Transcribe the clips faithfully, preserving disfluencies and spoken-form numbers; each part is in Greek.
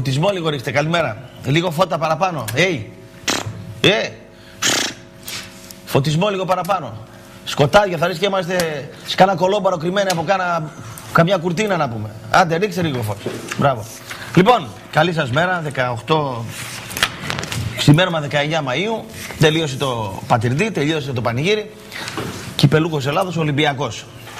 Φωτισμό λίγο ρίξτε, καλημέρα. Λίγο φώτα παραπάνω. Hey. Ε. Φωτισμό λίγο παραπάνω. Σκοτάδια, θα ρίξει και είμαστε σε κάνα κολόμπαρο κρυμμένοι από κάνα, καμιά κουρτίνα να πούμε. Άντε, ρίξτε λίγο φως. Μπράβο. Λοιπόν, καλή σας μέρα, δεκαοκτώ, ξημέρωμα δεκαεννιά Μαΐου. Τελείωσε το πατηρντή, τελείωσε το πανηγύρι. Κυπελούχος Ελλάδος, Ολυμπιακός.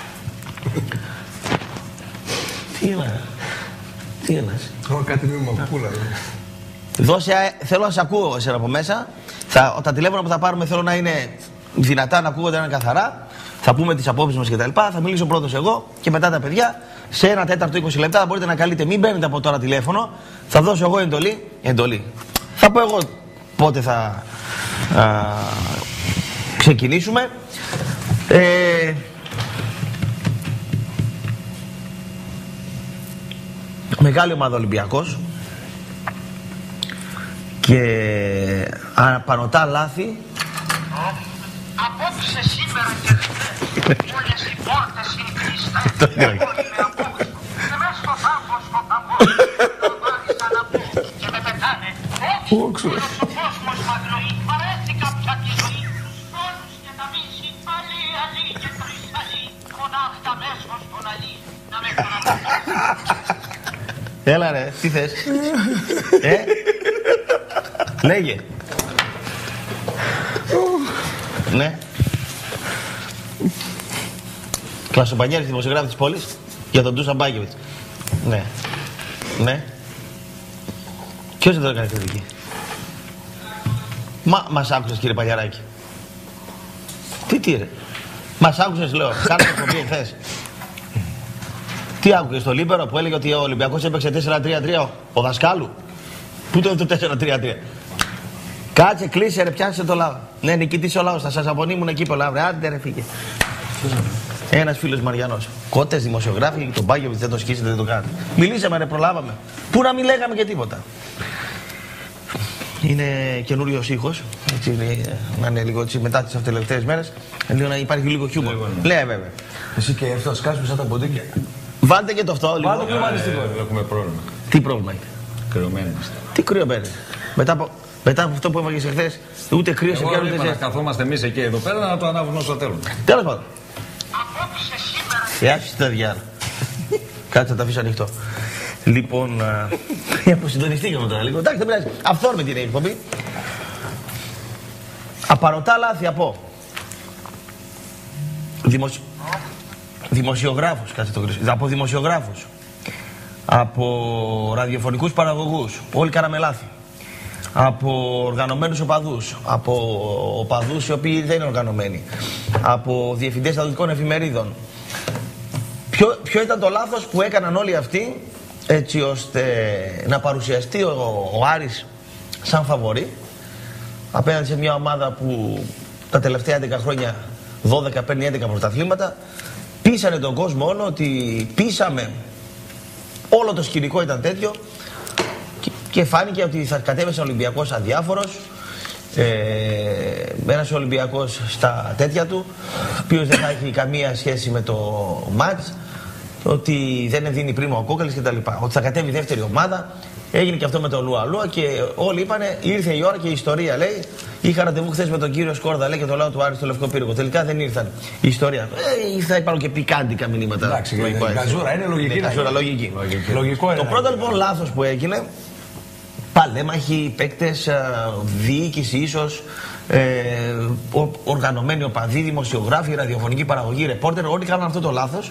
Τι είναι, τι είναι. Έχω κάτι μη μαπούλα. Δώσε, θέλω να σε ακούω εσένα από μέσα. Θα, τα τηλέφωνα που θα πάρουμε θέλω να είναι δυνατά, να ακούγονται, να είναι καθαρά. Θα πούμε τις απόψεις μας κτλ. Θα μιλήσω πρώτος εγώ και μετά τα παιδιά. Σε ένα τέταρτο είκοσι λεπτά μπορείτε να καλείτε. Μην παίρνετε από τώρα τηλέφωνο. Θα δώσω εγώ εντολή. Εντολή. Θα πω εγώ πότε θα α, ξεκινήσουμε. Ε, μεγάλη ομάδα Ολυμπιακός. Και απανωτά λάθη. Απόψε σήμερα και χθες όλες οι πόρτες είναι κλειστές. Εγώ είμαι απόψε. Και μες στο θάμπος, στο θαμπός, το βάρισα να πω και με πετάνε. Όχι, όλος ο κόσμος μ' αγνοεί. Βαρέθηκα πια τη ζωή. Όλους και τα μίση, αλή, αλή και τρισαλή. Μονάχτα μέσω στον αλή. Να με παραπάνω. Έλα ρε, τι θες. Ε, λέγε. Ναι. Κλασοπανιέρης, δημοσιογράφη της πόλης, για τον Ντούσαν Μπάκεβιτς. Ναι. Ναι. Ποιος δεν το έκανε κριτική. Μα, μας άκουσες κύριε Παλιαράκη. Τι τι ρε. Μας άκουσες λέω. Κάναμε εκπομπή εχθές. Τι άκουγες στο Λίμπερο που έλεγε ότι ο Ολυμπιακός έπαιξε τέσσερα τρία τρία ο δασκάλου. Πού το το τέσσερα τρία τρία. Κάτσε, κλείσε ρε, πιάσε το λαό. Ναι, νικητής ο λαός, θα σας απονείμουν εκεί πολλά. Βρε, άντε ρε, φύγε. Ένας φίλος Μαριανός. Κότες, δημοσιογράφοι, τον Μπάκεβιτς δεν το σκίσετε, δεν το κάνετε. Μιλήσαμε ρε, προλάβαμε. Πού να μην λέγαμε και τίποτα. Είναι καινούριος ήχος. Έτσι, να είναι λίγο έτσι μετά τις τελευταίες μέρες. Λίγο να υπάρχει λίγο χιούμορ. Ναι, βέβαια. Εσύ και αυτό σκάσπισε σαν τα ποντίκια. Βάλτε και το αυτό λίγο. Βάλτε πιο μάλιστικό. Έχουμε πρόβλημα. Τι πρόβλημα έχει. Κρυωμένοι είμαστε. Τι κρύο παίρνει. Μετά από, μετά από αυτό που έβαγες εχθές, ούτε κρύο σε πιάνουν Εγώ ούτε να καθόμαστε εμείς εκεί εδώ πέρα να το ανάβουν όσο θέλουν. Τέλος πάντων. Απόψε σήμερα. Άφησε τα διάλα. Κάτσε να τα αφήσω ανοιχτό. Λοιπόν, αποσυντονιστήκαμε τώρα λίγο. Εντάξει, δεν πειράζει. Αυθόρμητη είναι η εκπομπή. Απαρωτά λάθη από Δημοσι... δημοσιογράφους, κάτσε το κρύο. Από δημοσιογράφους. Από ραδιοφωνικούς παραγωγούς. Όλοι κάναμε λάθη. Από οργανωμένους οπαδούς. Από οπαδούς οι οποίοι δεν είναι οργανωμένοι. Από διευθυντές αθλητικών εφημερίδων. Ποιο, ποιο ήταν το λάθος που έκαναν όλοι αυτοί έτσι ώστε να παρουσιαστεί ο, ο Άρης σαν φαβορί απέναντι σε μια ομάδα που τα τελευταία έντεκα χρόνια δώδεκα παίρνει έντεκα πρωταθλήματα. Πείσανε τον κόσμο όλο ότι πείσαμε. Όλο το σκηνικό ήταν τέτοιο και, και φάνηκε ότι θα κατέβησε ο Ολυμπιακός αδιάφορος. Ε, ένας Ολυμπιακός στα τέτοια του, ο οποίος δεν θα έχει καμία σχέση με το μάτς, ότι δεν δίνει πρίμα ο Κόκαλης κτλ. Ότι θα κατέβει δεύτερη ομάδα. Έγινε και αυτό με το Λουα Λουα και όλοι είπανε ήρθε η ώρα και η ιστορία λέει. Είχα ραντεβού χθες με τον κύριο Σκόρδα λέει, και το λαό του Άρη στο Λευκό Πύργο. Τελικά δεν ήρθαν. Η ιστορία. Ε, θα υπάρχουν και πικάντικα μηνύματα. Εντάξει, η καζούρα είναι λογική. Καζούρα, λογική. Λογική. Λογικό είναι. Το πρώτο λοιπόν λάθος που έγινε, παλέμαχοι, παίκτες, διοίκηση ίσως, ε, οργανωμένοι οπαδοί, δημοσιογράφοι, ραδιοφωνική παραγωγή, ρεπόρτερ, όλοι κάναν αυτό το λάθος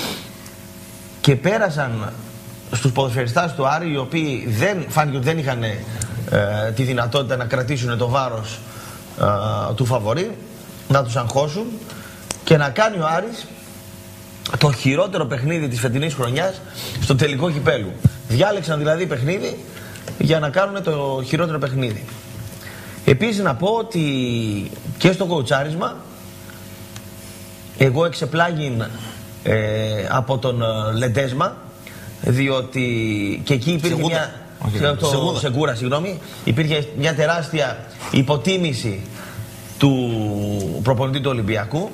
και πέρασαν στους ποδοσφαιριστάς του Άρη, οι οποίοι δεν, φάνηκε ότι δεν είχαν ε, τη δυνατότητα να κρατήσουν το βάρος ε, του φαβορί, να τους αγχώσουν και να κάνει ο Άρης το χειρότερο παιχνίδι της φετινής χρονιάς στο τελικό κυπέλου. Διάλεξαν δηλαδή παιχνίδι για να κάνουν το χειρότερο παιχνίδι. Επίσης να πω ότι και στο κοουτσάρισμα εγώ εξεπλάγην ε, από τον Λεντέσμα, διότι και εκεί υπήρχε Σεγούτα. μια okay, το, Σεγούρα. Σεγούρα, συγγνώμη, υπήρχε μια τεράστια υποτίμηση του προπονητή του Ολυμπιακού,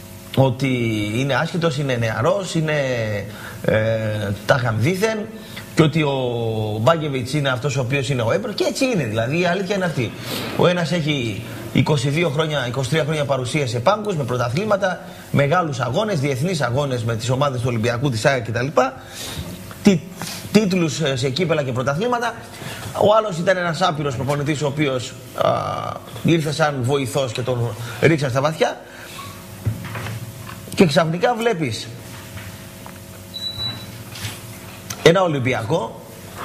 ότι είναι άσχετος, είναι νεαρός, είναι ε, τα χαμδίθεν, και ότι ο Μπάγεβιτς είναι αυτός ο οποίος είναι ο έμπρος, και έτσι είναι δηλαδή, η αλήθεια είναι αυτή. Ο ένας έχει είκοσι δύο χρόνια, είκοσι τρία χρόνια παρουσία σε πάγκους, με πρωταθλήματα, μεγάλους αγώνες, διεθνείς αγώνες με τις ομάδες του Ολυμπιακού, της ΑΕΚ κτλ. Τι, τίτλους σε κύπελα και πρωταθλήματα. Ο άλλος ήταν ένας άπειρος προπονητής, ο οποίος α, ήρθε σαν βοηθός και τον ρίξαν στα βαθιά. Και ξαφνικά βλέπεις ένα Ολυμπιακό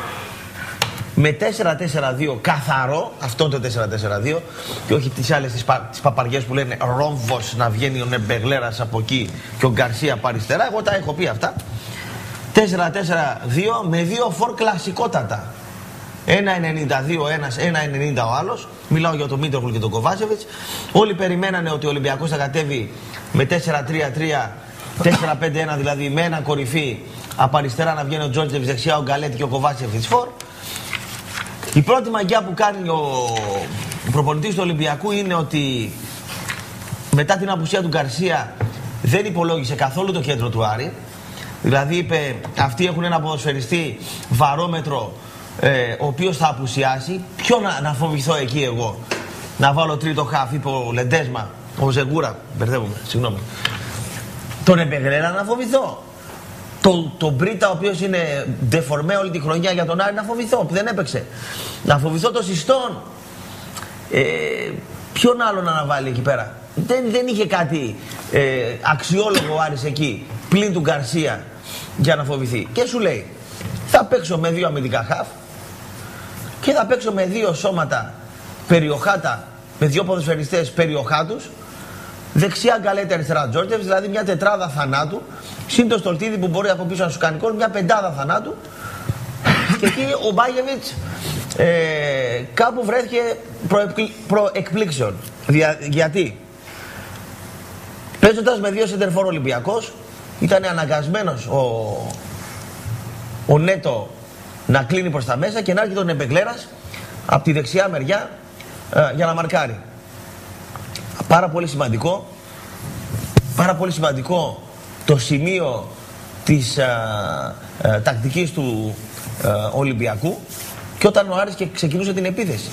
με τέσσερα τέσσερα δύο καθαρό, αυτό το τέσσερα τέσσερα δύο, και όχι τις άλλες τις, πα, τις παπαριές που λένε ρόμβος, να βγαίνει ο Νεμπεγλέρας από εκεί και ο Γκαρσία από αριστερά. Εγώ τα έχω πει αυτά. τέσσερα τέσσερα δύο με δύο φορ κλασικότατα. ένα ενενήντα δύο ένας, ένα ενενήντα ο άλλος. Μιλάω για τον Μίτρογλου και τον Κοβάσεβιτς. Όλοι περιμένανε ότι ο Ολυμπιακός θα κατέβει με τέσσερα τρία τρία, τέσσερα πέντε ένα, δηλαδή με έναν κορυφή, από αριστερά να βγαίνει ο Τζόρτζεβιτς, δεξιά ο Γκαλέτη και ο Κοβάσεβιτς φορ. Η πρώτη μαγιά που κάνει ο προπονητής του Ολυμπιακού είναι ότι μετά την απουσία του Γκαρσία δεν υπολόγισε καθόλου το κέντρο του Άρη. Δηλαδή είπε, αυτοί έχουν ένα ποδοσφαιριστή βαρόμετρο, ε, ο οποίος θα απουσιάσει. Ποιο να, να φοβηθώ εκεί εγώ, να βάλω τρίτο χαφ, είπε ο Λεντέσμα, ο Ζεγκούρα, μπερδεύομαι, συγγνώμη. Τον Εμπεγρέρα να φοβηθώ. Το, το Μπρίτα, ο οποίος είναι ντεφορμέ όλη τη χρονιά για τον Άρη, να φοβηθώ, που δεν έπαιξε. Να φοβηθώ το Συστόν. Ε, ποιον άλλο να αναβάλει εκεί πέρα. Δεν, δεν είχε κάτι ε, αξιόλογο ο Άρης εκεί, πλην του Γκαρσία, για να φοβηθεί. Και σου λέει, θα παίξω με δύο αμυντικά χαφ και θα παίξω με δύο σώματα περιοχάτα, με δύο ποδοσφαιριστές περιοχάτους, δεξιά Γκαλέτη, αριστερά Τζόρτζεβιτς, δηλαδή μια τετράδα θανάτου, συν το Στολτίδη που μπορεί από πίσω να σου κάνει κόλ, μια πεντάδα θανάτου. Και εκεί ο Μπάγεβιτς ε, κάπου βρέθηκε προεκπλήξεων. Δια, γιατί παίζοντας με δύο σεντερφόρ Ολυμπιακός, ήταν αναγκασμένος ο, ο Νέτο να κλείνει προς τα μέσα και να έρχεται ο Νεμπεγλέρας από τη δεξιά μεριά ε, για να μαρκάρει. Πάρα πολύ σημαντικό, πάρα πολύ σημαντικό το σημείο της ε, ε, τακτικής του ε, Ολυμπιακού, και όταν ο Άρης και ξεκινούσε την επίθεση.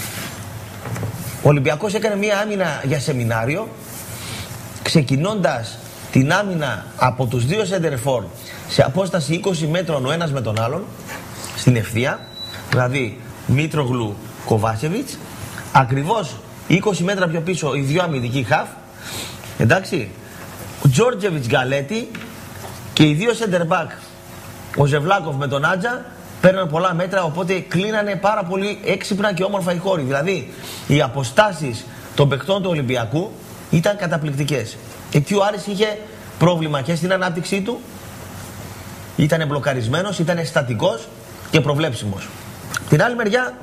Ο Ολυμπιακός έκανε μία άμυνα για σεμινάριο, ξεκινώντας την άμυνα από τους δύο σεντερφόρ σε απόσταση είκοσι μέτρων ο ένας με τον άλλον, στην ευθεία, δηλαδή Μίτρογλου, Κοβάσεβιτς, ακριβώς είκοσι μέτρα πιο πίσω οι δύο αμυντικοί χαφ, εντάξει, ο Τζόρτζεβιτς, Γκαλέτη, και οι δύο center back, ο Ζεβλάκοφ με τον Άτζα, παίρναν πολλά μέτρα, οπότε κλείνανε πάρα πολύ έξυπνα και όμορφα οι χώροι. Δηλαδή, οι αποστάσεις των παικτών του Ολυμπιακού ήταν καταπληκτικές. Εκεί ο Άρης είχε πρόβλημα και στην ανάπτυξή του, ήταν μπλοκαρισμένος, ήταν στατικός και προβλέψιμος. Την άλλη μεριά,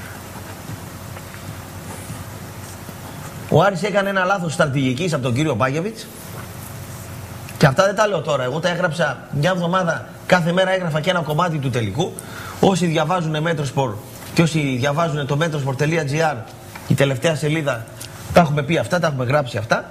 ο Άρης έκανε ένα λάθος στρατηγικής από τον κύριο Μπάγεβιτς, και αυτά δεν τα λέω τώρα. Εγώ τα έγραψα μια εβδομάδα, κάθε μέρα έγραφα και ένα κομμάτι του τελικού. Όσοι διαβάζουν Metrosport και όσοι διαβάζουν το metrosport τελεία gr, η τελευταία σελίδα, τα έχουμε πει αυτά, τα έχουμε γράψει αυτά.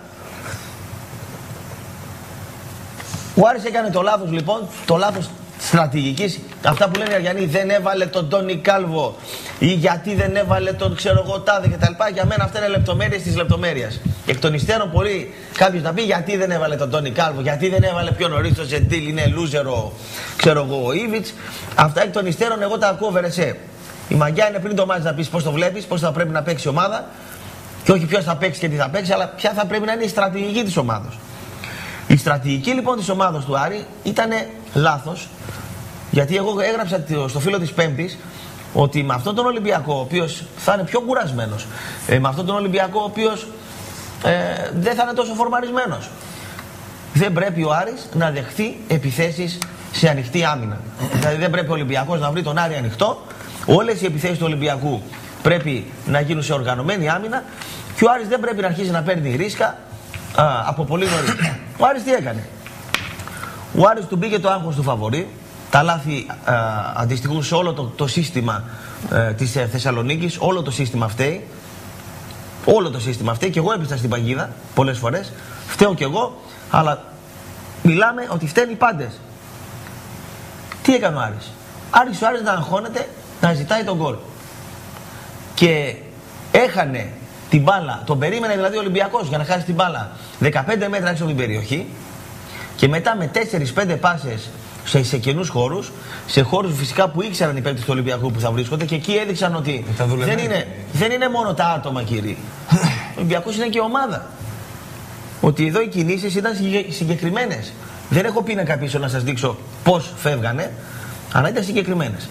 Ο Άρης έκανε το λάθος λοιπόν, το λάθος στρατηγικής. Αυτά που λένε οι Αριανοί, δεν έβαλε τον Τόνι Κάλβο ή γιατί δεν έβαλε τον ξέρω εγώ τάδε κτλ. Για μένα αυτά είναι λεπτομέρειες της λεπτομέρειας. Εκ των υστέρων μπορεί κάποιος να πει γιατί δεν έβαλε τον Τόνι Κάλβο, γιατί δεν έβαλε πιο νωρίς τον Ζεντήλ, είναι λούζερο, ξέρω εγώ, ο Ήβιτς. Αυτά εκ των υστέρων εγώ τα ακούω Βερεσέ. Η μαγιά είναι πριν το μάτς να πεις πώς το βλέπεις, πώς θα πρέπει να παίξει η ομάδα, και όχι ποιος θα παίξει και τι θα παίξει, αλλά ποια θα πρέπει να είναι η στρατηγική της ομάδας. Η στρατηγική λοιπόν της ομάδας του Άρη ήταν λάθος, γιατί εγώ έγραψα στο φίλο της Πέμπτης ότι με αυτόν τον Ολυμπιακό, ο οποίος θα είναι πιο κουρασμένος, ε, με αυτόν τον Ολυμπιακό, ο οποίος ε, δεν θα είναι τόσο φορμαρισμένος, δεν πρέπει ο Άρης να δεχθεί επιθέσεις σε ανοιχτή άμυνα. Δηλαδή δεν πρέπει ο Ολυμπιακός να βρει τον Άρη ανοιχτό, όλες οι επιθέσεις του Ολυμπιακού πρέπει να γίνουν σε οργανωμένη άμυνα, και ο Άρης δεν πρέπει να αρχίσει να παίρνει ρίσκα α, από πολύ νωρίς. Ο Άρης τι έκανε? Ο Άρης του μπήκε το άγχος του φαβορί. Τα λάθη α, αντιστοιχούν σε όλο το, το σύστημα ε, της ε, Θεσσαλονίκης, όλο το σύστημα φταίει. Όλο το σύστημα φταίει, και εγώ έπεσα στην παγίδα πολλές φορές. Φταίω κι εγώ, αλλά μιλάμε ότι φταίνουν οι πάντες. Τι έκανε ο Άρης? άρχισε ο Άρης να αγχώνεται, να ζητάει τον γκολ. Και έχανε την μπάλα, τον περίμενε δηλαδή ο Ολυμπιακός για να χάσει την μπάλα δεκαπέντε μέτρα έξω από την περιοχή και μετά με τέσσερις πέντε πάσες σε, σε καινούς χώρους, σε χώρους φυσικά που ήξεραν οι παίκτες του Ολυμπιακού που θα βρίσκονται και εκεί έδειξαν ότι δεν είναι, δεν είναι μόνο τα άτομα, κύριοι. Ο Ολυμπιακός είναι και ομάδα. Ότι εδώ οι κινήσεις ήταν συγκεκριμένες. Δεν έχω πίνακα πίσω να σας δείξω πώς φεύγανε, αλλά ήταν συγκεκριμένες.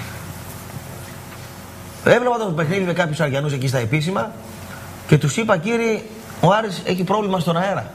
Έβλεπα το παιχνίδι με κάποιους Αριανούς εκεί στα επίσημα και τους είπα, κύριοι, ο Άρης έχει πρόβλημα στον αέρα.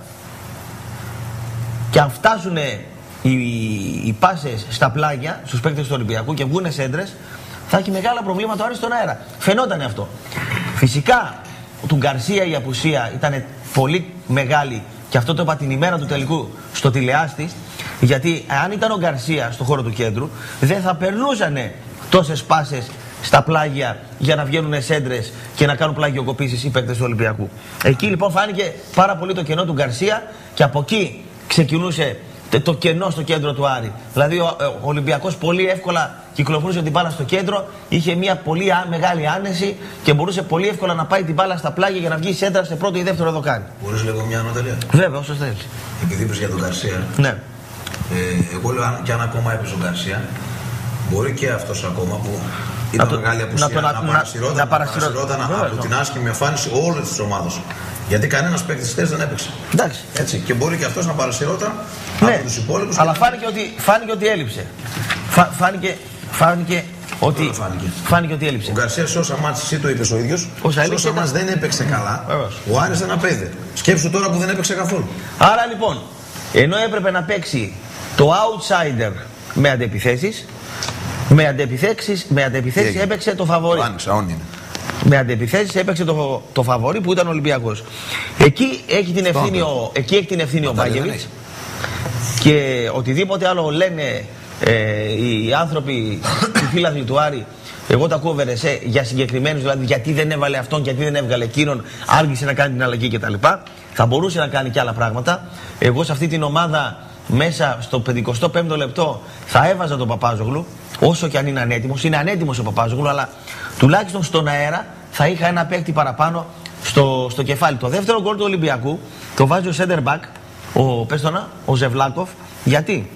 Και αν φτάσουν οι, οι πάσες στα πλάγια, στους παίκτες του Ολυμπιακού και βγούνε σέντρες, θα έχει μεγάλα προβλήματα ο Άρης στον αέρα. Φαινόταν αυτό. Φυσικά, του Γκαρσία η απουσία ήταν πολύ μεγάλη και αυτό το είπα την ημέρα του τελικού στο τηλεάστη, γιατί αν ήταν ο Γκαρσία στο χώρο του κέντρου, δεν θα περνούσαν τόσες πάσες στα πλάγια για να βγαίνουν σέντρες και να κάνουν πλαγιοκοπήσεις οι παίκτες του Ολυμπιακού. Εκεί λοιπόν φάνηκε πάρα πολύ το κενό του Γκαρσία και από εκεί ξεκινούσε το κενό στο κέντρο του Άρη. Δηλαδή ο, ο Ολυμπιακός πολύ εύκολα κυκλοφορούσε την μπάλα στο κέντρο, είχε μια πολύ α, μεγάλη άνεση και μπορούσε πολύ εύκολα να πάει την μπάλα στα πλάγια για να βγει σέντρα σε πρώτο ή δεύτερο δοκάρι. Μπορείς λίγο μια ανατελεία? Βέβαια, όσο θέλεις. Επειδή είπες για τον Γκαρσία. Ναι. Ε, εγώ λέω αν και αν ακόμα έπαιζε ο Γκαρσία, μπορεί και αυτός ακόμα που ήταν το, μεγάλη απουσία να, το, να, να, παρασυρώταν, να, παρασυρώταν, να παρασυρώταν από την άσχημη εμφάνιση όλη της ομάδας. Γιατί κανένας παίκτης θες δεν έπαιξε. Εντάξει. Έτσι. Και μπορεί και αυτός να παρασυρώταν ναι, από τους υπόλοιπους. Αλλά φάνηκε ότι, φάνηκε ότι έλειψε. Φα, φάνηκε, φάνηκε, ότι, φάνηκε. φάνηκε ότι έλειψε. Ο Γκαρσία σε όσα μάτς, εσύ το είπες ο ίδιος, σε όσα μάτς δεν έπαιξε καλά, Βεβαίως. Ο Άρης δεν απέδε. Σκέψου τώρα που δεν έπαιξε καθόλου. Άρα λοιπόν, ενώ έπρεπε να παίξει το outsider με αντεπιθέσεις, με αντεπιθέσεις, με αντεπιθέσεις έπαιξε το φαβορί. Με αντεπιθέσεις έπαιξε το, το φαβορί που ήταν ο Ολυμπιακός. Εκεί έχει την ευθύνη ο, εκεί έχει την ευθύνη ο Μπάγεβιτς και οτιδήποτε άλλο λένε ε, οι άνθρωποι, οι φίλαθλοι του Άρη, εγώ τα ακούω Βερεσέ για συγκεκριμένους, δηλαδή γιατί δεν έβαλε αυτόν, γιατί δεν έβγαλε εκείνον, άργησε να κάνει την αλλαγή κτλ. Θα μπορούσε να κάνει και άλλα πράγματα. Εγώ σε αυτή την ομάδα μέσα στο πενηκοστό πέμπτο λεπτό θα έβαζα τον Παπάζογλου, όσο και αν είναι ανέτοιμος. Είναι ανέτοιμος ο Παπάζογλου, αλλά τουλάχιστον στον αέρα θα είχα ένα παίκτη παραπάνω στο, στο κεφάλι. Το δεύτερο γκολ του Ολυμπιακού το βάζει ο center back, ο, πες το να, ο Ζεβλάκοφ. Γιατί?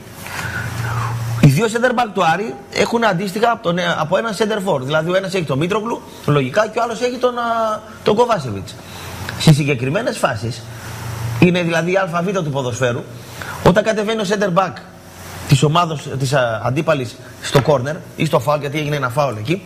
Οι δύο center back του Άρη έχουν αντίστοιχα από, τον, από ένα center for. Δηλαδή ο ένας έχει τον Μήτρογλου, λογικά, και ο άλλος έχει τον, τον Κοβάσεβιτς. Στις συγκεκριμένες φάσεις, είναι δηλαδή η ΑΒ του ποδοσφαίρου, όταν κατεβαίνει ο center back της ομάδας της αντίπαλης στο corner ή στο foul, γιατί έγινε ένα foul εκεί,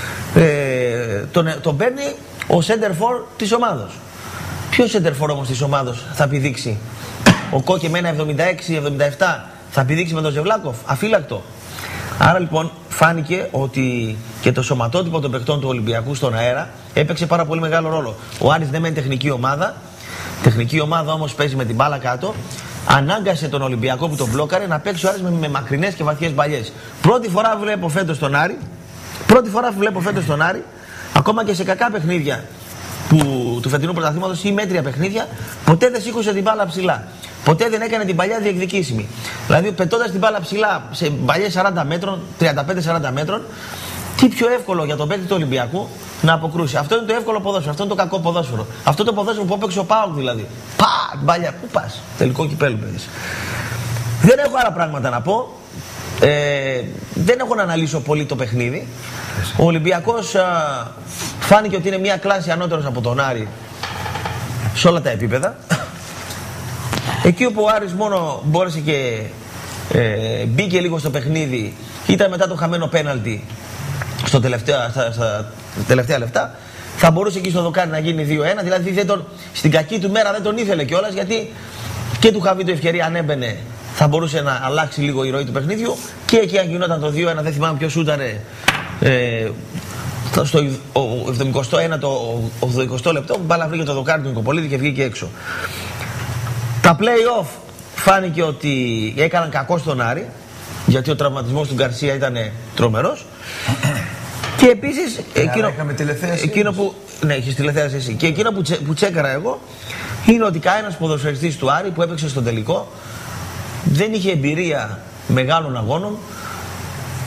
ε, τον, τον παίρνει ο center for της ομάδας. Ποιος center for όμως της ομάδας θα πηδήξει? Ο Κόκε με ένα εβδομήντα έξι εβδομήντα επτά θα πηδήξει με τον Ζεβλάκοφ? Αφύλακτο. Άρα λοιπόν φάνηκε ότι και το σωματότυπο των παιχτών του Ολυμπιακού στον αέρα έπαιξε πάρα πολύ μεγάλο ρόλο. Ο Άρης δεν μένει τεχνική ομάδα, τεχνική ομάδα όμως παίζει με την μπάλα κάτω. Ανάγκασε τον Ολυμπιακό που τον μπλόκαρε να παίξει ο Άρης με, με μακρινές και βαθιές μπαλιές. Πρώτη φορά βλέπω φέτος τον Άρη, πρώτη φορά βλέπω φέτος τον Άρη, ακόμα και σε κακά παιχνίδια του, του φετινού πρωταθλήματος ή μέτρια παιχνίδια, ποτέ δεν σήκωσε την μπάλα ψηλά. Ποτέ δεν έκανε την παλιά διεκδικήσιμη. Δηλαδή, πετώντας την μπάλα ψηλά σε παλιές σαράντα μέτρων, τριάντα πέντε σαράντα μέτρων, τι πιο εύκολο για τον παίκτη του Ολυμπιακού να αποκρούσει. Αυτό είναι το εύκολο ποδόσφαιρο, αυτό είναι το κακό ποδόσφαιρο. Αυτό το ποδόσφαιρο που έπαιξε ο Πάοκ δηλαδή. Πα, μπαλιά, πού πας? Τελικό κυπέλλου παίζεις. Δεν έχω άλλα πράγματα να πω. Ε, δεν έχω να αναλύσω πολύ το παιχνίδι. Ο Ολυμπιακός α, φάνηκε ότι είναι μια κλάση ανώτερος από τον Άρη σε όλα τα επίπεδα. Εκεί όπου ο Άρης μόνο μπόρεσε και ε, μπήκε λίγο στο παιχνίδι ήταν μετά το χαμένο πέναλτι στο τελευταία, στα, στα τελευταία λεπτά. Θα μπορούσε εκεί στο δοκάρι να γίνει δύο ένα, δηλαδή δεν τον, στην κακή του μέρα δεν τον ήθελε κιόλας, γιατί και του Χαβίτου ευκαιρία αν έμπαινε θα μπορούσε να αλλάξει λίγο η ροή του παιχνίδιου, και εκεί αν γινόταν το δύο ένα, δεν θυμάμαι ποιος σούταρε ε, στο εβδομηκοστό ένατο, ογδοηκοστό λεπτό, μπάλα βρήκε το δοκάρι του Νικοπολίδη και βγήκε έξω. Τα play-off φάνηκε ότι έκαναν κακό στον Άρη, γιατί ο τραυματισμός του Γκαρσία ήταν τρομερός. Και επίσης εκείνο, εκείνο που, ναι, έχεις τηλεθέαση εσύ. Και εκείνο που, τσε, που τσέκαρα εγώ είναι ότι κανένας ποδοσφαιριστής του Άρη που έπαιξε στον τελικό δεν είχε εμπειρία μεγάλων αγώνων,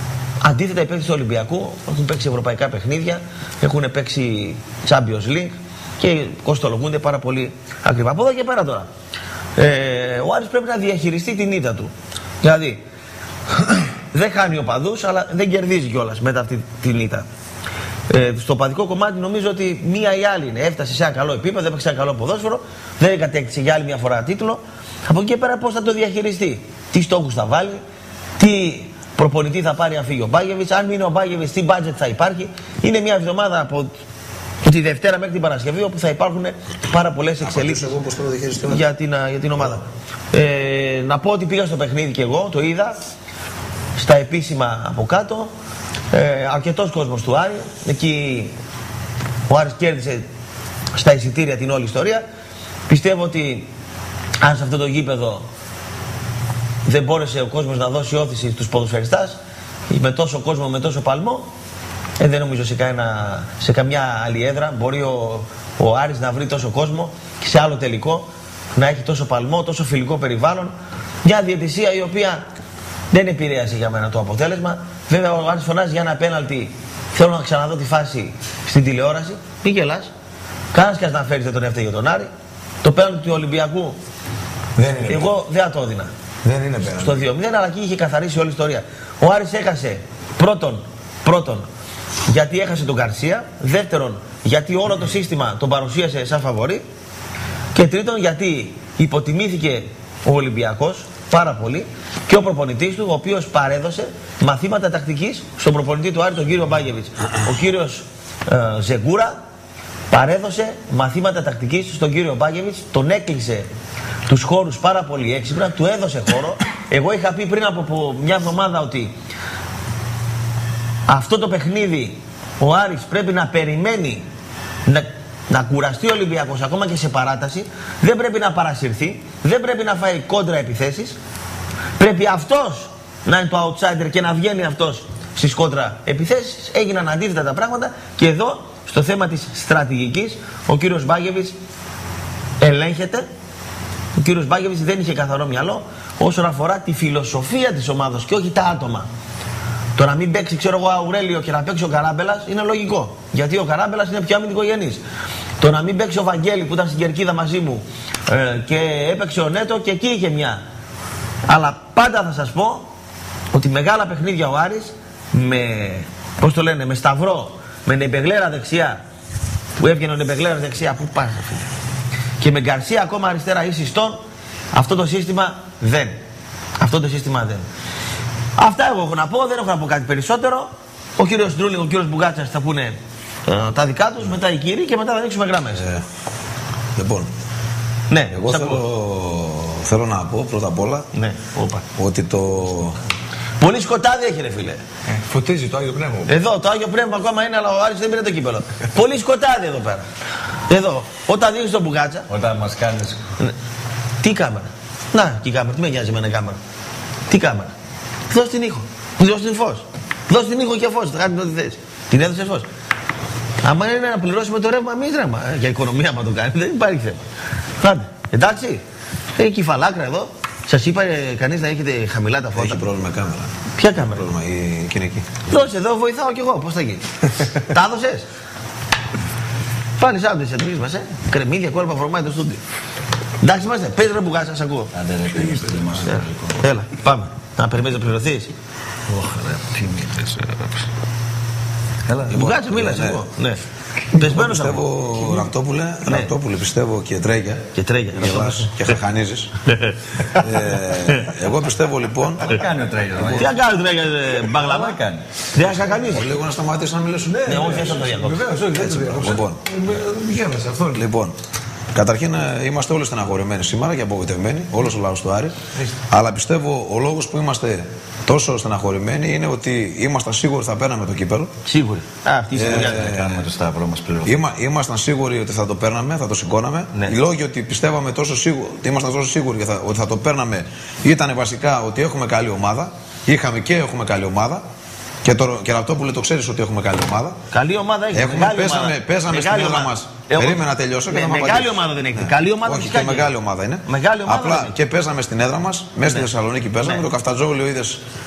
Αντίθετα, οι παίκτες του Ολυμπιακού έχουν παίξει ευρωπαϊκά παιχνίδια, έχουν παίξει Champions League και κοστολογούνται πάρα πολύ ακριβά. Από εδώ και πέρα τώρα. Ε, ο Άρης πρέπει να διαχειριστεί την ήττα του. Δηλαδή, δεν χάνει οπαδούς, αλλά δεν κερδίζει κιόλας μετά αυτή την ήττα. Ε, στο οπαδικό κομμάτι νομίζω ότι μία ή άλλη είναι. Έφτασε σε ένα καλό επίπεδο, έπαιξε ένα καλό ποδόσφαιρο, δεν κατέκτησε για άλλη μια φορά τίτλο. Από εκεί και πέρα πώς θα το διαχειριστεί, τι στόχους θα βάλει, τι προπονητή θα πάρει αν φύγει ο Μπάγεβιτς, αν μείνει ο Μπάγεβιτς, τι budget θα υπάρχει. Είναι μια εβδομάδα από τη Δευτέρα μέχρι την Παρασκευή όπου θα υπάρχουν πάρα πολλές εξελίξεις για την, για την ομάδα. Ε, να πω ότι πήγα στο παιχνίδι και εγώ, το είδα στα επίσημα από κάτω. Ε, αρκετός κόσμος του Άρη. Εκεί ο Άρης κέρδισε στα εισιτήρια την όλη ιστορία. Πιστεύω ότι αν σε αυτό το γήπεδο δεν μπόρεσε ο κόσμος να δώσει όθηση στους ποδοσφαιριστάς, με τόσο κόσμο, με τόσο παλμό, ε, δεν νομίζω σε, κανένα, σε καμιά άλλη έδρα μπορεί ο, ο Άρης να βρει τόσο κόσμο και σε άλλο τελικό να έχει τόσο παλμό, τόσο φιλικό περιβάλλον. Μια διαιτησία η οποία δεν επηρέασε για μένα το αποτέλεσμα. Βέβαια ο Άρης φωνάζει για ένα πέναλτι. Θέλω να ξαναδώ τη φάση στην τηλεόραση. Μη γελάς. Κανένας και ας να φέρεις δεν τον έφταιγε τον Άρη. Το πέναλτι του Ολυμπιακού δεν είναι εγώ δεν θα το έδινα. Δεν είναι πέναλτι. Στο δύο μηδέν, αλλά εκεί είχε καθαρίσει όλη η ιστορία. Ο Άρης έχασε πρώτον, πρώτον γιατί έχασε τον Γκαρσία. Δεύτερον, γιατί όλο το σύστημα τον παρουσίασε σαν φαβορί. Και τρίτον, γιατί υποτιμήθηκε ο Ολυμπιακός πάρα πολύ και ο προπονητής του, ο οποίος παρέδωσε μαθήματα τακτικής στον προπονητή του Άρη, τον κύριο Μπάγεβιτς. Ο κύριος ε, Ζεγκούρα παρέδωσε μαθήματα τακτικής στον κύριο Μπάγεβιτς, τον έκλεισε τους χώρους πάρα πολύ έξυπνα, του έδωσε χώρο. Εγώ είχα πει πριν από μια εβδομάδα ότι αυτό το παιχνίδι ο Άρης πρέπει να περιμένει να, να κουραστεί ο Ολυμπιακός ακόμα και σε παράταση, δεν πρέπει να παρασυρθεί, δεν πρέπει να φάει κόντρα επιθέσεις, πρέπει αυτός να είναι το outsider και να βγαίνει αυτός στις κόντρα επιθέσεις. Έγιναν αντίθετα τα πράγματα και εδώ στο θέμα της στρατηγικής ο κύριος Μπάγεβιτς ελέγχεται. Ο κύριος Μπάγεβιτς δεν είχε καθαρό μυαλό όσον αφορά τη φιλοσοφία της ομάδας και όχι τα άτομα. Το να μην παίξει, ξέρω εγώ, Αουρέλιο και να παίξει ο Καράμπελας είναι λογικό. Γιατί ο Καράμπελας είναι πιο αμυντικογενής. Το να μην παίξει ο Βαγγέλη που ήταν στην Κερκίδα μαζί μου ε, και έπαιξε ο Νέτο και εκεί είχε μια. Αλλά πάντα θα σας πω ότι μεγάλα παιχνίδια ο Άρης με, πώς το λένε, με Σταυρό, με Νεμπεγλέρα δεξιά, που έβγαινε ο Νεμπεγλέρα δεξιά, πού πας φίλε. Και με Γκαρσία ακόμα αριστερά ή Συστόν, αυτό το σύστημα δεν. Αυτό το σύστημα δεν. Αυτά εγώ έχω να πω, δεν έχω να πω κάτι περισσότερο. Ο κύριος Ντρούλινγκ, ο κύριος Μπουγάτσας θα πούνε ε, τα δικά τους, μετά οι κύριοι και μετά θα ανοίξουμε γράμμες. Ε, λοιπόν, ναι, εγώ θέλω, θέλω να πω πρώτα απ' όλα ναι, ότι το... Πολύ σκοτάδι έχει ρε φίλε. Ε, φωτίζει το Άγιο Πνεύμα. Εδώ το Άγιο Πνεύμα ακόμα είναι, αλλά ο Άρης δεν πήρε το κύπελο. Πολύ σκοτάδι εδώ πέρα. Εδώ, όταν δείχνεις τον Μπουγάτσα. Όταν μας κάνεις. Ναι. Τι κάμερα. Να, και η κάμερα, τι με νοιάζει με ένα κάμερα. Τι κάμερα. Δώσ' την ήχο. Δώσ' την φως. Δώσ' την ήχο και φως. Θα κάνει ό,τι θες. Την έδωσε φως. Άμα είναι να πληρώσουμε το ρεύμα, εμείς ρεύμα. Ε, για οικονομία, μα το κάνει, δεν υπάρχει θέμα. Άντε, εντάξει. Έχει κυφαλάκρα εδώ. Σας είπα ε, κανείς να έχετε χαμηλά τα φώτα. Έχει πρόβλημα κάμερα. Ποια κάμερα? Πρόβλημα η κοινική. Δώσε εδώ, βοηθάω κι εγώ. Πώς θα γίνει. Τα έδωσες. Πάλι σαν τις εταιρείες μας, ε. Κρεμμύδια, κόλπα, φορμάει το στούντιο. Εντάξει είμαστε. Πες ρε Μπουγάτσα, σας ακούω. Άντε ρε, πήγες το δημάσιο. Έλα, πάμε. Να περιμένεις να πληρωθείς. Ωχ ρε, τι μίλες. Έλα, Μπουγάτσα, μίλας εγώ. Ναι. Πεσμένος πιστεύω, Ραπτόπουλε, Ραπτόπουλε, πιστεύω και Τρέγια. Και Τρέγια. Και χαχανίζεις. Εγώ πιστεύω λοιπόν... Τι κάνει ο Τρέγια. Τι θα κάνει ο Τρέγια, μπαγλαμά κάνει. Δεν θα χαχανίζει. Λίγο να σταματήσει να μιλήσουν. Ναι, όχι, θα το διακόψω. Βεβαίως, όχι, δεν το διακόψω. Λοιπόν, καταρχήν είμαστε όλοι στεναχωρημένοι σήμερα και απογοητευμένοι, όλος ο λαός του Άρη. Αλλά πιστεύω ο λόγος που είμαστε τόσο στεναχωρημένοι είναι ότι ήμασταν σίγουροι θα παίρναμε το κύπελο. Σίγουροι. Α, αυτή η σιγουριά δεν κάνουμε το σταυρό μας πλέον. Είμα, ήμασταν σίγουροι ότι θα το παίρναμε, θα το σηκώναμε. Ναι. Οι λόγοι ότι πιστεύαμε τόσο σίγουροι, ήμασταν τόσο σίγουροι θα, ότι θα το παίρναμε ήταν βασικά ότι έχουμε καλή ομάδα. Είχαμε και έχουμε καλή ομάδα. Και, το, και αυτό που λέει το ξέρεις ότι έχουμε καλή ομάδα. Καλή ομάδα έχει. Έχουμε, μεγάλη πέσαμε, ομάδα. Πέσαμε στην έδρα μας. Έχω... Περίμενα να τελειώσω. Με, και θα μεγάλη απαντήσω. ομάδα δεν έχετε. Ναι. Καλή ομάδα όχι, και μεγάλη ομάδα είναι. Μεγάλη ομάδα απλά είναι. και παίζαμε στην έδρα μας. Μέσα στη ναι. Θεσσαλονίκη παίζαμε. Ναι. Το Καφτατζόγλιο είδες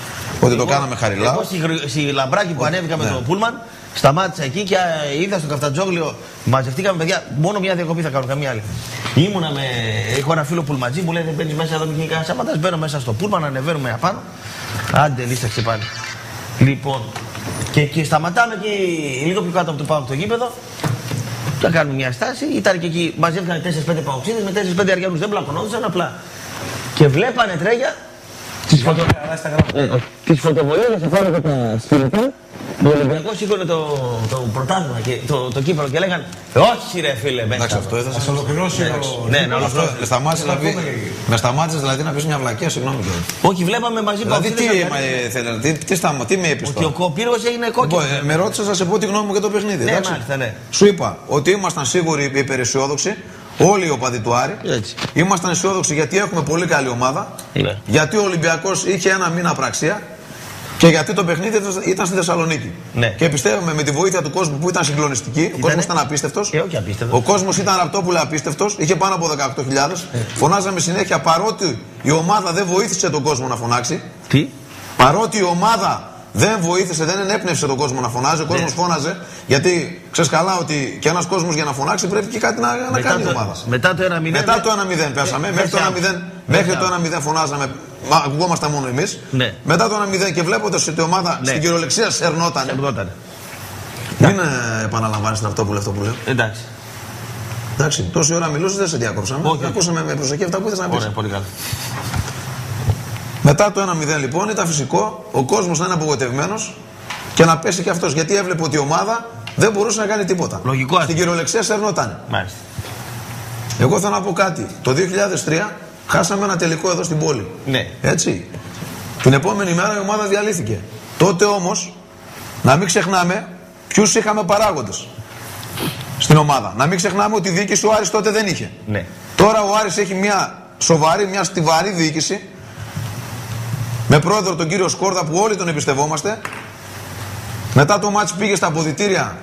Ότι το κάναμε χαριλά. Εγώ στη, στη Λαμπράκη που ανέβηκα με ναι. το Πούλμαν, σταμάτησα εκεί και είδα στο Καφτατζόγλιο. Μαζευτήκαμε παιδιά, μόνο μια διακοπή θα κάνω, καμία άλλη. Ήμουνα με. Έχω ένα φίλο πουλματζή που λέει: δεν μπαίνει μέσα εδώ, μην κάνει σάματα. Μπαίνω μέσα στο Πούλμαν, ανεβαίνουμε απάνω. Άντε, λίσταξε πάλι. Λοιπόν, και, και σταματάμε εκεί λίγο πιο κάτω από το πάω το γήπεδο. Θα κάνουμε μια στάση. Ήταν και εκεί, μαζεύτηκαν τέσσερις πέντε παοξίδες με τέσσερις πέντε αριανούς. Δεν πλακωνόντουσαν απλά. Και βλέπανε τρέγια τις φωτο... ε, φωτοβολίδες σε φάνε τα σκηνικά. Ο Ολυμπιακός σήκωνε το, το πρωτάθλημα και το, το κύπελο και λέγανε όχι ρε φίλε μέσα. Εντάξει, αυτό έδωσε. Ας ολοκληρώσει ο... Ναι, ναι, ολοκληρώσει. Με σταμάτησες δηλαδή, με σταμάτησες δηλαδή να πεις μια βλακία, συγγνώμη. Όχι, βλέπαμε μαζί δηλαδή τι, τι, τι, τι με είπες τώρα. Ότι ο πύργος έγινε κόκκινο. Με ρώτησες να σε πω τη γνώμη μου για το παιχνίδι. Ναι, μάλιστα, ναι. Σου είπα ότι ήμασταν σίγουροι υπεραισιόδοξοι. Όλοι οι οπαδοί του Άρη. Έτσι. Ήμασταν αισιόδοξοι γιατί έχουμε πολύ καλή ομάδα. Ναι. Γιατί ο Ολυμπιακός είχε ένα μήνα πραξία. Και γιατί το παιχνίδι ήταν στη Θεσσαλονίκη. Ναι. Και πιστεύουμε με τη βοήθεια του κόσμου που ήταν συγκλονιστική. Ήτανε... Ο κόσμος ήταν απίστευτος. Και όχι απίστευτος. Ο κόσμος ήταν ραπτόπουλα απίστευτος. Είχε πάνω από δεκαοκτώ χιλιάδες. Ε. Φωνάζαμε συνέχεια παρότι η ομάδα δεν βοήθησε τον κόσμο να φωνάξει. Τι? Παρότι η ομάδα δεν βοήθησε, δεν ενέπνευσε τον κόσμο να φωνάζει. Ο κόσμος ναι. φώναζε. Γιατί ξέρεις καλά ότι και ένας κόσμος για να φωνάξει πρέπει και κάτι να, να κάνει το, η ομάδα. Μετά το ένα μηδέν. Μετά το ένα μηδέν πέσαμε. Ε, μέχρι το ένα μηδέν, μέχρι το ένα μηδέν φωνάζαμε. Μα ακουγόμασταν μόνο εμείς. Ναι. Μετά το ένα μηδέν και βλέποντας ότι η ομάδα ναι. στην κυριολεξία σερνόταν. Σερνόταν. Μην ε, επαναλαμβάνεις αυτό που λέω. Αυτό που λέω. Εντάξει. Εντάξει, τόση ώρα μιλούσες, δεν σε διάκοψαμε. Όχι. Ακούσαμε με προσοχή αυτά που ήθελες να πεις. Ωραία, πολύ καλά. Μετά το ένα μηδέν λοιπόν ήταν φυσικό ο κόσμος να είναι απογοητευμένος και να πέσει και αυτός. Γιατί έβλεπε ότι η ομάδα δεν μπορούσε να κάνει τίποτα. Λογικό. Στην κυριολεξία σερνόταν. Μάλιστα. Εγώ θέλω να πω κάτι. Το δύο χιλιάδες τρία χάσαμε ένα τελικό εδώ στην πόλη. Ναι. Έτσι. Την επόμενη μέρα η ομάδα διαλύθηκε. Τότε όμως, να μην ξεχνάμε ποιους είχαμε παράγοντες στην ομάδα. Να μην ξεχνάμε ότι η διοίκηση ο Άρης τότε δεν είχε. Ναι. Τώρα ο Άρης έχει μια σοβαρή, μια στιβαρή διοίκηση. Με πρόεδρο τον κύριο Σκόρδα που όλοι τον εμπιστευόμαστε. Μετά το μάτς πήγε στα αποδυτήρια.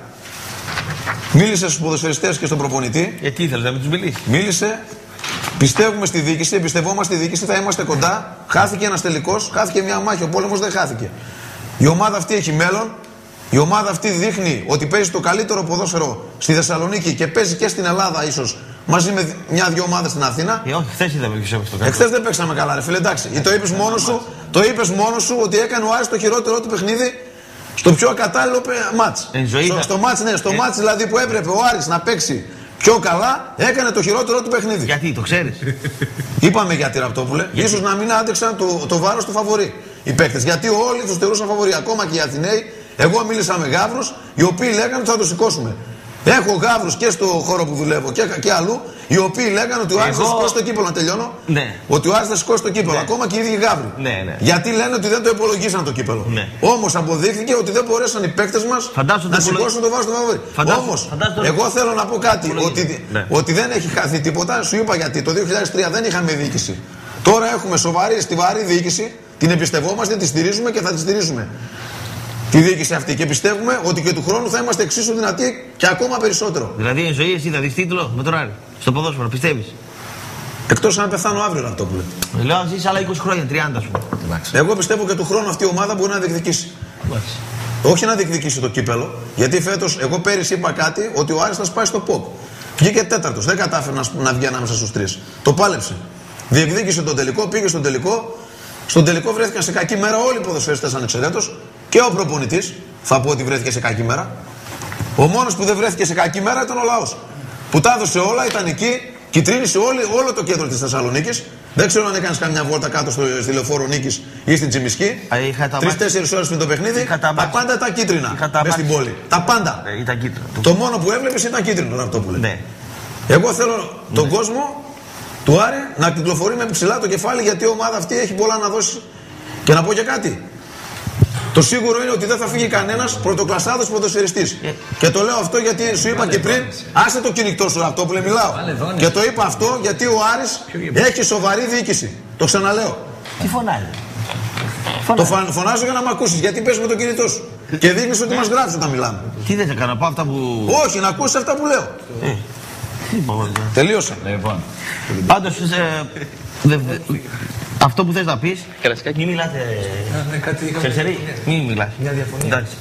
Μίλησε στους ποδοσφαιριστές και στον προπονητή. Γιατί ήθελε να μην τους μιλήσει. Μίλησε. Πιστεύουμε στη διοίκηση, εμπιστευόμαστε στη διοίκηση, θα είμαστε κοντά. Χάθηκε ένας τελικός, χάθηκε μια μάχη. Ο πόλεμος δεν χάθηκε. Η ομάδα αυτή έχει μέλλον. Η ομάδα αυτή δείχνει ότι παίζει το καλύτερο ποδόσφαιρο στη Θεσσαλονίκη και παίζει και στην Ελλάδα ίσως μαζί με μια-δυο ομάδες στην Αθήνα. Ε, όχι, χθες είδαμε και στο καλό. Εχθές δεν παίξαμε καλά, ρε φίλε, εντάξει. Το είπες μόνος σου, το είπες μόνος σου ότι έκανε ο Άρης το χειρότερο του παιχνίδι στο πιο ακατάλληλο μάτς. Στο, στο μάτς, ναι, στο ε... μάτς δηλαδή που έπρεπε ο Άρης να παίξει πιο καλά, έκανε το χειρότερο του παιχνίδι. Γιατί, το ξέρεις. Είπαμε γιατί, Ραπτόπουλε. Ίσως να μην άντεξαν το, το βάρος του φαβορί οι παίκτες. Γιατί όλοι τους θεωρούσαν φαβορί, ακόμα και οι Αθηναίοι. Εγώ μίλησα με γάβρους οι οποίοι λέγανε ότι θα το σηκώσουμε. Έχω γάβρους και στο χώρο που δουλεύω και, και αλλού, οι οποίοι λέγανε ότι ο Άρης Εγώ... θα σηκώσει το κύπελο. Να τελειώνω. Ναι. Ότι ο Άρης θα σηκώσει το κύπελο. Ναι. Ακόμα και οι ίδιοι γάβροι. Ναι, ναι. Γιατί λένε ότι δεν το υπολογίσαν το κύπελο. Ναι. Όμως αποδείχθηκε ότι δεν μπορέσαν οι παίκτες μας Φαντάσου να σηκώσουν το βάρος του φαβορί. Όμως, εγώ θέλω να πω κάτι. Ότι, ναι. ότι δεν έχει χαθεί τίποτα. Σου είπα γιατί το δύο χιλιάδες τρία δεν είχαμε διοίκηση. Τώρα έχουμε σοβαρή, στιβαρή διοίκηση. Την εμπιστευόμαστε, τη στηρίζουμε και θα τη στηρίζουμε. Τη διοίκηση αυτή και πιστεύουμε ότι και του χρόνου θα είμαστε εξίσου δυνατοί και ακόμα περισσότερο. Δηλαδή, η ζωή εσύ θα δεις τίτλο με τον Άρη στο ποδόσφαιρο, πιστεύεις. Εκτός αν πεθάνω αύριο, να το πούμε. Λέω αν ζεις άλλα είκοσι χρόνια, τριάντα σου. Εγώ πιστεύω και του χρόνου αυτή η ομάδα μπορεί να διεκδικήσει. Μάλιστα. Όχι να διεκδικήσει το κύπελο, γιατί φέτος, εγώ πέρυσι είπα κάτι ότι ο Άρης θα σπάσει στο ΠΟΚ. Βγήκε τέταρτος, δεν κατάφερε να, να βγει ανάμεσα στους τρεις. Το πάλεψε. Διεκδίκησε τον τελικό, πήγε στον τελικό. Στον τελικό βρέθηκαν σε κακή μέρα όλοι οι ποδοσφαιριστές ανεξαιρέτως. Και ο προπονητής, θα πω ότι βρέθηκε σε κακή μέρα. Ο μόνος που δεν βρέθηκε σε κακή μέρα ήταν ο λαός. Που τα έδωσε όλα, ήταν εκεί, κυτρίνησε όλη, όλο το κέντρο της Θεσσαλονίκης. Δεν ξέρω αν έκανες καμιά βόλτα κάτω στο Λεωφόρο Νίκης ή στην Τσιμισκή. Τρεις-τέσσερις ώρες πριν το παιχνίδι, τα πάντα τα κίτρινα μες στην πόλη. Τα πάντα. Ε, το μόνο που έβλεπες ήταν κίτρινο, αυτό που λέει. Ναι. Εγώ θέλω ναι. τον κόσμο του Άρη να κυκλοφορεί με ψηλά το κεφάλι, γιατί η ομάδα αυτή έχει πολλά να δώσει. Και να πω και κάτι. Το σίγουρο είναι ότι δεν θα φύγει κανένας πρωτοκλασσάδος ποδοσφαιριστής. Yeah. Και το λέω αυτό γιατί σου είπα και πριν, άσε το κυνηγτό σου αυτό που λέει, μιλάω. Και το είπα αυτό γιατί ο Άρης έχει σοβαρή διοίκηση. Το ξαναλέω. Τι φωνάζει. Το φωνάζω για να με ακούσεις, γιατί πες με το κινητό σου. Και δείχνεις ότι μας γράφεις όταν μιλάμε. Τι δεν έκανα, πάω αυτά που. Όχι, να ακούσεις αυτά που λέω. Ε. Τελείωσα. Πάντως. Αυτό που θες να πεις, μην μιλάτε. Σερσερί, μην μιλάτε. Μια διαφωνία. Εντάξει.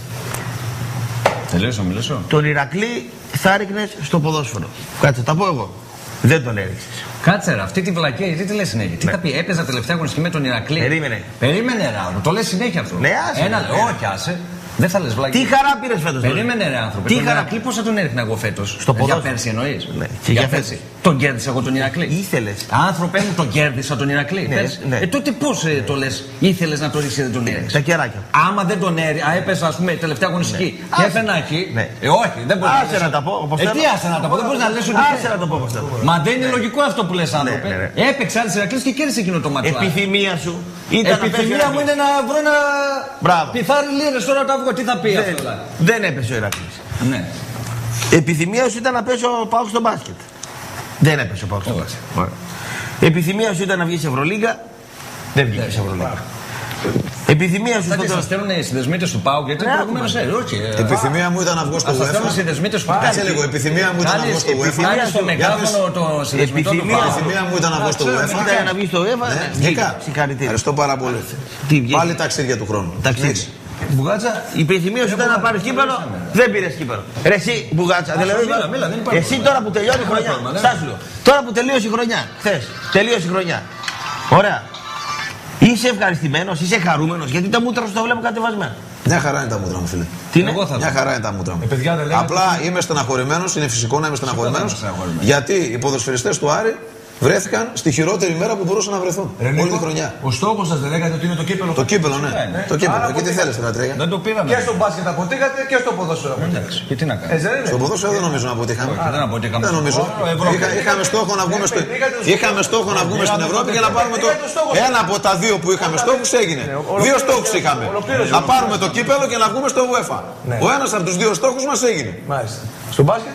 Τελείωσα, μιλήσω. Τον Ηρακλή θα ρίχνες στο ποδόσφαιρο. Κάτσε, τα πω εγώ. Δεν τον έριξες. Κάτσε ρε, αυτή τη βλακία, γιατί τη λες συνέχεια. Τι Ναι. θα πει, έπαιζα τελευταία αγωνιστική με τον Ηρακλή. Περίμενε. Περίμενε ρε άνθρωπο, το λες συνέχεια αυτό. Ναι, άσε, Ένα, ναι. όχι, άσε. Δεν θα λες βλακία. Τι χαρά πήρες φέτος. Περίμενε ρε άνθρωπο. Τι Τον χαρά. Ηρακλή πώς θα τον έριχνα εγώ φέτος. Στο Για ποδόσφαιρο. πέρσι εννοείς. Ναι. Και για για πέρσι. πέρσι. Τον κέρδισα εγώ τον Ηρακλή. Ήθελες. Άνθρωπε μου, τον κέρδισα τον Ηρακλή. Ναι, πέρσι. ναι. Ε, τότε πώς ε, το λες, ήθελες να το ρίξεις, δεν τον έριξες. Τα κεράκια. Άμα δεν τον έριξα, έπεσα ας πούμε τελευταία αγωνιστική και έφαινα εκεί. Ναι. Ε, όχι, δεν μπορεί Άσε να τα πω, όπως Ε, θέλω. τι άσε να τα πω, δεν μπορεί να λες ότι. Άσε να το πω όπως θέλω. Μα δεν είναι λογικό αυτό που λες, άνθρωπε. ναι, ναι. Έπαιξε άλλη Ηρακλής και κέρδισε εκείνο το μάτσο. Επιθυμία σου ήταν να πέσει ο Επιθυμία μου Ηρακλής. είναι να βρω ένα. Μπράβο. Πιθάρι λίρες τώρα το αυγό, τι θα πει αυτό. Δεν, δηλαδή. δεν έπεσε ο Ηρακλής. Ναι. Επιθυμία σου ήταν να πέσει ο Πάοκ στο μπάσκετ. Δεν έπεσε ο Πάοκ στο Όχι. μπάσκετ. Ωραία. Επιθυμία σου ήταν να βγει σε Ευρωλίγκα. Δεν βγήκε σε Ευρωλίγκα. Επιθυμία σου Θα στο και σας τέλος. στέλνουν οι συνδεσμίτες του ΠΑΟΚ γιατί Ναι, προηγουμένως ε, όχι. ε, Επιθυμία μου ήταν να βγω στο Ας σας στέλνουν οι UEFA. συνδεσμίτες του Κάτσε λίγο, επιθυμία μου ήταν να βγω στο UEFA. Κάνεις το μεγάφωνο των συνδεσμιτών του Επιθυμία. ΠΑΟΚ. Επιθυμία μου ήταν να βγω στο UEFA. Ήταν να βγει στο UEFA. Ναι, ναι, βγήκα. Συγχαρητήρια. Ευχαριστώ πάρα πολύ. Τι βγήκε. Πάλι ταξίδια του χρόνου. Ταξίδι. Μπουγάτσα. Η επιθυμία σου ήταν να πάρει κύπελο, δεν πήρε κύπελο. Ρε εσύ, Μπουγάτσα, δηλαδή. μίλα, μίλα, δεν υπάρχει Εσύ πρόβλημα. τώρα που τελειώνει η Δεν χρονιά. υπάρχει πρόβλημα, Στάσου λίγο. Τώρα που τελείωσε η χρονιά, χθες, τελείωσε η χρονιά. Ωραία. Είσαι ευχαριστημένος, είσαι χαρούμενος, γιατί τα μούτρα σου τα βλέπω κατεβασμένα. Μια χαρά είναι τα μούτρα μου, φίλε. Τι είναι? Εγώ θα Μια χαρά είναι τα μούτρα μου. Ε, παιδιά, δεν λέμε Απλά είμαι στεναχωρημένος, είναι φυσικό να είμαι στεναχωρημένος. είμαι στεναχωρημένος. Γιατί οι ποδοσφαιριστές του Άρη βρέθηκαν στη χειρότερη μέρα που μπορούσαν να βρεθούν. Ρε, Όλη Νίκο, τη χρονιά. Ο στόχος σας δεν λέγατε ότι είναι το κύπελο. Το κύπελο, ναι. ναι. Το κύπελο. Άρα Εκεί τι αποτύχατε. θέλεις, Τετρατρίγια. Δεν το πήραμε. Και στο μπάσκετ αποτύχατε και στο ποδόσφαιρο αποτύχατε. Και τι να Ε, κάνεις. δεν είναι. Στο ποδόσφαιρο δεν νομίζω να αποτύχαμε. Δεν αποτύχαμε. Δεν νομίζω. Ευρώπη. Είχα- Είχαμε στόχο να βγούμε, στο... Πήγατε στο- είχαμε στόχο να βγούμε στην Ευρώπη και να πάρουμε το. Πήγατε στο στόχο. Ένα από τα δύο που είχαμε στόχους έγινε. ολοκλήρωσε. Δύο στόχους είχαμε. Ολοκλήρωσε. Να πάρουμε το κύπελο και να βγούμε στο UEFA. Ναι. Ο ένας από τους δύο στόχους μας έγινε. Μάλιστα. Στο μπάσκετ.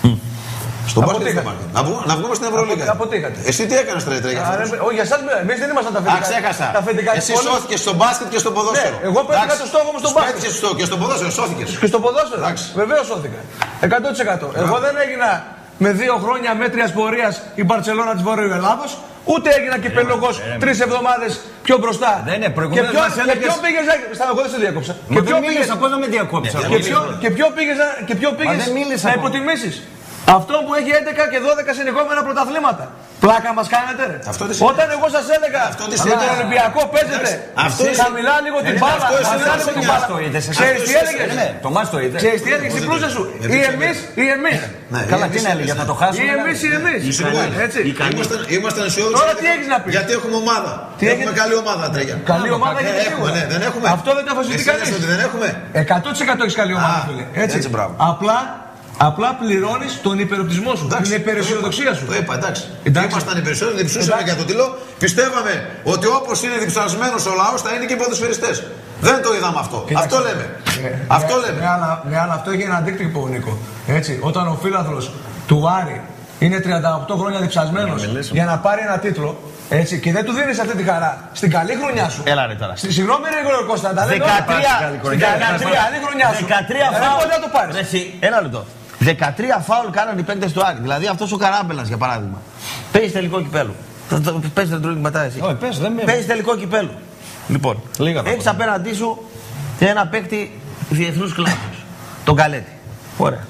Στον μπάσκετ Αποτύχατε. δεν πάμε. Να βγούμε- Να βγούμε στην Ευρωλίγα. αποτύχατε. Εσύ τι έκανες, Τετρατρίγια. Άρα, όχι, για εσάς μιλάμε. Εμείς δεν ήμασταν τα Α, αφεντικά. ξέχασα. Τα αφεντικά της Εσύ πόλης. σώθηκες στο μπάσκετ και στο ποδόσφαιρο. Ναι, εγώ πέτυχα Εντάξει. το στόχο μου στο μπάσκετ. Πέτυχες στο- και στο ποδόσφαιρο, σώθηκες. Και στο ποδόσφαιρο. Εντάξει. Βεβαίως σώθηκα. εκατό τοις εκατό. Εγώ δεν έγινα με δύο χρόνια μέτριας πορείας η Μπαρτσελώνα της Βορείου Ελλάδος. Ούτε έγινα κυπελούχος τρεις εβδομάδες πιο μπροστά. Δεν είναι, Και προηγουμένως ποιο- μας και έλεγες- ποιο πήγες να. Στα εγώ δεν σε διάκοψα. Μα Και δεν ποιο πήγες. μίλησα, πώς να με διακόψεις. Ναι, αυτό. Και δεν ποιο, και ποιο πήγες, να- και ποιο πήγες δεν μίλησα να ακόμα. υποτιμήσεις. Αυτό που έχει έντεκα και δώδεκα συνεχόμενα πρωταθλήματα. Πλάκα μας κάνετε, ρε. Αυτό τι σημαίνει. Όταν εγώ σας έλεγα Αυτό τι με σημαίνει. τον Ολυμπιακό παίζετε. Αυτό Εσείς είναι- χαμηλά λίγο την είναι- μπάλα. αυτό είναι- Χαμηλά αυτό λίγο την είναι- μπάλα. το είδες, εσύ. Ξέρεις τι Αυτό έλεγες. Ναι, το μας το είδε. Ξέρεις τι έλεγες στην πλούσια σου. Γιατί Ή το εμείς ή εμείς. Ναι, Καλά, εμείς τι να έλεγε, είμαστε- θα το χάσουμε. Ή εμείς ή εμείς. Συγγνώμη. Έτσι. Ήμασταν, ήμασταν αισιόδοξοι. Τώρα γιατί- τι έχεις να πεις? Γιατί έχουμε ομάδα. Τι έχουμε έχεις- καλή ομάδα, Τρέγια. Καλή ομάδα Ναι, έχετε έχουμε, σίγουρα. ναι, δεν έχουμε. Αυτό δεν το αφασιστεί Εσύ κανείς. λες ότι δεν έχουμε. εκατό τοις εκατό έχεις καλή ομάδα, Α, φίλε. έτσι, μπράβο. Απλά, απλά πληρώνεις τον υπεροπτισμό σου. Εντάξει, Την υπεραισιοδοξία σου. Το είπα, εντάξει. Εντάξει. Ήμασταν οι περισσότεροι, διψούσαμε Εντάξει. για το τυλό. Πιστεύαμε ότι όπως είναι διψασμένος ο λαός θα είναι και οι ποδοσφαιριστές. Δεν το είδαμε αυτό. Κοίταξε. Αυτό λέμε. Ναι, Αυτό ναι, λέμε. Ναι, αλλά, ναι, αλλά αυτό έχει ένα αντίκτυπο, Νίκο. Έτσι, όταν ο φίλαθλος του Άρη είναι τριάντα οκτώ χρόνια διψασμένος για να πάρει ένα τίτλο, έτσι, και δεν του δίνεις αυτή τη χαρά στην καλή χρονιά σου. Έλα ρε τώρα. Στη συγγνώμη, ρε Γρηγόρη Κώστα, τα λέμε όλα. δεκατρία Στην δεκατρία, άλλη χρονιά σου. δεκατρία Ε, φάουλ. πότε θα το πάρεις. Ρε εσύ, ένα λεπτό. δεκατρία φάουλ κάνανε οι παίκτες του Άρη. Δηλαδή αυτός ο Καράμπελας για παράδειγμα. Παίζει τελικό κυπέλου. Παίζει τελικό μετά εσύ. Όχι, πες, δεν με- Παίζει τελικό κυπέλου. Λοιπόν, Λίγα θα έχεις πω. απέναντί σου ένα παίκτη διεθνούς κλάδους. Τον Καλέτη. Ωραία.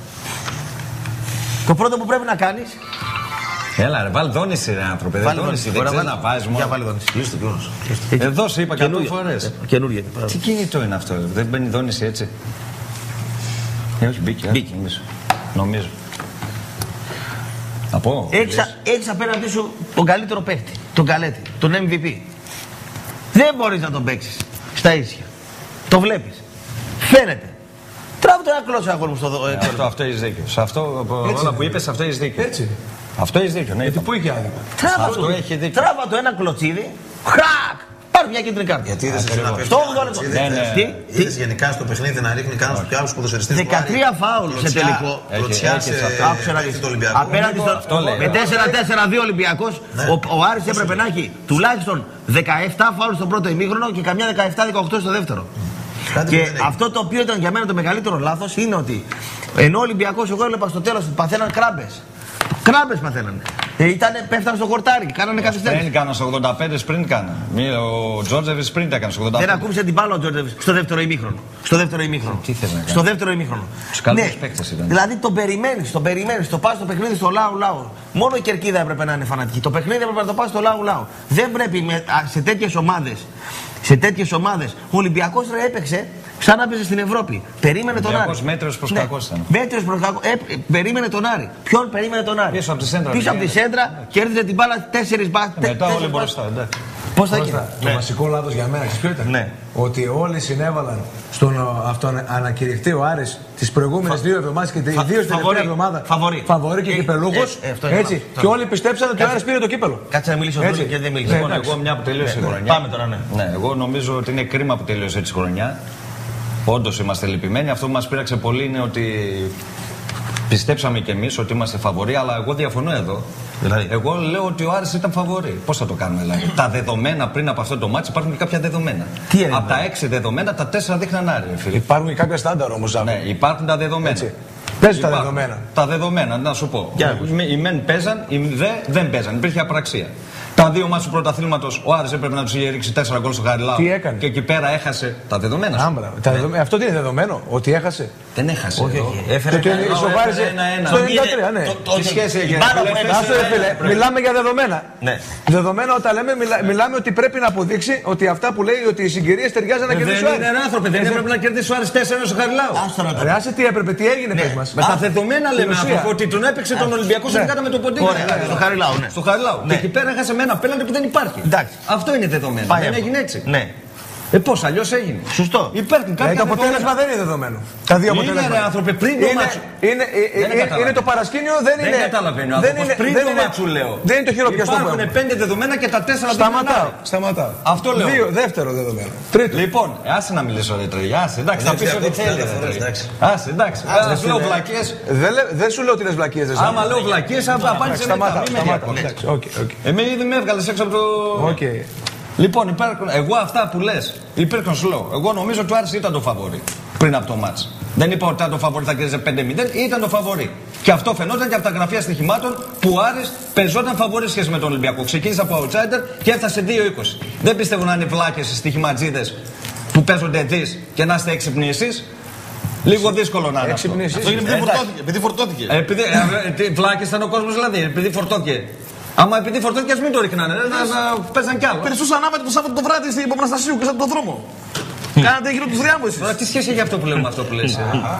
Το πρώτο που πρέπει να κάνεις. Έλα ρε, βάλει δόνηση ρε άνθρωπε. Δεν Βάλε δόνηση, δεν Ωραία, ξέρεις να βάλε. βάζεις Για μόνο. βάλε δόνηση. Κλείστε κιόλας. Εδώ σε είπα εκατό Καινούργια. φορές. Καινούργια. Τι κινητό είναι αυτό, δεν μπαίνει δόνηση έτσι. Ε, όχι, μπήκε. ε, Μπήκε. Νομίζω. Νομίζω. Να πω. Έχεις, λες. έχεις απέναντί σου τον καλύτερο παίκτη, τον Καλέτη, τον εμ βι πι. Δεν μπορείς να τον παίξεις στα ίσια. Το βλέπεις. Φαίνεται. Τράβω το ένα κλώσσα αγόρι μου στο δω. Ε, Αυτό, αυτό έχεις δίκιο. Σε αυτό, από Έτσι όλα είναι. που είπες, αυτό έχεις δίκιο. Έτσι. Αυτό έχεις δίκιο, ναι. Γιατί είπα. πού είχε άδικο. Τράβα Αυτό το, έχει δίκιο. τράβα το ένα κλωτσίδι. Χρακ! Πάρ' μια κίτρινη κάρτα. Γιατί είδες εσύ να πέφτει. Στο όγδοο λεπτό. Ναι, ναι. Τι, τι, Είδες γενικά στο παιχνίδι να ρίχνει κανένας και άλλους ποδοσφαιριστές του Άρη. δεκατρία φάουλ σε Κλωτσιά- τελικό. Έχει- Κλωτσιά έχει σε αυτό. Άκουσε να παίκτη δεις. του Ολυμπιακού. Απέναντι στο. Αυτό λέει. Με τέσσερα τέσσερα δύο Ολυμπιακός, ο, ο Άρης έπρεπε να έχει τουλάχιστον δεκαεπτά φάουλ στο πρώτο ημίχρονο και καμιά δεκαεπτά δεκαοκτώ στο δεύτερο. Κάτι που Και δεν έχει. αυτό το οποίο ήταν για μένα το μεγαλύτερο λάθος είναι ότι ενώ ο Ολυμπιακός, εγώ έβλεπα στο τέλος ότι παθαίναν κράμπες. Κράμπες παθαίνανε. Ήταν, πέφτανε στο χορτάρι και κάνανε καθυστέρηση. Πριν κάνα στο ογδόντα πέντε, πριν κάνα. Ο Τζόρτζεβιτς πριν τα έκανε στο ογδόντα πέντε. Δεν ακούμπησε την μπάλα ο Τζόρτζεβιτς στο δεύτερο ημίχρονο. Στο δεύτερο ημίχρονο. Τι θέλει να κάνει. Στο δεύτερο ημίχρονο. Τους καλύτερους παίκτες ήταν. Δηλαδή τον περιμένει, τον περιμένει, το πα στο παιχνίδι στο λαού λαού. Μόνο η κερκίδα έπρεπε να είναι φανατική. Το παιχνίδι έπρεπε να το πα στο λαού λαού. Δεν πρέπει με, σε τέτοιες ομάδες. Σε τέτοιες ομάδες. Ο Ολυμπιακός ρε έπαιξε σαν να παίζει στην Ευρώπη. Περίμενε τον Άρη. Μέτριος προς κακός ήταν. Μέτριος προς κακός. Ε, περίμενε τον Άρη. Ποιον περίμενε τον Άρη. Πίσω από τη σέντρα. Πίσω από τη σέντρα κέρδιζε την μπάλα τέσσερις μπάλες. Μετά όλοι μπροστά. Πώς θα γίνει. Το ναι. βασικό λάθος για μένα, ποιο ήταν. Ναι. Ότι όλοι συνέβαλαν στον αυτοανακηρυχτή ο Άρης τις προηγούμενες δύο εβδομάδες και ιδίως την τελευταία εβδομάδα. Φαβορί. Φαβορί και κυπελούχος. Έτσι. Και όλοι πιστέψαν ότι ο Άρης πήρε το κύπελο. Κάτσε να μιλήσω τώρα και δεν μίλησε. Λοιπόν, εγώ μια που τελείωσε η χρονιά. Πάμε τώρα, ναι. Εγώ νομίζω ότι είναι κρίμα που τελείωσε έτσι η χρονιά. Όντως είμαστε λυπημένοι. Αυτό που μας πείραξε πολύ είναι ότι πιστέψαμε κι εμείς ότι είμαστε φαβορί, αλλά εγώ διαφωνώ εδώ. Δηλαδή. Εγώ λέω ότι ο Άρης ήταν φαβορί. Πώς θα το κάνουμε δηλαδή. Τα δεδομένα πριν από αυτό το μάτσο υπάρχουν και κάποια δεδομένα. Τι από τα έξι δεδομένα, τα τέσσερα δείχναν Άρη. Φίλε. Υπάρχουν και κάποια στάνταρ όμως. Ναι, υπάρχουν τα δεδομένα. Πες τα δεδομένα. Τα δεδομένα, να σου πω. Οι μεν παίζαν, οι δε δεν παίζαν. Υπήρχε απραξία. Τα δύο μάτς του πρωταθλήματος, ο Άρης έπρεπε να τους είχε ρίξει τέσσερα γκολ στο Χαριλάου. Τι έκανε. Και εκεί πέρα έχασε τα δεδομένα. Άμπρα, τα δεδομέ... Αυτό τι είναι δεδομένο, ότι έχασε. Δεν έχασε. Όχι, όχι. Έφερε το ισοβάρισε στο ενενήντα τρία, ναι. Τι σχέση έχει. Μιλάμε για δεδομένα. Ναι. Δεδομένα όταν λέμε, μιλά, μιλάμε ότι πρέπει να αποδείξει ότι αυτά που λέει ότι οι συγκυρίες ταιριάζουν να κερδίσει ο Άρης. Δεν είναι άνθρωποι, δεν έπρεπε να κερδίσει ο Άρης τέσσερα στο Χαριλάου. Ρε άσε τι έπρεπε, τι έγινε πες μας. Με στα δεδομένα λέμε άνθρωπο ότι τον έπαιξε τον Ολυμπιακό συνεργάτα με τον Ποντίνο. Στο Χαριλάου, ναι. Στο Χαριλάου. Και εκεί πέρα έχασε με ένα πέναλτι που δεν υπάρχει. Εντάξει. Αυτό είναι δεδομένο. Πάει δεν αυτό. έγινε έτσι. Ναι. Ε, πώς αλλιώς έγινε. Σωστό. Υπάρχουν κάποια. Ε, το αποτέλεσμα δεν είναι δεδομένο. Τα δύο είναι, αποτέλεσματα. Ρε, άνθρωπε, πριν το είναι, μάτσο. Είναι, είναι, είναι, είναι το παρασκήνιο, δεν, δεν είναι. Δεν καταλαβαίνω. Δεν είναι, πριν δεν το είναι, μάτσο λέω. Δεν είναι το χειροπιαστό. Υπάρχουν πέντε δεδομένα και τα τέσσερα σταματάω. Σταματάω. Αυτό λέω. Δύο, δεύτερο δεδομένο. Τρίτο. Λοιπόν, άσε να μιλήσω ρε τρελιά. Άσε, εντάξει, θα πεις ό,τι θέλει. Άσε, εντάξει. Άσε, λέω βλακίες. Δεν σου λέω ότι είναι βλακίες. Άμα λέω βλακίες, απάντησε μετά. Εμένα ήδη με έβγαλες έξω από το. Λοιπόν, υπάρχουν, εγώ αυτά που λες, υπήρχαν σου λέω. Εγώ νομίζω ότι ο Άρης ήταν το φαβορί πριν από το μάτς. Δεν είπα ότι ήταν το φαβορί, θα κέρδιζε πέντε μηδέν, ήταν το φαβορί. Και αυτό φαινόταν και από τα γραφεία στοιχημάτων που ο Άρης παίζονταν φαβορί σχέση με τον Ολυμπιακό. Ξεκίνησε από outsider και έφτασε δύο είκοσι. Δεν πιστεύω να είναι βλάκες οι στοιχηματζίδες που παίζονται δις και να είστε έξυπνοι εσείς. Λίγο δύσκολο να είναι. Αυτό. Αυτό είναι επειδή φορτώθηκε. Επειδή φορτώθηκε. Επειδή, ε, βλάκες ήταν ο κόσμος δηλαδή, επειδή φορτώθηκε. Άμα επειδή φορτώθηκε, ας μην το ρίχνανε, να, να παίζαν κι άλλο. Περισσούσαν άβατη το Σάββατο το βράδυ στην Παπαναστασίου και στον δρόμο. Κάνατε γύρω του θριάμβου εσείς. Τώρα τι σχέση έχει αυτό που λέμε με αυτό που λες.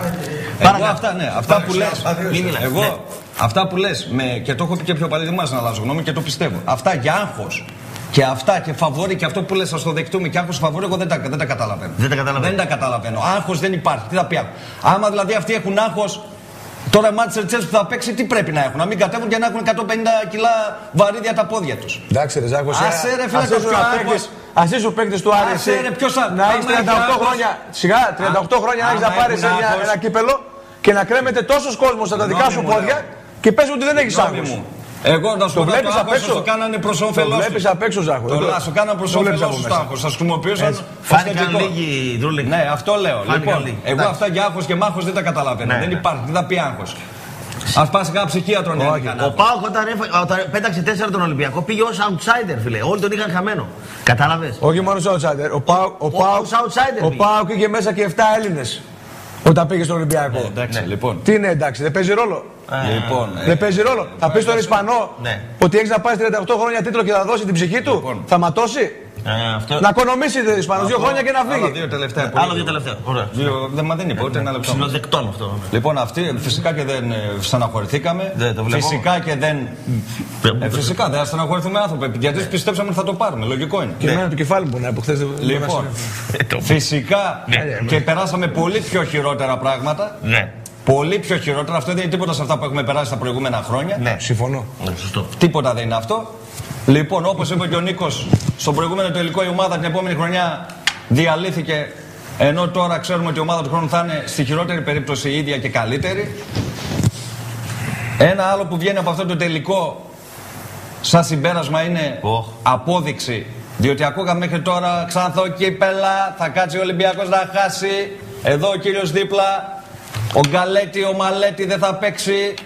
Εγώ αυτά, ναι, αυτά που λες. Εγώ αυτά που λες, και το έχω πει και πιο παλιά, δεν μου άρεσε να αλλάζω γνώμη και το πιστεύω. Αυτά για άγχος. Και αυτά και φαβόρι και αυτό που λες, θα το δεχτούμε και άγχος φαβόρι, εγώ δεν τα, δεν τα καταλαβαίνω. Δεν τα καταλαβαίνω. Δεν τα καταλαβαίνω. Άγχος δεν υπάρχει. Τι θα πει άγχος. Άμα δηλαδή αυτοί έχουν άγχος. Τώρα οι Manchester Chelsea που θα παίξει τι πρέπει να έχουν, να μην κατέβουν και να έχουν εκατόν πενήντα κιλά βαρύδια τα πόδια τους. Εντάξει ρε Ζάκο, άσε ρε φίλε, ας είσαι ο παίκτης του Άρη, να έχεις τριάντα οκτώ χρόνια, σιγά τριάντα οκτώ χρόνια να έχεις να πάρεις ένα κύπελο και να κρέμεται τόσος κόσμος στα δικά σου πόδια και πες ότι δεν έχεις άγχος. Εγώ να σου το πω βλέπεις το απ' έξω. Το κάνανε προς όφελός τους. Το βλέπεις απ' έξω Ζάχο. Το σου κάνανε προς όφελός τους το άγχος. Σας χρησιμοποιούσαν. Φάνηκαν λίγοι Ντρούλινγκ. Ναι, αυτό λέω. Λοιπόν, εγώ αυτά για άγχος και μάχος δεν τα καταλαβαίνω. Δεν υπάρχει, δεν θα πει άγχος. Ας πας σε κανένα ψυχίατρο να είναι. Ο Πάοκ όταν, όταν πέταξε τέσσερα τον Ολυμπιακό πήγε ως outsider, φίλε. Όλοι τον είχαν χαμένο. Κατάλαβες. Όχι μόνο ως outsider. Ο Πάοκ ο Πάοκ, ο Πάοκ είχε μέσα και επτά Έλληνες όταν πήγε στον Ολυμπιακό. Ε, εντάξει, ναι. Λοιπόν. Τι είναι εντάξει, δεν παίζει ρόλο. Ε, λοιπόν, δεν παίζει ρόλο. Ε, θα πει στον Ισπανό ναι. ότι έχει να πάρει τριάντα οκτώ χρόνια τίτλο και θα δώσει την ψυχή του. Λοιπόν. Θα ματώσει. Ε, αυτό... Να οικονομήσει τον Ισπανό δύο χρόνια και να φύγει. Άλλο δύο τελευταία. Άλλο δύο τελευταία. Δύο, δεν, μα δεν είπε ούτε ένα λεπτό. Συνοδεκτών αυτό. Λοιπόν, αυτοί φυσικά και δεν στεναχωρηθήκαμε. Δεν το βλέπω. Φυσικά και δεν. Ε, φυσικά δεν στεναχωρηθούμε άνθρωποι. Γιατί πιστέψαμε ότι θα το πάρουμε. Λογικό είναι. Και εμένα το κεφάλι μου να χθες. Λοιπόν, φυσικά και περάσαμε πολύ πιο χειρότερα πράγματα. Πολύ πιο χειρότερα. Αυτό δεν είναι τίποτα σε αυτά που έχουμε περάσει τα προηγούμενα χρόνια. Ναι, συμφωνώ. Τίποτα δεν είναι αυτό. Λοιπόν, όπως είπε και ο Νίκος, στον προηγούμενο τελικό η ομάδα την επόμενη χρονιά διαλύθηκε. Ενώ τώρα ξέρουμε ότι η ομάδα του χρόνου θα είναι στη χειρότερη περίπτωση η ίδια και καλύτερη. Ένα άλλο που βγαίνει από αυτό το τελικό σαν συμπέρασμα είναι oh. απόδειξη. Διότι ακούγαμε μέχρι τώρα Ξανθό κύπελα, θα κάτσει ο Ολυμπιακός να χάσει. Εδώ ο κύριος δίπλα, ο Γκαλέτη, ο Μαλέτη δεν θα παίξει.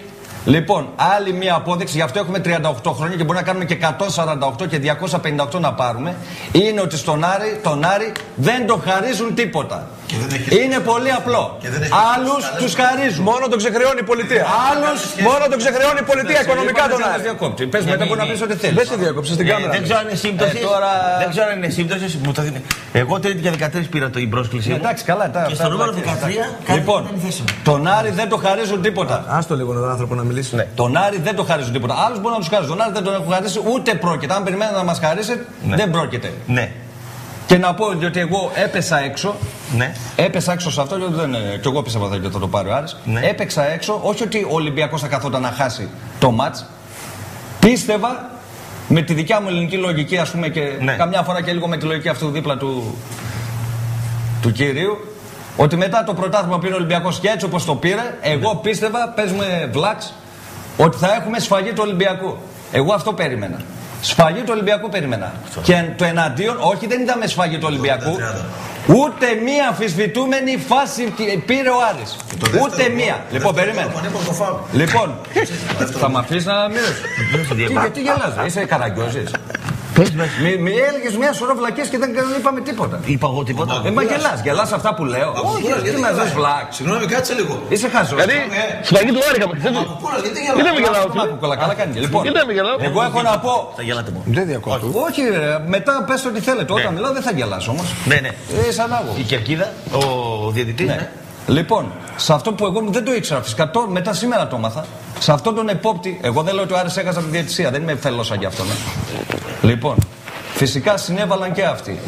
Λοιπόν, άλλη μία απόδειξη, γι' αυτό έχουμε τριάντα οκτώ χρόνια και μπορεί να κάνουμε και εκατόν σαράντα οκτώ και διακόσια πενήντα οκτώ να πάρουμε. Είναι ότι στον Άρη, τον Άρη δεν το χαρίζουν τίποτα. Είναι πολύ απλό. Άλλους τους χαρίζουν. Μόνο τον ξεχρεώνει η πολιτεία. Άλλους μόνο τον ξεχρεώνει η πολιτεία οικονομικά τον Άρη. Πες μετά μπορεί να πεις ό,τι θέλεις. Δεν σε διακόψεις στην κάμερα. Δεν ξέρω αν είναι σύμπτωση. Δεν ξέρω αν είναι σύμπτωση. Εγώ τρίτη και δεκατρείς πήρα την πρόσκληση. Εντάξει, καλά. Και στο νούμερο δεκατρία. Λοιπόν, τον Άρη δεν το χαρίζουν τίποτα. Άστο λίγο τον άνθρωπο να μιλήσει. Τον Άρη δεν το χαρίζουν τίποτα. Άλλους μπορεί να τους χαρίζουν. Τον Άρη δεν τον έχουν χαρίσει ούτε πρόκειται. Αν περιμένετε να μας χαρίσει, δεν πρόκειται. Ναι. Και να πω ότι εγώ έπεσα έξω. Ναι. Έπεσα έξω σε αυτό, δεν, και εγώ πίστευα ότι θα το πάρει ο Άρης. Ναι. Έπαιξα έξω, όχι ότι ο Ολυμπιακός θα καθόταν να χάσει το μάτς. Πίστευα με τη δικιά μου ελληνική λογική, ας πούμε, και ναι. καμιά φορά και λίγο με τη λογική αυτού δίπλα του, του κυρίου, ότι μετά το πρωτάθλημα που πήρε ο Ολυμπιακός και έτσι όπως το πήρε, εγώ ναι. πίστευα, παίζουμε βλάξ, ότι θα έχουμε σφαγή του Ολυμπιακού. Εγώ αυτό περίμενα. Σφαγή του Ολυμπιακού περίμενα. Αυτό. Και το εναντίον, όχι δεν είδαμε σφαγή του Ολυμπιακού. Ούτε μία αμφισβητούμενη φάση πήρε ο Άρης. Ούτε μία. Λοιπόν, περίμενε. Λοιπόν, θα μ' αφήσεις να μιλήσω. Γιατί γελάζω, είσαι καραγκιόζης. Μη έλεγες μια σωρό βλακές και δεν είπαμε τίποτα. Είπα εγώ τίποτα. Ε, μα γελάς, γελάς αυτά που λέω. Όχι, τι με δες βλάκ. Συγγνώμη, κάτσε λίγο. Είσαι χαζός. Γιατί σφαγή του Άρη είχαμε. Γιατί δεν με γελάω. Καλά κάνει. Λοιπόν, εγώ έχω να πω. Θα γελάτε μόνο. Δεν διακόπτω. Όχι, μετά πες ό,τι θέλετε. Όταν μιλάω δεν θα γελάς όμως. Ναι, ναι. Είσαι ανάγω. Η Κερκίδα, ο διαιτητής. Λοιπόν, σε αυτό που εγώ δεν το ήξερα φυσικά, το, μετά σήμερα το έμαθα, σε αυτόν τον επόπτη, εγώ δεν λέω ότι ο Άρης έχασε από τη διαιτησία, δεν είμαι φελός σαν γι' αυτό. Ναι. Λοιπόν, φυσικά συνέβαλαν και αυτοί.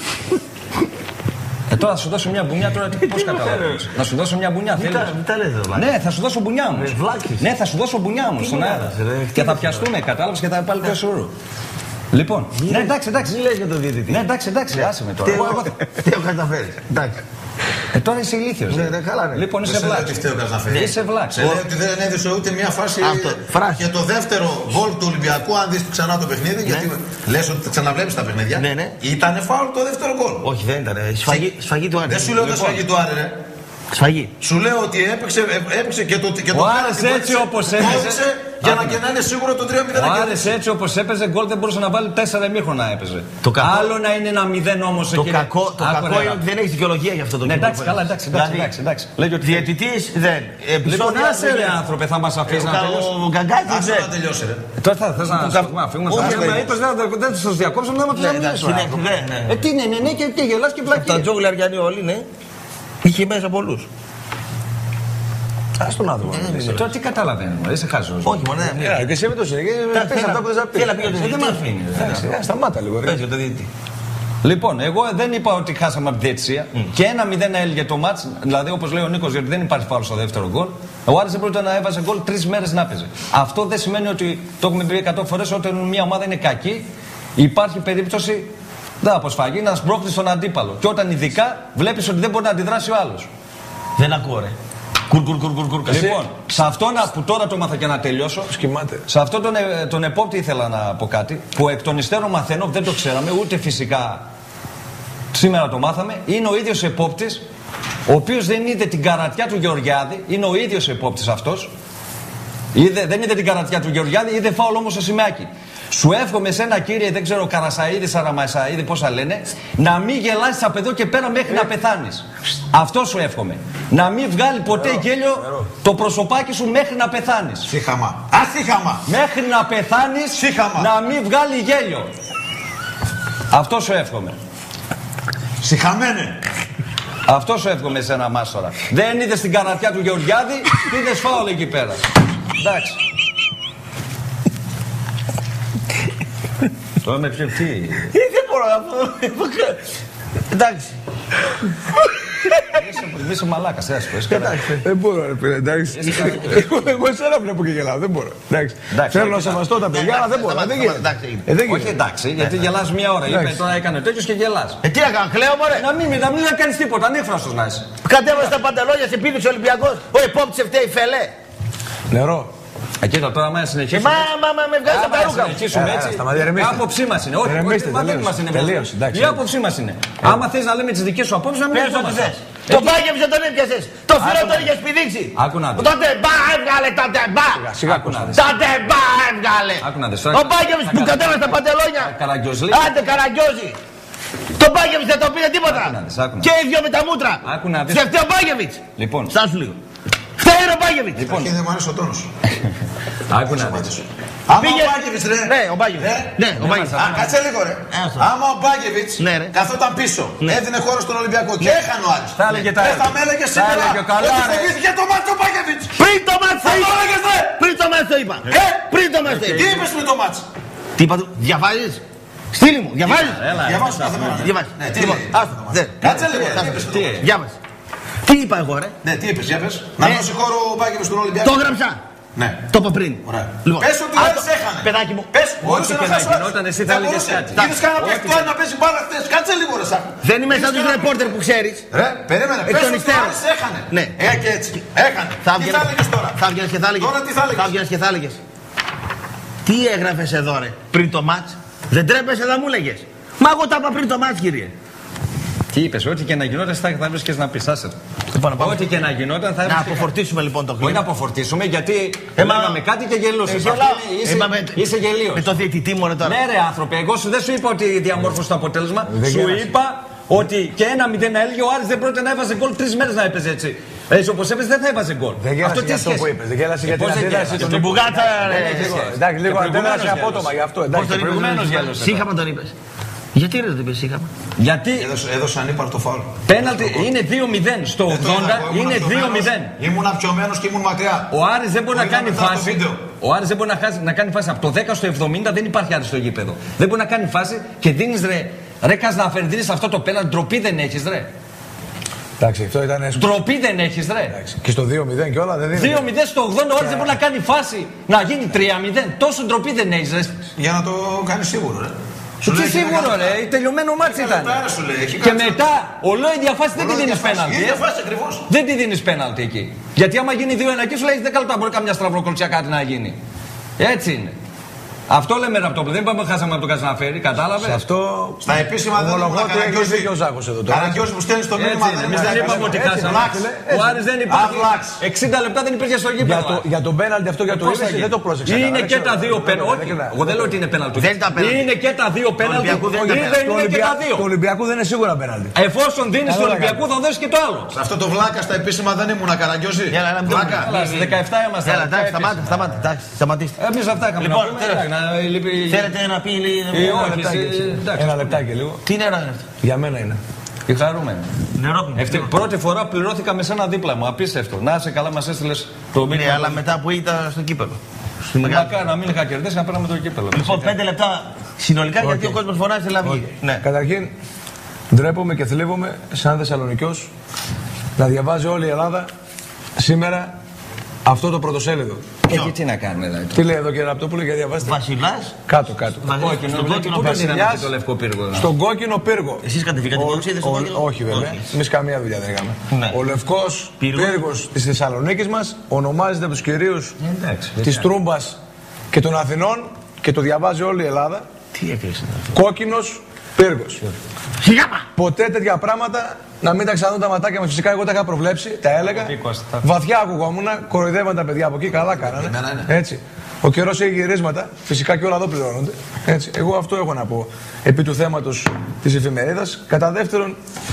Ε, τώρα θα σου δώσω μια μπουνιά, τώρα πώς καταλαβαίνεις. Να σου δώσω μια μπουνιά, θέλεις. Ναι, θα σου δώσω μπουνιά μου. Ναι, θα σου δώσω μπουνιά μου στον αέρα. Και θα πιαστούμε, κατάλαβες, και θα πάλι το σουρού. Λοιπόν, ναι, εντάξει, εντάξει. Τι λες για τον διαιτητή. Ναι, εντάξει, εντάξει, άσε με τώρα. Τι έχω καταφέρει. Εντάξει. Ε, τώρα είσαι ηλίθιος. Ναι, ναι, καλά, ναι. Λοιπόν, είσαι βλάξ. Είσαι βλάξ. Σε λέει ότι δεν έδωσε ούτε μία φάση. Και το δεύτερο γκολ του Ολυμπιακού, αν δεις ξανά το παιχνίδι, ναι. γιατί λες ότι ξαναβλέπεις τα παιχνίδια. Ναι, ναι. Ήταν φάουλ το δεύτερο γκολ. Όχι, δεν ήταν. Σφαγή, σφαγή του Άρη. Δεν σου λέω λοιπόν, σφαγή του Άρη, ρε. Σφαγή. Σου λέω ότι έπαιξε, έπαιξε και το και το Άρης έτσι όπως έπαιζε. Για να, να είναι σίγουρο το τρία μηδέν. Ο Άρης έτσι όπως έπαιζε γκολ δεν μπορούσε να βάλει τέσσερα ημίχρονα έπαιζε. Το κακό... Άλλο να είναι ένα μηδέν όμως. Το κακό, το κακό είναι ότι δεν έχει δικαιολογία για αυτό το ναι, εντάξει, καλά, εντάξει, εντάξει, εντάξει, εντάξει. Λέει ότι διαιτητής δεν. Λοιπόν, άσε ρε άνθρωπε, θα μας αφήσει να τελειώσει. Ο Γκαγκάκης δεν. Να τελειώσει ρε. Τώρα θα θες να φύγουμε. Όχι, δεν σας διακόψω, δεν μας αφήσεις. Ε, τι είναι, ναι, και γελάς και βλακίες. Τα Τζόγλι Αριανοί όλοι, ναι. Είχε μέσα πολλούς. Ας τον άνθρωπο. Τώρα τι καταλαβαίνουμε, είσαι χαζός. Όχι, μόνο ναι. Και εσύ με το συνεχίζει, πες αυτά που δεν θα πεις. Δεν με αφήνει. Σταμάτα λίγο. Λοιπόν, εγώ δεν είπα ότι χάσαμε από τη διαιτησία και ένα μηδέν έλεγε το μάτς, δηλαδή όπως λέει ο Νίκος, γιατί δεν υπάρχει φάουλ στο δεύτερο γκολ. Ο Άρης δεν πρόκειται να έβαζε γκολ τρεις μέρες να παίζει. Αυτό δεν σημαίνει ότι το έχουμε πει εκατό φορές, όταν μια ομάδα είναι κακή, υπάρχει περίπτωση δεν αποσφαγεί να σπρώχνει στον αντίπαλο. Και όταν ειδικά βλέπεις ότι δεν μπορεί να αντιδράσει ο άλλος. Δεν ακούω, ρε. Κουρ, κουρ, κουρ, κουρ, κουρ. Λοιπόν, σε αυτόν που τώρα το μάθα και να τελειώσω, σκυμάται. Σε αυτόν τον, τον επόπτη ήθελα να πω κάτι που εκ των υστέρων μαθαίνω, δεν το ξέραμε, ούτε φυσικά σήμερα το μάθαμε. Είναι ο ίδιος επόπτης, ο οποίος δεν είδε την καρατιά του Γεωργιάδη, είναι ο ίδιος επόπτης αυτός. Είδε, δεν είδε την καρατιά του Γεωργιάδη, είδε φάουλ όμως στο Σιμεάκι. Σου εύχομαι σε ένα κύριε, δεν ξέρω, Καρασαΐδη, Σαραμασαΐδη, πόσα λένε, να μην γελάσεις από εδώ και πέρα μέχρι να πεθάνεις. Αυτό σου εύχομαι. Να μην βγάλει ποτέ γέλιο το προσωπάκι σου μέχρι να πεθάνεις. Σύχαμα. Ασύχαμα. Μέχρι να πεθάνεις, Σύχαμα. να μην βγάλει γέλιο. Αυτό σου εύχομαι. Συχαμένε. Αυτό σου εύχομαι σε ένα μάστορα. Δεν είδες την καρατιά του Γεωργιάδη, είδες φάουλ εκεί πέρα. Εντάξει. Τώρα με ποιο τι. Δεν μπορώ να πω. Εντάξει. Είσαι μαλάκας, δεν σου πω. Δεν μπορώ, ρε παιδί, εντάξει. Εγώ εσένα βλέπω και γελάω, δεν μπορώ. Θέλω να σεβαστώ τα παιδιά, αλλά δεν μπορώ. Όχι εντάξει, γιατί γελάς μία ώρα. Είπε τώρα έκανε τέτοιος και γελάς. Ε, τι έκανα, κλαίω μωρέ. Να μην να μην κάνεις τίποτα, ανέφραστος να είσαι. Κατέβασε τα παντελόνια, σε πήδηξε ο Ολυμπιακός. Ο επόπτης φταίει φελέ. Νερό. Εκεί τώρα άμα συνεχίσουμε. Μα, μα, μα, με βγάζει από τα ρούχα μου. Συνεχίσουμε έτσι. Η άποψή μας είναι. Όχι, μα δεν μας είναι. Η άποψή μας είναι. Άμα θες να λέμε τις δικές σου απόψεις, να μην πες ό,τι θες. Το Μπάκεβιτς δεν τον έπιασες. Το φίλο τον είχες πηδήξει. Άκου να δεις. Το τεμπά έβγαλε, το τεμπά. Το τεμπά έβγαλε. Ο Μπάκεβιτς που κατέβασε τα παντελόνια. Καραγκιόζη. Άντε Καραγκιόζη. Το Μπάκεβιτς δεν το πήρε τίποτα. Και οι δυο με τα μούτρα. Φταίει ο Μπάκεβιτς. Λοιπόν. Στάσου λίγο. Φταίει ο Μπάκεβιτς. Λοιπόν, δεν μου αρέσει ο τόνος. Άκου να δεις. Άμα ο Μπάκεβιτς ρε. Ναι, ο Μπάκεβιτς. Ναι, ο Μπάκεβιτς. Κάτσε λίγο ρε. Άμα ο Μπάκεβιτς καθόταν πίσω, έδινε χώρο στον Ολυμπιακό και έχανε ο Άρης. Θα έλεγε τα δεν θα με έλεγε σήμερα ότι φοβήθηκε το μάτσο ο Μπάκεβιτς. Πριν το μάτσο είπα. Πριν το μάτσο είπα. Πριν το μάτσο είπα. Τι είπες πριν το μάτσο. Τι είπα του, διαβάζεις. Στείλει μου, διαβάζεις. Διαβάζεις κάθε μέρα. Διαβάζεις. Κάτσε λίγο. Διάβασε. Τι είπα εγώ ρε. Ναι, τι είπες, για πες. Να δώσει χώρο ο Μπάκεβιτς στον Ολυμπιακό. Το έγραψα. Ναι. Το είπα πριν. Λοιπόν, πες ότι ο Άρης έχανε. Παιδάκι μου. Πες, Ό,τι μπορούσε και να να χάσει. γινόταν, εσύ θα έλεγες κάτι. Είδες κανένα παίχτη του Άρη να παίζει μπάλα χθες. Κάτσε λίγο ρε Σάκο. Δεν είμαι σαν τους ρεπόρτερ που ξέρεις. Ρε, περίμενε. Εκ Πες των ότι ο υστέρων. Άρης έχανε. Ναι. Ε, και έτσι. Έχανε. Θα Τι θα έλεγες τώρα. Θα βγαίνεις και θα έλεγες. Τώρα τι θα έλεγες. Θα βγαίνεις και θα έλεγες. Τι έγραφες εδώ ρε πριν το μάτς. Δεν τρέπεσαι να μου λέγες. Μα εγώ τα είπα πριν το μάτς κύριε. Τι είπες, ό,τι και να γινόταν θα βρίσκες να πεις, άσε. Ό,τι και να γινόταν θα Να έβρισκες. αποφορτίσουμε λοιπόν το Όχι να κλίμα. αποφορτήσουμε γιατί Ε, μα- λέγαμε κάτι και γελούσες. Ε, Αυτό γελάω. είναι- είσαι- Ε, μα με- Είσαι γελίος. Με το διαιτητή μου ρε τώρα. Ναι, ρε άνθρωπε, εγώ σου δεν σου είπα ότι διαμόρφωσε το αποτέλεσμα. Δεν Σου γέλασε. είπα ότι και ένα μηδέν να έλεγε ο Άρης δεν πρόκειται να έβαζε γκολ τρεις μέρες να έπαιζε έτσι. Έτσι όπως έπαιζε δεν θα έβαζε γκολ. Δεν γέλασε τι για αυτό σχέση? που είπες. Δεν γέλασε για Ε, την πώς δεν αντίδραση γέλασε? των Τον Μπουγάτσα ρε. Εντάξει, λίγο Και προηγουμένως αντίδραση γέλασε. απότομα γι' αυτό. Πώς Εντάξει, τον είπες, προηγουμένως τον είπες. γέλασε. Σύγχαμα τον είπες. Γιατί ρε δεν το είπες σύγχαμα. Γιατί Έδωσαν ύπαρτο φάουλ. πέναλτι είναι δύο μηδέν. Στο Δεν το ογδόντα είδα, εγώ ήμουν είναι δύο απιωμένος. μηδέν. Ήμουν απιωμένος και ήμουν μακριά. Ο Άρης δεν μπορεί Το να είδα κάνει μετά στο φάση. βίντεο. Ο Άρης δεν μπορεί να, χάσει, να κάνει φάση από το δέκα στο εβδομήντα, δεν υπάρχει Άρης στο γήπεδο. Δεν μπορεί να κάνει φάση και δίνει ρε. Ρε Καζναφερδίνης αυτό το πέναλτι, ντροπή δεν έχει ρε. Εντάξει, αυτό ήταν έσχο. Ντροπή δεν έχει ρε. Και στο δύο μηδέν και όλα δεν δίνει. δύο μηδέν στο ογδόντα ο Άρης δεν μπορεί να κάνει φάση να γίνει τρία μηδέν. Τόσο ντροπή δεν έχει ρε. Για να το κάνει σίγουρο, ρε. Σου Τι λέει, σίγουρο έχει ρε, τελειωμένο μάτσι δέκα ήταν. λεπτά, ρε, σου λέει, έχει Και κάτσει. μετά, ολόι διαφάση δεν τη Ολόι δίνει διαφάση. πέναλτι. Η ε. διαφάση ακριβώς. Δεν τη δίνει πέναλτι εκεί. Γιατί άμα γίνει δύο ένα εκεί σου λέει δέκα λεπτά μπορεί καμιά στραβροκολτσιά κάτι να γίνει. Έτσι είναι. Αυτό λέμε από το που δεν είπαμε χάσαμε από τον Καζαναφέρη, κατάλαβε. Σε αυτό. Στα επίσημα δεν ομολογώ ήμουν ότι έχει Καραγκιόζη. δίκιο ο Ζάκος εδώ τώρα. Καραγκιόζη που στέλνει το μήνυμα. Έτσι είναι. Εμείς δεν είπαμε ότι χάσαμε. Ο Άρης δεν υπάρχει. Αφλάξ. εξήντα λεπτά δεν υπήρχε στο Για γήπεδο. το, για τον πέναλτι αυτό για το Πώς είδες, έγινε? δεν το πρόσεξα. Είναι καλά, και δεν τα ξέρω. δύο Δεν πέναλτι. δεν Όχι, δεν- εγώ δεν λέω ότι είναι πέναλτι. Δεν ήταν πέναλτι. Είναι και τα δύο πέναλτι. Ολυμπιακού δεν ήταν Είναι πέναλτι. Του είναι και τα Ολυμπια- δύο. του Ολυμπιακού δεν είναι σίγουρα πέναλτι. Εφόσον δίνει του Καλά, Ολυμπιακού καλά. θα δώσει και το άλλο. Σε αυτό το βλάκα στα επίσημα δεν ήμουν Καραγκιόζη. Έλα, να μην Βλάκα. Καλά, στις δεκαεπτά είμαστε. Έλα, εντάξει, σταμάτα, σταμάτα, εντάξει, σταματήστε. Εμείς αυτά είχαμε Λοιπόν, να πούμε. τέλος. εντάξει, να λείπει- Θέλετε να πει λίγο. Ε, Ένα όχι, λεπτάκι, εσύ, έτσι. εντάξει. Ένα λεπτάκι λίγο. Τι νερό είναι αυτό. Για μένα είναι. Οι χαρούμενοι. Νερό πίνει. Ευτυχ- Πρώτη φορά πληρώθηκα με σένα δίπλα μου. Απίστευτο. Να είσαι καλά, μα έστειλε το Ναι, μήνυμα. αλλά μετά που ήταν στο κύπελο. Στη μεγάλη. Μακάρι να μην είχα κερδίσει να πέραμε το κύπελο. Λοιπόν, πέντε λεπτά συνολικά γιατί ο κόσμος φωνάζει στη Λαβή. Ναι. Καταρχήν, ντρέπομαι και θλίβομαι σαν Θεσσαλονικιός να διαβάζει όλη η Ελλάδα σήμερα αυτό το πρωτοσέλιδο. Εκεί τι να κάνουμε, δηλαδή. Τι λέει εδώ κύριε Ραπτόπουλο, για διαβάστε. Βασιλάς. Κάτω, κάτω. Βασιλάς, στον κόκκινο Πού πύργο. δεν είδαμε Βασιλιάς το λευκό πύργο. Στον κόκκινο πύργο. Εσείς κατεβήκατε Ο- κοροξίδες στον ο- κόκκινο. Όχι βέβαια. Εμεί καμία δουλειά δεν έκαμε. Ναι. Ο λευκός Πύργος. πύργος της Θεσσαλονίκης μας ονομάζεται από τους κυρίους Εντάξει. της Τρούμπας και των Αθηνών και το διαβάζει όλη η Ελλάδα. Τι έπαιξε αυτό. Κόκκινος πύργος. Σιγάμα. Ποτέ τέτοια πράγματα να μην τα ξαναδούν τα ματάκια μας. Φυσικά εγώ τα είχα προβλέψει, τα έλεγα. Κώστα. Βαθιά ακουγόμουν, κοροϊδεύαν τα παιδιά από εκεί, καλά κάνανε. Εμένα είναι. Έτσι. Ο καιρός έχει γυρίσματα, φυσικά και όλα εδώ πληρώνονται. Έτσι. Εγώ αυτό έχω να πω επί του θέματος της εφημερίδας. Κατά δεύτερον,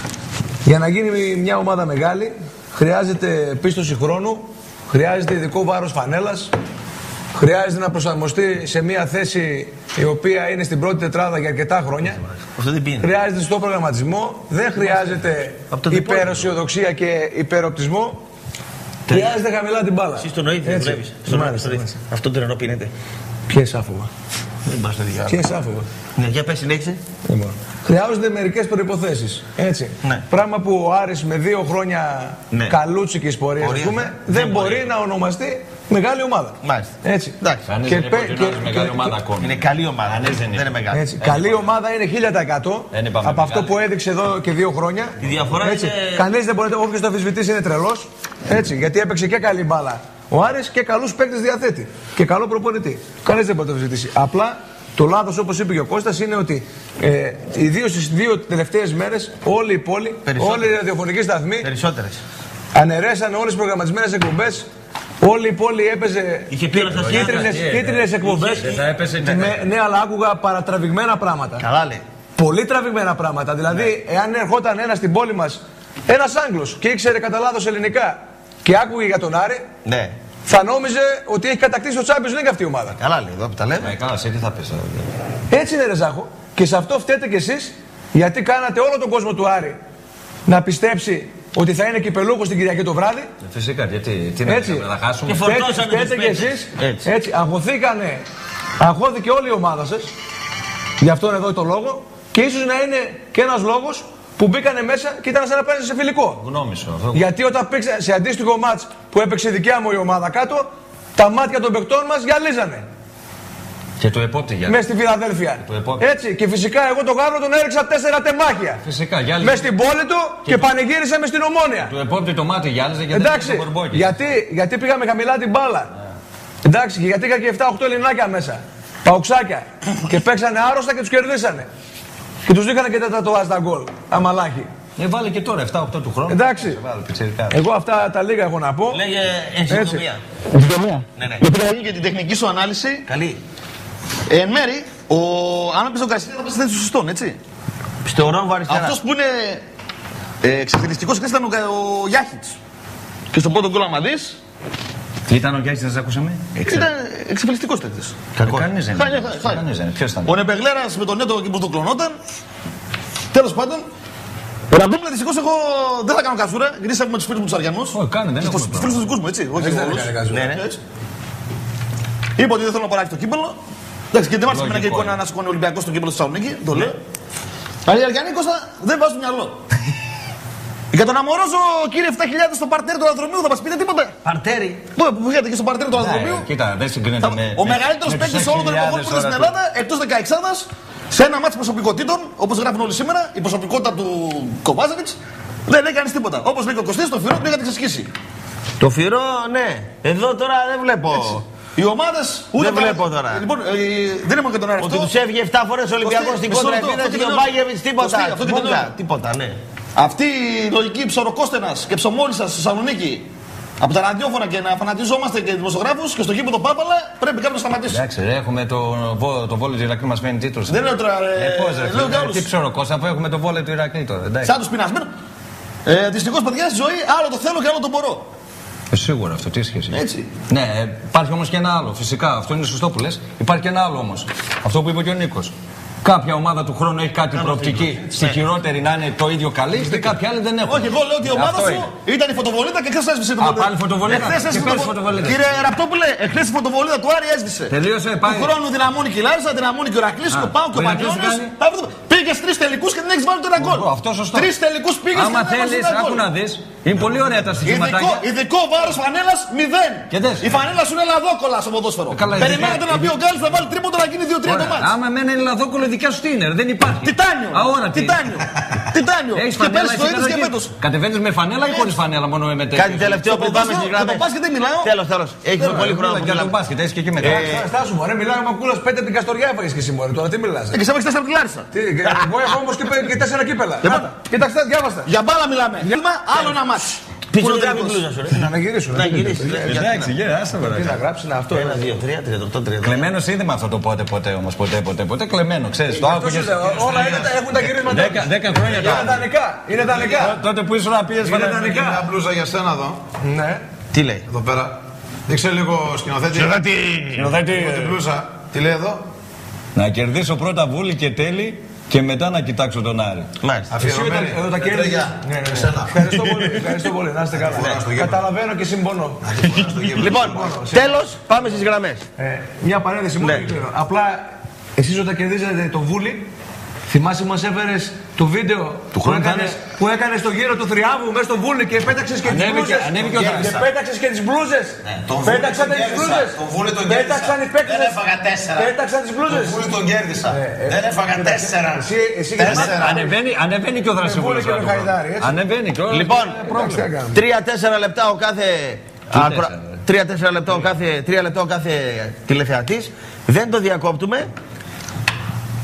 για να γίνει μια ομάδα μεγάλη, χρειάζεται πίστοση χρόνου, χρειάζεται ειδικό βάρος φανέλας, χρειάζεται να προσαρμοστεί σε μια θέση η οποία είναι στην πρώτη τετράδα για αρκετά χρόνια. Αυτό δεν πίνει. Χρειάζεται στο προγραμματισμό, δεν χρειάζεται Από το διπόλιο. υπεραισιοδοξία και υπεροπτισμό. Χρειάζεται χαμηλά την μπάλα. Εσείς το νοείτε, δεν Έτσι. βλέπεις. Στον Μάλιστα, νοείτε. μάλιστα. Αυτό το νερό πίνετε. Ποιες άφοβα. Δεν πας στο διάλογο. Ποιες άφοβα. Ναι, για πες συνέχισε. Λοιπόν. Χρειάζονται μερικές προϋποθέσεις. Έτσι. Ναι. Πράγμα που ο Άρης με δύο χρόνια Ναι. καλούτσικης πορείας, ας Πορεία, πούμε, ναι. δεν Δεν μπορεί μπορεί. να ονομαστεί μεγάλη ομάδα. Μάλιστα. Έτσι. Εντάξει. Κανείς Και δεν είπε πέ- ότι και- ο Άρης μεγάλη και- ομάδα ακόμη. Είναι καλή ομάδα. Κανείς δεν Δεν είπε. είναι μεγάλη. Έτσι. Καλή ομάδα είναι χίλια τοις εκατό Δεν είπαμε από αυτό μεγάλη. που έδειξε εδώ και δύο χρόνια. Η διαφορά Έτσι. είναι- Κανείς δεν μπορεί, όποιος το αμφισβητήσει είναι τρελός. Έτσι. Γιατί έπαιξε και καλή μπάλα. Ο Άρης και καλούς παίκτες διαθέτει. Και καλό προπονητή. Κανείς δεν μπορεί να το αμφισβητήσει. Απλά Το λάθος, όπως είπε και ο Κώστας, είναι ότι ε, ιδίως στις δύο τελευταίες μέρες όλη η πόλη, όλοι οι ραδιοφωνικοί σταθμοί περισσότερες αναιρέσαν όλες τις προγραμματισμένες εκπομπές. Όλη η πόλη έπαιζε κίτρινες εκπομπές. Ναι, ναι, αλλά άκουγα παρατραβηγμένα πράγματα. Καλά λέει. Πολύ τραβηγμένα πράγματα. Δηλαδή, ναι. εάν ερχόταν ένας στην πόλη μας, ένας Άγγλος και ήξερε κατά λάθος ελληνικά και άκουγε για τον Άρη, ναι. θα νόμιζε ότι έχει κατακτήσει το Champions League αυτή η ομάδα. Καλά λέει, εδώ που τα λέμε. Ναι, καλά, σε τι θα πεις. Έτσι είναι, ρε Ζάχο. Και σε αυτό φταίτε κι εσείς, γιατί κάνατε όλο τον κόσμο του Άρη να πιστέψει ότι θα είναι κυπελούχος την Κυριακή το βράδυ. Φυσικά, γιατί τι να χάσουμε. Και φορτώσατε φταίτε κι εσείς. Έτσι. έτσι. Αγχωθήκανε, αγχώθηκε όλη η ομάδα σας. Γι' αυτόν εδώ το λόγο. Και ίσως να είναι και ένας λόγος που μπήκανε μέσα και ήταν σαν να παίζανε σε φιλικό. Γνώμη σου. Αυτό. Γιατί όταν παίξα σε αντίστοιχο μάτς που έπαιξε η δικιά μου η ομάδα κάτω, τα μάτια των παικτών μας γυαλίζανε. Και το επόπτη για μες στη Φιλαδέλφια. Έτσι. Και φυσικά εγώ τον Γάβρο τον έριξα τέσσερα τεμάχια. Φυσικά. Γυάλιζε. Μες στην πόλη του και, και πανηγύρισα μες στην Ομόνια. Το επόπτη το μάτι γυάλιζε γιατί εντάξει, δεν είχε γιατί, γιατί πήγαμε χαμηλά την μπάλα. Yeah. Εντάξει, και γιατί είχα και επτά οκτώ ελληνάκια μέσα. Παουξάκια. Και παίξανε άρρωστα και τους κερδίσανε. Και τους δείχνανε και τέταρτο άστα γκολ. Αμαλάχη. Ε, βάλε και τώρα επτά οκτώ του χρόνου. Εντάξει. Εγώ αυτά τα λίγα έχω να πω. Λέγε ενσυντομία. Ενσυντομία. Ναι, ναι. Για την και την τεχνική σου ανάλυση. Καλή. Ε, εν μέρη, ο... αν έπαιζε ο Γκαρσία θα παίζει θέση του Σιστόν, έτσι. Πιστεωρών αριστερά. Αυτός που είναι ε, εξευθυλιστικός ήταν ο, ο Γιάχιτς. Και στον πρώτο γκολ άμα δεις. Τι ήταν ο Γιάχιτς, δεν σας ακούσαμε. Ήταν εξευθυλιστικός τέτοιος. Κακό. Κανείς δεν είναι. Ποιος ήταν. Ο Νεπεγλέρας με τον Νέτο και που το κλωνόταν. Τέλος πάντων. Ραμπίπλα, δυστυχώς εγώ δεν θα κάνω καυσούρα, γιατί είσαι με τους φίλους μου τους Αριανούς. Όχι, κάνε, δεν έχω. Τους φίλους τους δικούς μου, έτσι. Όχι, δεν είπα ότι δεν θέλω να παράξει το κύπελλο. Εντάξει, και δεν μ' άρεσε εμένα και εικόνα να σηκώνει ο Ολυμπιακός στο κύπελλο στη Θεσσαλονίκη. Το λέω. Αλλά οι Αριανοί, Κώστα, δεν βάζουν μυαλό. Για τον Αμορόζο, κύριε επτά χιλιάδες στο παρτέρι του Ανδρομείου, θα μας πείτε τίποτα. Παρτέρι. Πού που είχατε και στο παρτέρι του Ανδρομείου. Κοίτα, δεν συγκρίνεται με. Ο μεγαλύτερος παίκτης όλων των εποχών που είναι στην Ελλάδα, εκτός δεκαεξάδας, σε ένα μάτσο προσωπικότητων, όπως γράφουν όλοι σήμερα, η προσωπικότητα του Κοβάζεβιτς, δεν λέει κανείς τίποτα. Όπως λέει και ο Κωστής, το φυρό του είχατε ξεσχίσει. Το φυρό, ναι. Εδώ τώρα δεν βλέπω. Έτσι. Οι ομάδες ούτε δεν βλέπω τώρα. Λοιπόν, ε, δεν ήμουν και τον αριθμό. Ότι τους έφυγε επτά φορές ο Ολυμπιακός στην κόντρα επίθεση και ο Μπάγεβιτς τίποτα. Τίποτα, ναι. Αυτή η λογική ψωροκόστενας και ψωμόλισσας στη Θεσσαλονίκη από τα ραδιόφωνα και να φανατιζόμαστε και δημοσιογράφους και στο γήπεδο Πάπαλα πρέπει κάποιος να σταματήσει. Εντάξει, έχουμε το, το βόλιο του Ηρακλή μας φαίνει τίτλους. Δεν λέω τώρα. Ε, πώς ρε, λέω τι ψωροκόστα αφού έχουμε το βόλιο του Ηρακλή τώρα. Σαν τους πεινασμένους. Ε, δυστυχώς, παιδιά, στη ζωή άλλο το θέλω και άλλο το μπορώ. Ε, σίγουρα αυτό, τι σχέση. Έτσι. Ναι, υπάρχει όμως και ένα άλλο. Φυσικά, αυτό είναι σωστό που λες. Υπάρχει και ένα άλλο όμως. Αυτό που είπε και ο Νίκος. Κάποια ομάδα του χρόνου έχει κάτι προοπτική στη χειρότερη να είναι το ίδιο καλή και κάποια άλλη δεν έχουν. Όχι, εγώ λέω ότι η ομάδα σου ήταν η φωτοβολίδα και χθες έσβησε το φωτοβολίδα. Α, πάλι φωτοβολίδα. φωτοβολίδα. Κύριε Ραπτόπουλε, εχθές η φωτοβολίδα του Άρη έσβησε. Τελείωσε, πάει. Του χρόνου δυναμώνει και η Λάρισα, δυναμώνει και ο Ρακλής, και ο Πάο και ο Πανιώνιος. Πήγες τρεις τελικούς και δεν έχεις βάλει το ένα γκολ. Αυτό σωστό. Τρεις τελικούς πήγες και δεν έχεις βάλει το ένα γκολ. Άκου να δεις. Είναι πολύ ωραία τα στοιχηματάκια. Ειδικό βάρος φανέλας μηδέν. Η φανέλα σου είναι λαδόκολα στο ποδόσφαιρο. Περιμένετε να πει ο Γκάλης να βάλει τρίποντο να γίνει δύο τρία το μάτς. Άμα εμένα είναι λαδόκολο, δικιά σου τι είναι, δεν υπάρχει. Τιτάνιο. Αόρατη. Τιτάνιο. Τιτάνιο. Έχεις και φανέλα, πέρσι το είδες και φέτος. Κατεβαίνεις με φανέλα ή χωρίς φανέλα μόνο με τέτοιο. Κάτι τελευταίο που πάμε στις γραμμές. Για το μπάσκετ δεν μιλάω. Τέλος, τέλος. Έχεις πολύ χρόνο. Για το μπάσκετ, έχεις και εκεί μετά. Στάσου μου, μιλάω με κούλας πέντε από την Καστοριά έφαγες και εσύ μωρέ, τώρα τι μιλάς. Και σε έβγαλες τέσσερα από τη Λάρισα. Εγώ έχω όμως και τέσσερα κύπελα. Κοιτάξτε, διάβαστα. Για μπάλα μιλάμε. Άλλο ένα μάτς. Πίσω δεν είναι μπλούζα σου, ρε. Να γυρίσουν. Να γυρίσεις. Εντάξει, γεια, άσε τώρα. Τι να γράψει να αυτό. Ένα, δύο, τρία, τριάντα οκτώ, τριάντα. Κλεμμένος ήδη με αυτό το πότε, ποτέ όμως. Ποτέ, ποτέ, ποτέ. Κλεμμένο, ξέρεις. Το άκουγες. Όλα έχουν τα γυρίσματα. Δέκα χρόνια τώρα. Είναι δανεικά. Είναι δανεικά. Τότε που ήσουν να πιέσεις φανελικά. Μια μπλούζα για σένα εδώ. Ναι. Τι λέει. Εδώ πέρα. Δείξε λίγο σκηνοθέτη. Σκηνοθέτη. Την μπλούζα. Τι λέει εδώ. Να κερδίσω πρώτα Βούλη και Τέλη και μετά να κοιτάξω τον Άρη. Μάλιστα. Αφιερωμένη. Εδώ τα κέρδια. Ευχαριστώ πολύ. Ευχαριστώ πολύ. Να είστε καλά. Καταλαβαίνω και συμπονώ. Λοιπόν, τέλος, πάμε στις γραμμές. Μια παρένθεση μόνο. Απλά εσείς όταν κερδίζετε το Βούλη, θυμάσαι που μας έφερες το βίντεο του που, έκανες, που έκανες το γύρο του θριάμβου μέσα στο Βούλη και πέταξες και τις μπλούζες. Ανέβηκε ο Και πέταξες και τις μπλούζες. Πέταξαν τις μπλούζες. Πέταξαν οι παίκτες. Δεν έφαγα τέσσερα. Πέταξαν τις μπλούζες. Το Βούλη τον κέρδισα. Δεν έφαγα τέσσερα. Ανεβαίνει και ο Δρασιβούλης. Ανεβαίνει και ο Λοιπόν, τρία τέσσερα λεπτά ο κάθε... Τρία τέσσερα λεπτά ο κάθε, τρία λεπτά ο κάθε τηλεθεατής. Δεν το διακόπτουμε.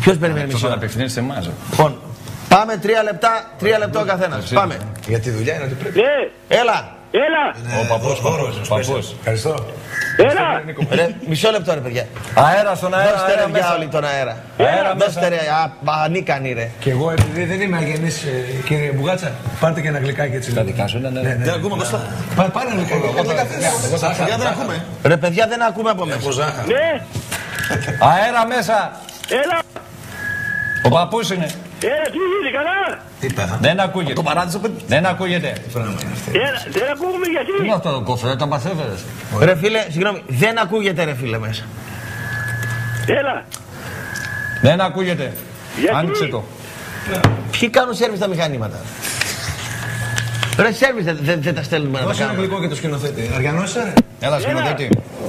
Ποιος περιμένει μισή ώρα? Απευθυνείς σε εμάς. Λοιπόν, πάμε τρία λεπτά, τρία λεπτά ο καθένας. Πάμε. Για τη δουλειά είναι ότι πρέπει. Ναι, Έλα. έλα, Ο παππούς, παππούς, παππούς. Ευχαριστώ. έλα. Ρε, μισό λεπτό ρε παιδιά. Αέρα στον αέρα, Δώστε αέρα ρε για μέσα. όλοι τον αέρα. Αέρα Δώστε ρε, α, ανίκανοι ρε. Και εγώ επειδή δεν είμαι αγενής, ε, κύριε Μπουγάτσα, πάρτε και ένα γλυκάκι έτσι. Τα δικά σου είναι, ναι. Δεν ακούμε Κώστα. Πά- Πάρε ένα γλυκάκι. Παιδιά δεν ακούμε. Ρε παιδιά δεν ακούμε από μέσα. Ναι, Αέρα μέσα. έλα, Ο παππούς είναι. έλα, τι γίνεται, καλά. Τι πέθανε. Δεν ακούγεται. Το παράδεισο παιδί. Δεν ακούγεται. Έλα, δεν ακούμε Τι γιατί. είναι αυτό το κόφρε, τα μαθαίνετε. Ρε φίλε, συγγνώμη, δεν ακούγεται ρε φίλε μέσα. Έλα, Δεν ακούγεται. Γιατί? Άνοιξε το. Ποιοι κάνουν σέρβις τα μηχανήματα? Ρε σέρβις δεν δεν- δεν τα στέλνουμε να τα Δώσε ένα κάνουμε. γλυκό και το σκηνοθέτη. Αργανός είσαι ρε. Έλα, σκηνοθέτη.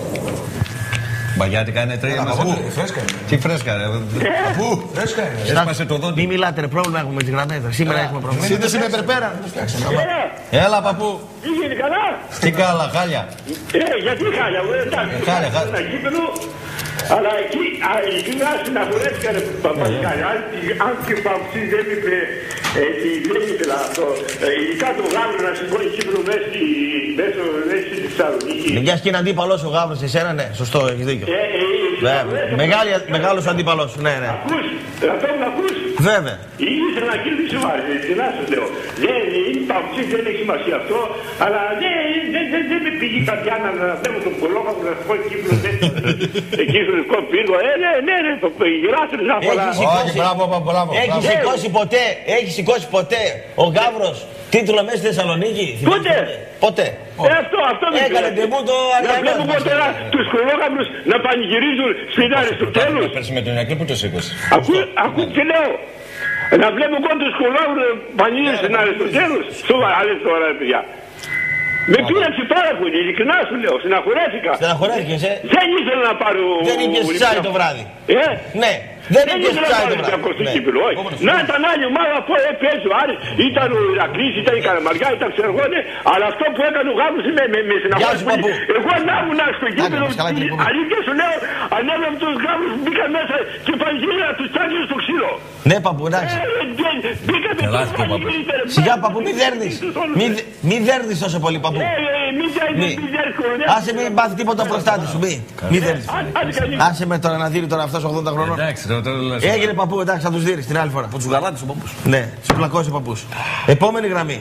Μπαγιάτικα είναι τρία μας. Πού, φρέσκα είναι. Τι φρέσκα ρε. Πού, φρέσκα είναι. Έσπασε το δόντι. Μην μιλάτε ρε, πρόβλημα έχουμε με τις γραμμές. ρε. Σήμερα έχουμε πρόβλημα. Σύνδεση με περπέρα. έλα, Έλα παππού. τι γίνεται, καλά. Τι καλά, χάλια. Ε, γιατί χάλια, εγώ εντάξει. Χάλια, χάλια. Ένα κύπελο, αλλά εκεί, α, εκεί να συναχωρέθηκα ρε παπασκάλια. Αν αν και παψί δεν είπε, ε, τι- δεν ήθελα αυτό. Ε, ειδικά το γάμο να σηκώνει κύπελο μέσα στη- μέσα μέσα στη Θεσσαλονίκη. Μιας και είναι αντίπαλος ο Γάβρος εσένα, ναι, σωστό, έχεις δίκιο. Ε, ε, Βέβαια. ε, Μεγάλη- Μεγάλος αντίπαλος σου, ναι, ναι. Ακούς, αυτό μου ακούς. Βέβαια. Ήθελα να κερδίσω βάζει, τι να σας λέω. Δεν είναι παψί, δεν έχει σημασία αυτό, αλλά δεν δεν- δεν- δεν με πήγε κάποια να να βλέπω τον κολόγαμο να σου πω κύπλο εκεί στο δικό πύργο. Ε, ναι, ναι, ναι, το γυράσουν να φορά. Έχει Όχι, σηκώσει, μπράβο, μπράβο, μπράβο. έχει σηκώσει ποτέ, έχει σηκώσει ποτέ ο Γάβρος τίτλο μέσα στη Θεσσαλονίκη? Πότε? Ποτέ. Ε, αυτό, αυτό με Έκανε πειράζει. ντεμπού το Να Αριανό. βλέπω εγώ τώρα τους κολόγαμους να πανηγυρίζουν στην Αριστοτέλους. Πέρσι με τον Ιακλή που το σήκωσε. Ακού τι λέω. Να βλέπω εγώ τους κολόγαμους πανηγυρίζουν στην Αριστοτέλους. Σοβαρά, λες τώρα, ρε παιδιά. Με πήραξε πάρα πολύ, ειλικρινά σου λέω, συναχωρέθηκα. Στεναχωρέθηκες, ε. Δεν ήθελα να πάρω. Δεν ήπιες τσάι το βράδυ. Ε, Ναι, δεν δεν ήπιες ήθελα να τσάι το πάρω βράδυ. διακοστή Ναι. κύπελο, όχι. Να ήταν άλλη ομάδα που έπαιζε ο Άρης, ήταν ο Ηρακλής, ήταν η Καλαμαριά, ήταν ξέρω εγώ, ναι. Αλλά αυτό που έκανε ο Γάμος με, με, με Γεια σου, παππού. συναχώρηση. Εγώ να ήμουν στο κύπελο, μας καλά την εκπομπή. αλήθεια σου λέω, ανέβαμε τους Γάμους, μπήκαν μέσα και πανηγύριζα τους τσάκες στο ξύλο. Ναι, παππού, εντάξει. Ε, δεν- Μπήκαμε Τρελάθηκε ο τους παππούς. πανηγύριζα. Σιγά, παππού, μη δέρνεις. Μη, δε- μη δέρνεις τόσο πολύ, παππού. Ε, ε, μην δέρνεις, Μη. μην δέρνεις, κοροϊδεύεις. Άσε μην πάθει τίποτα ο προστάτης σου, μη. Μη δέρνεις. Αν- αν κανείς- Άσε με τώρα να δίνει τώρα αυτός ογδόντα χρονών. Εντάξει, το τέλο λες. Έγινε παππού, εντάξει, θα τους δίνεις την άλλη φορά. Από τους γαλάτες ο παππούς. Ναι, τους πλακώσει ο παππούς. Επόμενη γραμμή.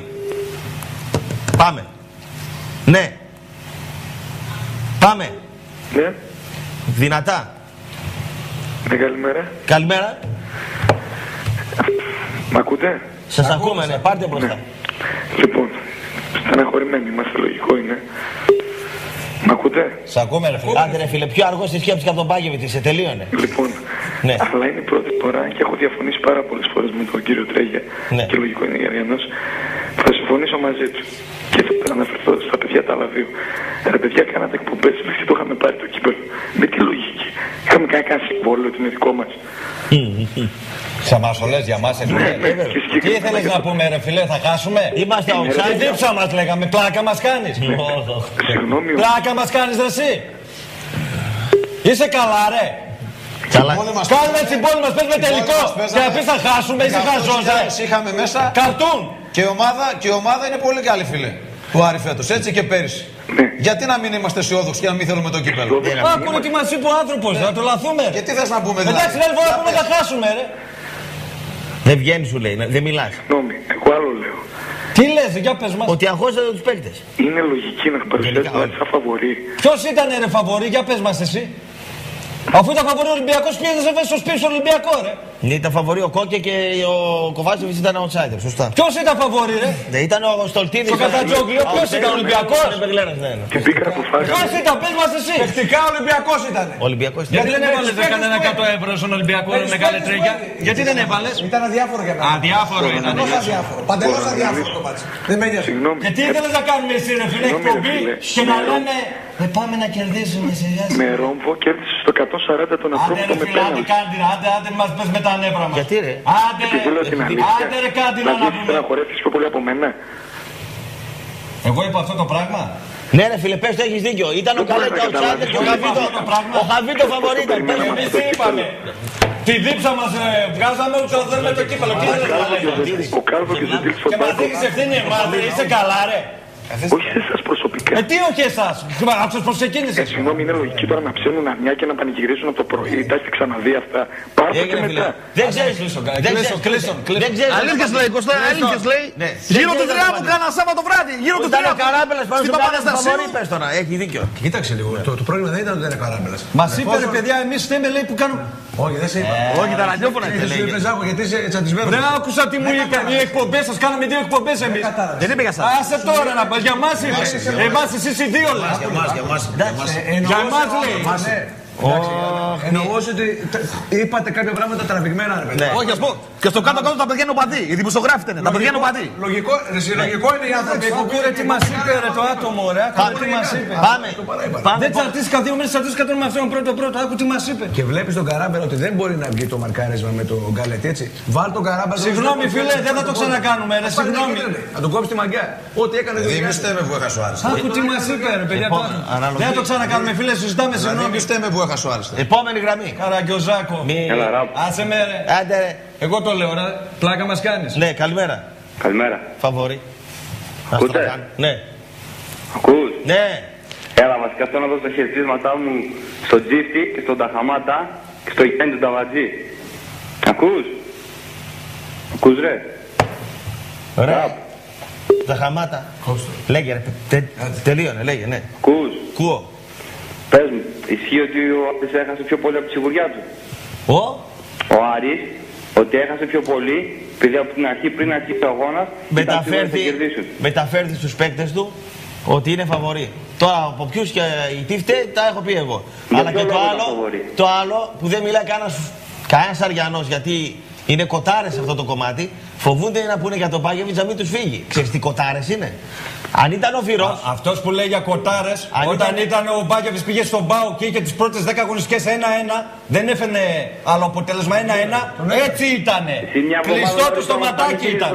Πάμε. Ναι. Πάμε. Ναι, Δυνατά. ναι, καλημέρα. Καλημέρα. Μ' ακούτε? Σας ακούμε, ναι, πάρτε μπροστά. Λοιπόν, στεναχωρημένοι είμαστε, λογικό είναι. Μ' ακούτε? Σ' ακούμε ρε φίλε. Άντε ρε φίλε, πιο αργό στη σκέψη και από τον Πάγεβιτ, σε τελείωνε. Λοιπόν, Ναι. αλλά είναι η πρώτη φορά και έχω διαφωνήσει πάρα πολλές φορές με τον κύριο Τρέγια Ναι. και λογικό είναι Αριανός. Θα συμφωνήσω μαζί του. Και θα αναφερθώ στα παιδιά τα άλλα δύο. Ρε παιδιά, κάνατε εκπομπές μέχρι και το είχαμε πάρει το κύπελο. Με τι λογική? Είχαμε κάνει κανένα συμβόλαιο ότι είναι δικό μας. Θα μας το λες για μας Ναι, φίλε. ναι, και Τι συγκεκριμένα ήθελες για να το- πούμε ρε φίλε, θα χάσουμε. Είμαστε Τι outside. δίψα μας λέγαμε, πλάκα μας κάνεις. Συγγνώμη, Πλάκα μας κάνεις ρε εσύ. Είσαι καλά ρε. Καλά. Κάνουμε την πόλη μας, παίζουμε τελικό. Και να πεις θα χάσουμε, είσαι χαζός ρε. Είχαμε μέσα Καρτούν. και η ομάδα, και η ομάδα είναι πολύ καλή, φίλε. Του Άρη φέτος, έτσι και πέρυσι. Ναι. Γιατί να μην είμαστε αισιόδοξοι και να μην θέλουμε το κύπελο? Άκουνε τι μας είπε ο άνθρωπος, να το λαθούμε. Και τι θες να πούμε δηλαδή? Εντάξει, άλλη φορά πούμε θα χάσουμε ρε. Δεν βγαίνει, σου λέει, δεν μιλάς. Συγγνώμη, εγώ άλλο λέω. Τι λες, για πες μας. Ότι αγχώσατε τους παίκτες. Είναι λογική να παρουσιάζει Γενικά, σαν φαβορί. Ποιος ήταν ρε φαβορί, για πες μας εσύ. Αφού ήταν φαβορί ο Ολυμπιακός, πήγαινε σε φες στο σπίτι στον Ολυμπιακό ρε. Ναι, ήταν φαβορί ο Κόκε και ο Κοβάτσεβιτς ήταν outsider, σωστά. Ποιος ήταν φαβορί ρε. Ναι, ήταν ο Στολτίδης. Στο Κατατζόγλιο, ποιος ήταν, Ολυμπιακός? Ναι, Μπεγλένας, ναι, ναι. Την πίκρα που φάγαμε. Ποιος ήταν, πες μας εσύ. Παιχτικά Ολυμπιακός ήταν. Ολυμπιακός ήταν. Γιατί δεν έβαλες ρε κανένα εκατό ευρώ στον Ολυμπιακό ρε μεγάλη τρέγια. Γιατί δεν έβαλες. Ήταν αδιάφορο για μένα. Αδιάφορο ήταν. Παντελώς αδιάφορο. Παντελώς αδιάφορο το μάτσι. Δεν με νοιάζει. Συγγνώμη. Και τι ήθελες να κάνουμε εσύ ρε φίλε, Συγγνώμη, ρε εκπομπή φίλε. και να λέμε δεν πάμε να κερδίσουμε σιγά Με ρόμβο κέρδισε στο εκατόν σαράντα τον Άντε Ατρόμητο ρε με φίλε, άντε πέναλτι. κάντε, άντε, άντε μας πες με τα νεύρα μας. Γιατί, ρε? Άντε Επειδή λέω την ρε, αλήθεια. άντε ρε κάντε να Δηλαδή, πούμε. στεναχωρέθηκες πιο πολύ από μένα. Εγώ είπα αυτό το πράγμα. Ναι, ρε φίλε, πες το, έχεις δίκιο. Ήταν ο Δεν μπορεί Καλέ να και ο outsider καταλάβεις. και ο Χαβίτο. Αυτό το πράγμα. Ο Χαβίτο φαβορί ήταν. Περιμέναμε Πες το. Εμείς τι είπαμε. Τη δίψα μας βγάζαμε, ούτε θέλουμε το κύπελο. Ο Κάρβο και ο Ζεντήλ Και μας δείχνεις ευθύνη εμάς, είσαι καλά ρε. Όχι σε εσάς προσωπικά. Ε, τι όχι εσάς, άκουσες πως ξεκίνησες. Συγγνώμη, είναι λογική τώρα να ψένουν αμιά και να πανηγυρίσουν από το πρωί. Τα έχετε ξαναδεί αυτά. Πάρτε και μετά. Δεν ξέρεις. Κλείστον, Δεν ξέρεις. Αλήθειες λέει, Κωστά, αλήθειες λέει. Γύρω του τριά μου κάνα Σάββατο βράδυ. Γύρω του τριά μου. Καράμπελας πάνω στην στο Παπαναστασίου. πες τώρα, έχει δίκιο. Κοίταξε λίγο. Το, το πρόβλημα δεν ήταν ότι δεν είναι Καράμπελας. Μας είπε ρε παιδιά, εμείς θέμε λέει που κάνουν. Όχι, δεν σε είπα. Όχι, τα ραδιόφωνα δεν σου είπε Ζάκο, γιατί είσαι τσαντισμένος. Δεν άκουσα τι μου έκανε οι εκπομπές σας, κάναμε δύο εκπομπές εμείς. Δεν είπε για σας. Άσε τώρα να πας, για μας είπε. Εμάς εσείς οι δύο λέει. Για μας, για μας. Για μας λέει. Εννοούσε ότι είπατε κάποια πράγματα τραβηγμένα, ρε παιδιά. Όχι, ας πω. Και στο κάτω-κάτω τα παιδιά είναι οπαδοί. Οι δημοσιογράφοι ήταν. Τα παιδιά είναι οπαδοί. Λογικό, λογικό είναι οι άνθρωποι. Ακούρε τι μας είπε ρε το άτομο ρε. Άκου τι μας είπε. Πάμε. Δεν τσαρτίστηκα δύο μέρες, τσαρτίστηκα τον με αυτόν πρώτο-πρώτο. Άκου τι μας είπε. Και βλέπεις τον Καράμπελα ότι δεν μπορεί να βγει το μαρκάρισμα με τον Γκαλετή, έτσι. Βάλ τον Καράμπελα. Συγγνώμη φίλε, δεν θα το ξανακάνουμε ρε. Συγγνώμη. Να τον κόψει τη μαγκιά. Ό,τι έκανε δεν Εμείς θέμε που έχασε ο Άρης. Άκου τι μας είπε ρε παιδιά. Δεν θα το ξανακάνουμε φίλε, συζητάμε συγγνώμη. Εμείς θέμε που έχασε ο Άρης. Επόμενη γραμμή. Καραγκιόζάκο. Άσε με ρε. Άντε ρε. Εγώ το λέω ρε. Πλάκα μας κάνεις. Ναι, καλημέρα. Καλημέρα. Φαβορί. Ακούτε? Ναι. Ακούς? Ναι. Έλα, βασικά θέλω να δώσω τα χαιρετίσματά μου στον Τζίφτη και στον Ταχαμάτα και στο Γιάννη του Νταβατζή. Ακούς? Ακούς ρε? Ωραία. Τα χαμάτα. Λέγε ρε. Τε, τελείωνε, λέγε, ναι. Ακούς? Ακούω. Πες μου, ισχύει ότι ο Άρης έχασε πιο πολύ από τη σιγουριά του? Ο? Ο Άρης, ότι έχασε πιο πολύ, επειδή από την αρχή πριν αρχίσει ο αγώνας, μεταφέρθη στους παίκτες του ότι είναι φαβορί. Τώρα από ποιους και οι τι φταίει, τα έχω πει εγώ. Για αλλά και το άλλο, το άλλο που δεν μιλάει κανένας, κανένας Αριανός, γιατί είναι κοτάρες αυτό το κομμάτι, φοβούνται να πούνε για τον Πάγεβιτς να μην τους φύγει. Ξέρεις τι κοτάρες είναι? Αν ήταν ο Φυρός. Αυτός που λέει για κοτάρες, όταν ήταν, ήταν ο Μπάκεβιτς πήγε στον ΠΑΟΚ και είχε τις πρώτες δέκα αγωνιστικές ένα-ένα, δεν έφερε άλλο αποτέλεσμα ένα-ένα. Έτσι ήτανε. Κλειστό του στο ματάκι ήτανε.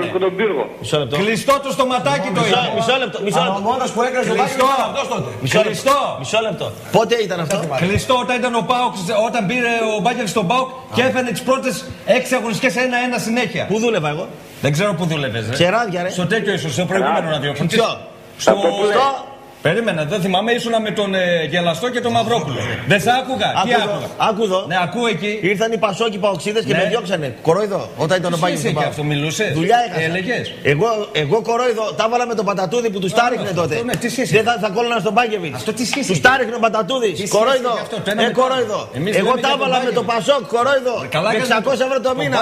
Κλειστό του στο ματάκι το ήταν. Μισό λεπτό. Μισό λεπτό. Ο μόνος που έκραζε τον Μπάκεβιτς ήταν αυτός τότε. Μισό λεπτό. Πότε ήταν αυτό? Κλειστό όταν ήταν ο ΠΑΟΚ, όταν πήρε ο Μπάκεβιτς στον ΠΑΟΚ και έφερε τις πρώτες έξι αγωνιστικές ένα-ένα συνέχεια. Πού δούλευα εγώ? Δεν ξέρω πού δούλευες ρε. Σε ράδια ρε. Στο τέτοιο ίσως, στο προηγούμενο ραδιόφωνο. Στο... Περίμενα, δεν θυμάμαι, ήσουν με τον ε, Γελαστό και τον Μαυρόπουλο. Δεν σ' άκουγα, τι άκουγα. Άκουδο. Ναι, ακούω εκεί. Ήρθαν οι Πασόκοι Παοξίδες και ναι. με διώξανε. Κορόιδο, όταν ήταν ο Πάγιος στον Πάγιο. Αυτό μιλούσες. Δουλειά έχασα. Έλεγες. Εγώ, εγώ κορόιδο, τα έβαλα με τον Πατατούδη που τους τάριχνε τότε. Ναι, τι σχέση. Δεν θα, θα κόλλωναν στον Πάγεβιτς. Αυτό τι σχέση. Τους τάριχνε ο Πατατούδης. Κορόιδο. Ε, κορόιδο. Εγώ τα έβαλα με τον Πασόκ, κορόιδο. Με εξακόσια ευρώ το μήνα.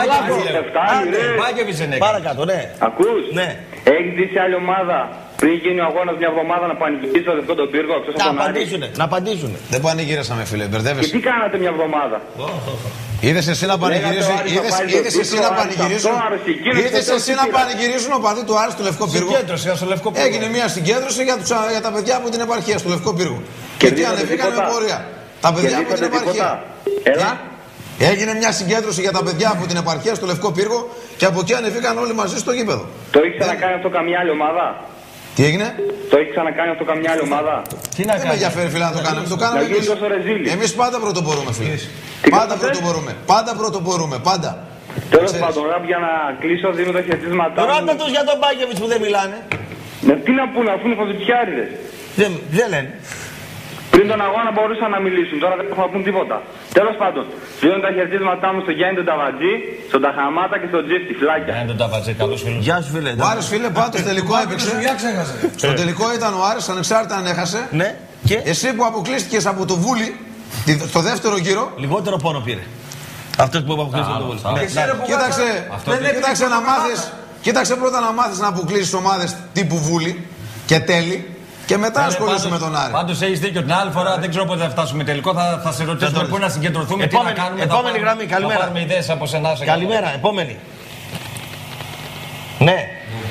Πάγεβιτς είναι. Παρακάτω, ναι. Ακούς. Ναι. Έχεις δει σε άλλη ομάδα πριν γίνει ο αγώνας μια εβδομάδα να πανηγυρίσει στο Λευκό τον Πύργο? Να απαντήσουνε, να απαντήσουνε. Δεν πανηγύρασαμε φίλε, μπερδεύεσαι. Και τι κάνατε μια εβδομάδα? Είδες εσύ να πανηγυρίζουν, είδες εσύ να πανηγυρίζουν, είδες εσύ να πανηγυρίζουν ο παδί του Άρη στο Λευκό Πύργο. Έγινε μια συγκέντρωση για, τους, για τα παιδιά από την επαρχία στο Λευκό Πύργο. Και τι ανεβήκαν με πορεία. Τα παιδιά από την επαρχία. Έλα. Έγινε μια συγκέντρωση για τα παιδιά από την επαρχία στο Λευκό Πύργο και από εκεί ανεβήκαν όλοι μαζί στο γήπεδο. Το έχει ξανακάνει αυτό καμιά άλλη ομάδα? Τι έγινε? Το έχει ξανακάνει αυτό καμιά άλλη ομάδα? Τι να κάνει? Δεν με ενδιαφέρει φίλε να το κάνουμε. Το κάναμε εμείς. Εμείς πάντα πρωτοπορούμε φίλε. Πάντα πρωτοπορούμε. Πάντα πρωτοπορούμε. Πάντα. Τέλος πάντων, για να κλείσω δίνω τα χαιρετίσματά μου. Ρώτα τους για τον Πάγεβιτς που δεν μιλάνε. Ναι, τι να πούνε αφού είναι φωτοτιάριδες. Δεν, δεν λένε. Πριν τον αγώνα μπορούσαν να μιλήσουν, τώρα δεν θα πούν τίποτα. Τέλος πάντων, δίνω τα χαιρετίσματά μου στον Γιάννη τον Ταβατζή, στον Ταχαμάτα και στον Τζίφτη. Φυλάκια. Γιάννη τον Ταβατζή, καλός φίλος. Γεια σου φίλε. Ο Άρης φίλε πάντως τελικό έπαιξε. Στο τελικό ήταν ο Άρης, ανεξάρτητα αν έχασε. Ναι. Και εσύ που αποκλείστηκες από το Βούλι στο δεύτερο γύρο. Λιγότερο πόνο πήρε. Αυτός που αποκλείστηκε από το Βούλι. Κοίταξε, κοίταξε να μάθεις. Κοίταξε πρώτα να μάθεις να αποκλείσεις ομάδες τύπου Βούλι και τέλει. Και μετά ασχολείσαι με τον Άρη. Πάντως έχεις δίκιο. Την άλλη φορά δεν ξέρω πότε θα φτάσουμε τελικό. Θα, θα σε ρωτήσουμε πού να συγκεντρωθούμε. Επόμενη, τι να κάνουμε. Επόμενη γραμμή, θα καλημέρα. Θα πάρουμε ιδέες από σενά. Καλημέρα, επόμενη. Ναι.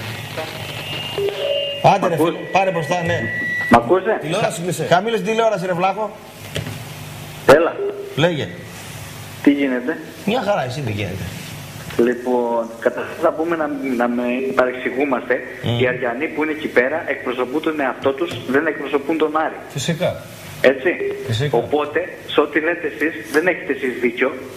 Άντε ρε, πάρε μπροστά, ναι. Μ' ακούσε? Τηλεόραση κλείσε. Χαμήλωσε την τηλεόραση ρε βλάχο. Έλα. Λέγε. Τι γίνεται? Μια χαρά, εσύ τι γίνεται. Λοιπόν, καταρχάς θα πούμε να, να με παρεξηγούμαστε. Mm. Οι Αριανοί που είναι εκεί πέρα εκπροσωπούν τον εαυτό τους, δεν εκπροσωπούν τον Άρη. Φυσικά. Έτσι. Φυσικά. Οπότε, σε ό,τι λέτε εσείς, δεν έχετε εσείς δίκιο.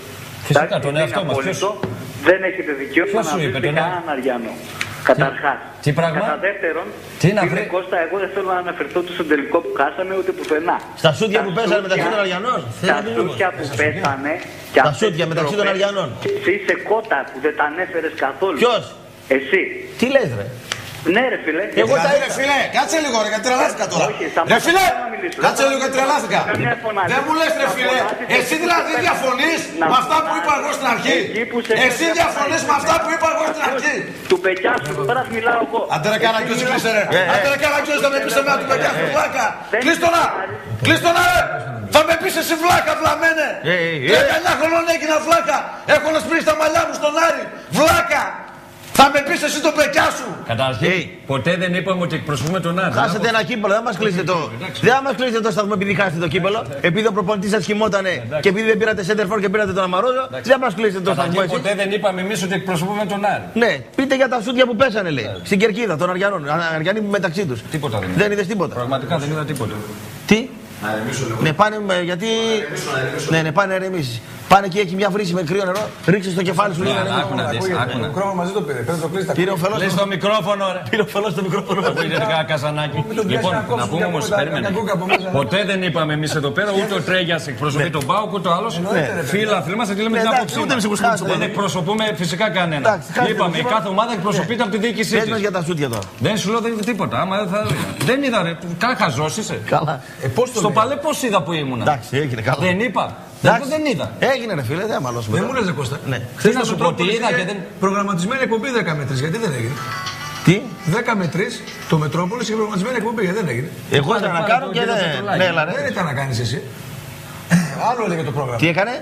Φυσικά, τον εαυτό μας. Δεν έχετε δικαίωμα να βρείτε κανέναν Αριανό. Καταρχάς. Τι πράγμα? Κατά δεύτερον, τι να βρει... Κώστα, εγώ δεν θέλω να αναφερθώ ούτε στον τελικό που χάσαμε ούτε πουθενά. Στα σούτια που πέσανε μεταξύ των Αριανών. Τα σούτια που πέσανε. Τα σούτια μεταξύ των Αριανών. Και εσύ είσαι κότα που δεν τα ανέφερες καθόλου. Ποιος? Εσύ. Τι λες ρε? Ναι ρε φίλε. Εγώ τα ρε φίλε, κάτσε λίγο ρε, γιατί τρελάθηκα τώρα. Ρε φίλε, κάτσε λίγο γιατί τρελάθηκα. Δεν μου λες ρε φίλε, εσύ δηλαδή διαφωνείς με αυτά που είπα εγώ στην αρχή. Εσύ διαφωνείς με αυτά που είπα εγώ στην αρχή. Του Πεκιάσου, τώρα μιλάω εγώ. Άντε ρε Καραγκιόζη, κλείσε ρε. Άντε ρε Καραγκιόζη, θα με πεις εμένα του Πεκιάσου βλάκα. Κλείστονα, κλείστονα ρε. Θα με πεις εσύ βλάκα βλαμένε. δεκαεννιά χρονών έγινα βλάκα. Έχω να σπρίσει τα μαλλιά μου στον Άρη. Βλάκα. Θα με πεις εσύ τον Πεκιά σου! Καταρχήν, hey. ποτέ δεν είπαμε ότι εκπροσωπούμε τον Άρη. Χάσετε ένα κύπελο, δεν μας κλείσετε το. Δεν θα μας κλείσετε το σταθμό επειδή χάσετε το κύπελο. Επειδή ο προπονητής σας χυμότανε και επειδή δεν πήρατε σέντερφορ και πήρατε τον Αμαρόζο, δεν θα μας κλείσετε το σταθμό. Ποτέ δεν είπαμε εμείς ότι εκπροσωπούμε τον Άρη. Ναι, πείτε για τα σούτια που πέσανε λέει. Στην κερκίδα των Αριανών. Αριανοί μεταξύ τους. Τίποτα δεν είδε. Δεν είδες τίποτα. Πραγματικά δεν είδα τίποτα. Τι? Ναι, πάνε γιατί. Ναι, ναι, πάνε ερεμήσεις. Πάνε εκεί, έχει μια βρύση με κρύο νερό, ρίξε στο κεφάλι σου. Το μικρόφωνο μαζί το πήρε. Πρέπει να το κλείσει τα κρύα. Λες το μικρόφωνο, ρε. Πήρε ο φελός στο μικρόφωνο. Ακούγεται κανένα καζανάκι. Λοιπόν, να πούμε όμως, περίμενε. Ποτέ δεν είπαμε εμείς εδώ πέρα, ούτε ο Τρέγιας εκπροσωπεί τον ΠΑΟΚ, ούτε ο άλλος. Φίλα, φίλοι μας, λέμε την άποψή μας. Δεν εκπροσωπούμε φυσικά κανένα. Είπαμε, η κάθε ομάδα εκπροσωπείται από τη διοίκησή της. για τα σούτια τώρα. Δεν σου λέω δεν είδε τίποτα. Δεν είδα, ρε. Κάχαζος είσαι. Στο παλέ πώς είδα που ήμουνα. Δεν είπα. Δεν είδα. Έγινε ρε φίλε, δεν μαλώσουμε. Δεν μου λες Κώστα. Ναι. Τι να σου πω, τι είδα και δεν. Προγραμματισμένη εκπομπή δέκα με τρεις, γιατί δεν έγινε. Τι? δέκα με τρεις το Μετρόπολης είχε προγραμματισμένη εκπομπή, γιατί δεν έγινε. Εγώ ήταν να κάνω και δεν. Ναι, δεν ήταν να κάνεις εσύ. Άλλο έλεγε το πρόγραμμα. Τι έκανε?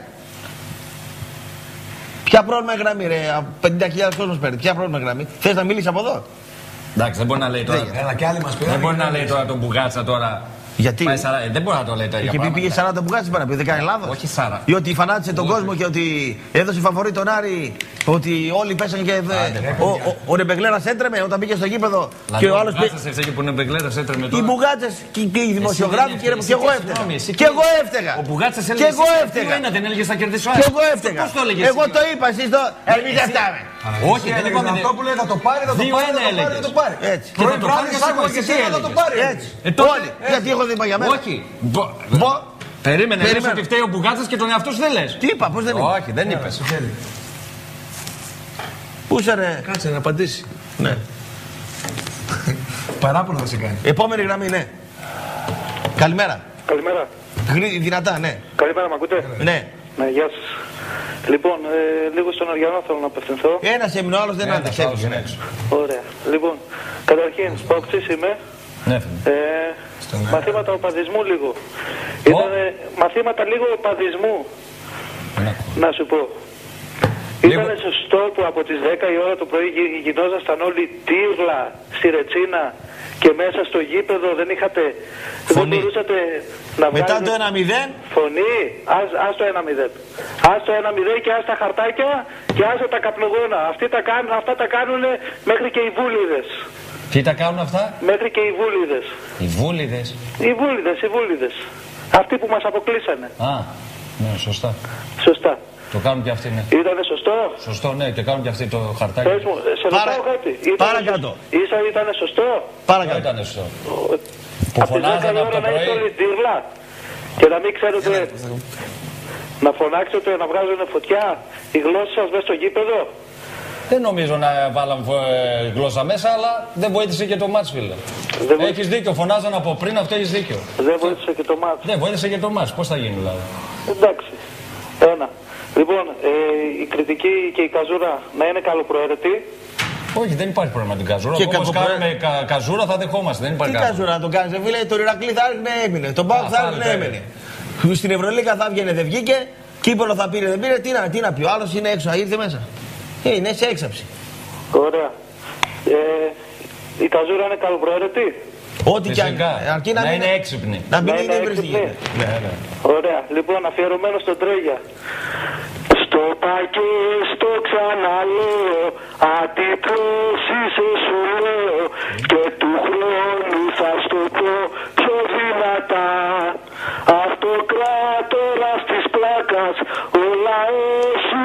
Ποια πρόβλημα η γραμμή, ρε. πενήντα χιλιάδες κόσμος παίρνει. Ποια πρόβλημα η γραμμή. Θες να μιλήσεις από εδώ? Εντάξει, δεν μπορεί να λέει τώρα. Δεν μπορεί να λέει τώρα τον Μπουγάτσα τώρα. Γιατί? σαράντα, δεν μπορεί να το λέει τέτοια. Και επειδή πήγε σαράντα Μπουγάτση πάνω, επειδή έκανε λάθος. Όχι σαράντα. Ή ότι φανάτισε τον κόσμο και ότι έδωσε φαβορί τον Άρη. Ότι όλοι πέσαν και. Ο, ο, ο Ρεμπεγλέρας έτρεμε όταν πήγε στο γήπεδο. Και ο άλλος πήγε. Που ο Ρεμπεγλέρας έτρεμε τώρα. Οι Μπουγάτσες και οι δημοσιογράφοι και εγώ έφταιγα. Και εγώ έφταιγα. Ο Μπουγάτσας έλεγε. Και εγώ έφταιγα. Δεν έλεγε θα κερδίσω. Και εγώ έφταιγα. Εγώ το είπα, εσείς το. Εμείς δεν φτάμε. Όχι, δεν είπαμε αυτό που λέει θα το πάρει, θα το πάρει, θα το πάρει. Έτσι. Και θα το πάρει και εσύ θα το πάρει. Έτσι. Όλοι. Γιατί εγώ δεν είπα για μένα. Όχι. Περίμενε, λες ότι φταίει ο Μπουγάτσας και τον εαυτό σου δεν λες. Τι είπα, πώς δεν είπα. Όχι, δεν είπες. Πού είσαι ρε. Κάτσε να απαντήσει. Ναι. Παράπονο θα σε κάνει. Επόμενη γραμμή, ναι. Καλημέρα. Καλημέρα. Δυνατά, ναι. Καλημέρα, μ' ακούτε? Ναι. Ναι, γεια σας. Λοιπόν, ε, λίγο στον Αριανό θέλω να απευθυνθώ. Ένας έμεινε, ο άλλος δεν άντεξε. Ναι. Ωραία. Λοιπόν, καταρχήν, σπόξης είμαι. Ναι. Ε, μαθήματα οπαδισμού λίγο. Ήτανε μαθήματα λίγο οπαδισμού. Να σου πω. Ήταν σωστό που από τις δέκα η ώρα το πρωί γινόζασταν όλοι τύρλα στη Ρετσίνα και μέσα στο γήπεδο δεν είχατε. Φωνή. Δεν μπορούσατε να βγάλετε. Μετά το ένα μηδέν. Φωνή. Ας, ας το ένα μηδέν. Ας το ένα μηδέν και ας τα χαρτάκια και ας τα καπνογόνα. Αυτοί τα κάνουν, αυτά τα κάνουν μέχρι και οι βούλιδες. Τι τα κάνουν αυτά? Μέχρι και οι βούλιδες. Οι βούλιδες. Οι βούλιδες, οι βούλιδες. Αυτοί που μας αποκλείσανε. Α, ναι, σωστά. Σωστά. Το κάνουν και αυτοί, ναι. Ήτανε σωστό. Σωστό, ναι, και κάνουν και αυτοί το χαρτάκι. Πες μου, σε ρωτάω κάτι. Παρακάτω. Ίσα ήτανε σωστό. Παρακάτω. Ήτανε σωστό. Που φωνάζανε από το πρωί. Να είστε όλοι τύρλα και να μην ξέρετε. Να φωνάξετε, να βγάζουν φωτιά οι γλώσσες σας μέσα στο γήπεδο. Δεν νομίζω να βάλαμε ε, γλώσσα μέσα, αλλά δεν βοήθησε και το μάτς, φίλε. Έχεις βοήθησε... δίκιο, φωνάζαν από πριν, αυτό έχεις δίκιο. Δεν βοήθησε και το μάτς. Δεν βοήθησε και το μάτς, πώς θα γίνει δηλαδή. Εντάξει. Ένα. Λοιπόν, ε, η κριτική και η καζούρα να είναι καλοπροαίρετη. Όχι, δεν υπάρχει πρόβλημα με την καζούρα. Όπως κακοπροέ... κάνουμε κα, καζούρα θα δεχόμαστε, δεν υπάρχει. Τι καζούρα να το κάνεις, φίλε, το Ηρακλή θα έρθει, έμεινε. Τον Πάοκ θα έρθει, έμεινε. Στην Ευρωλίγα θα βγαίνει, δεν βγήκε. Κύπελο θα πήρε, δεν πήρε. Τι να, τι να πει, ο άλλος είναι έξω, θα ήρθε μέσα. Ε, είναι σε έξαψη. Ωραία. Ε, η καζούρα είναι καλοπροαίρετη. Ό,τι και αν. Αρκεί να, να είναι έξυπνη. Να μην είναι έξυπνη. Ναι, ναι. Ωραία. Λοιπόν, αφιερωμένο στον Τρέγια. Στο πακί στο ξαναλέω, ατύπλος είσαι σου λέω και του χρόνου θα στο πω πιο δυνατά. Αυτοκράτορας της πλάκας, ο λαός σου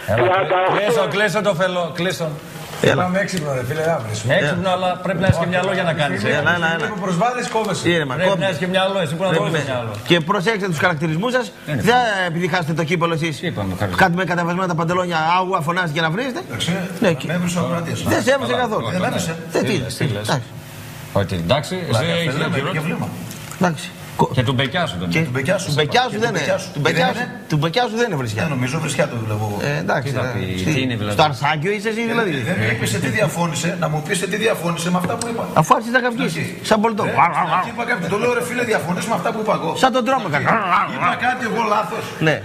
Κλείσω, κλείσω το φελό, κλείσω. Πάμε έξυπνο, ρε φίλε, αύριο. Έξυπνο, αλλά πρέπει να έχει και μυαλό για να κάνει. Ένα, ένα, ένα. Που προσβάλλεις, κόβεσαι. Πρέπει να έχει και μυαλό, εσύ που να το έχεις μυαλό. Και προσέξτε τους χαρακτηρισμούς σας. Δεν επειδή χάσετε το κύπελο εσείς. Κάτι με κατεβασμένα τα παντελόνια, άγουα, φωνάζετε και να βρίζετε. Ναι, με έβρισε ο Ακροατής. Δεν σε έβρισε καθόλου. Δεν έβρισε. Δεν τι λες. Ότι εντάξει, εσύ έχεις και βλήμα. Εντάξει. Και του μπεκιά σου τον Και του μπεκιά σου δεν είναι. Του μπεκιά σου δεν είναι βρισιά. Δεν νομίζω, βρισιά το βλέπω. Εντάξει. Τι είναι δηλαδή. Στο αρσάκιο είσαι εσύ δηλαδή. Δεν μου είπε τι διαφώνησε, να μου πει τι διαφώνησε με αυτά που είπα. Αφού άρχισε να καυγίσει. Σαν πολτό. Είπα κάτι, το λέω ρε φίλε, διαφωνείς με αυτά που είπα εγώ. Σαν τον τρόμο έκανε. Είπα κάτι εγώ λάθος. Ναι.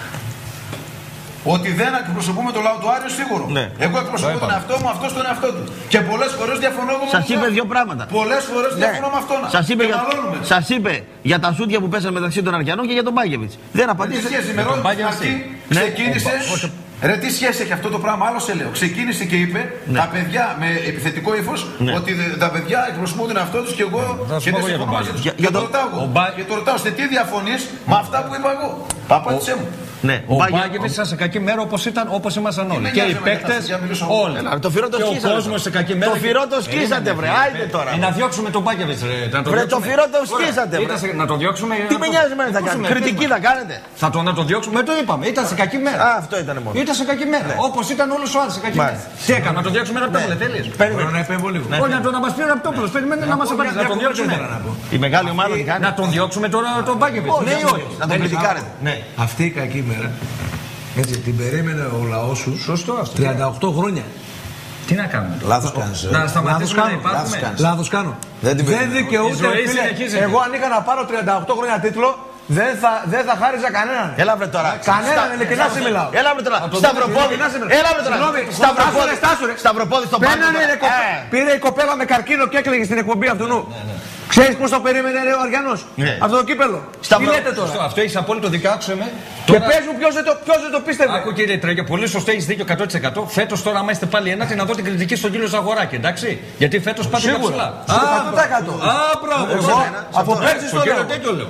Ότι δεν εκπροσωπούμε το λαό του Άριου, σίγουρο. Ναι. Εγώ εκπροσωπώ τον εαυτό μου, αυτό τον εαυτό του. Και πολλές φορές διαφωνώ με αυτόν. Σας είπε δύο πράγματα. Πολλές φορές ναι. διαφωνώ με αυτόν. Σας είπε, για... Σας είπε για τα σούτια που πέσαν μεταξύ των Αριανών και για τον Μπάκεβιτς. Δεν απαντήσατε. Τι σχέση με τον Μπάκεβιτς. Ξεκίνησε. Ρε, τι σχέση έχει αυτό το πράγμα, άλλο σε λέω. Ξεκίνησε και είπε ναι. τα παιδιά με επιθετικό ύφος ναι. ότι τα παιδιά εκπροσωπούν τον εαυτό τους και εγώ. Και δεν συμφωνώ μαζί τους. Και το ρωτάω, σε τι διαφωνείς με αυτά που είπα εγώ. Απάντησέ μου. Ναι. Ο Μπάκεβιτς ήταν σε κακή μέρα όπως ήταν, όπως ήμασταν όλοι. Και οι παίκτες όλοι. Το φυρό το σκίσατε. Ο κόσμος σε κακή μέρα. Το φυρό το σκίσατε, βρε. Άιντε τώρα. Να διώξουμε τον Μπάκεβιτς, ρε. Βρε, το φυρό το σκίσατε. Να το διώξουμε. Τι με νοιάζει εμένα θα κάνετε. Κριτική θα κάνετε. Θα το να το διώξουμε, το είπαμε. Ήταν σε κακή μέρα. Α, αυτό ήταν μόνο. Ήταν σε κακή μέρα. Όπως ήταν όλος ο άλλος σε κακή μέρα. Τι έκανα, να το διώξουμε ένα πτώπλο, θέλεις. Περιμένω να επέμβω λίγο. Όχι, να τον απασπείρω ένα πτώπλο. Περιμένετε να μας απαντήσει. Να τον διώξουμε. Η μεγάλη ομάδα τι κάνει. Να τον διώξουμε τώρα τον Μπάκεβιτς. Ναι ή όχι. Να τον κριτικάρετε. Αυτή η κακή μέρα. Έτσι, την περίμενε ο λαός σου. Σωστό. τριάντα οκτώ χρόνια. Τι να κάνουμε. Λάθος κάνεις. Να σταματήσουμε να υπάρχουμε. Λάθος κάνω. Δεν, δεν δικαιούται. Εγώ αν είχα να πάρω τριάντα οκτώ χρόνια τίτλο, δεν θα, δεν θα χάριζα κανέναν. Έλα βρε τώρα. Κανέναν, ειλικρινά σε μιλάω. Έλα βρε τώρα. Σταυροπόδι. Έλα βρε τώρα. Σταυροπόδι. Σταυροπόδι στο πάνω. Πήρε η κοπέλα με καρκίνο και έκλαιγε στην εκπομπή αυτού νου. Ξέρεις πώς το περίμενε ο Αριανός, ναι. αυτό το κύπελο. Τι λέτε τώρα. Αυτό, αυτό έχεις απόλυτο δίκιο, άκουσε με. Και τώρα... πες μου ποιος δεν το, ποιος δεν το πίστευε. Άκου κύριε Τρέγιο, πολύ σωστό, έχεις δίκιο εκατό τοις εκατό. Φέτος τώρα, άμα είστε πάλι ένατοι, να δω την κριτική στον κύριο Ζαγοράκη, εντάξει. Γιατί φέτος πάτε πιο ψηλά. εκατό τοις εκατό. Α, μπράβο. Από πέρσι στο λέω.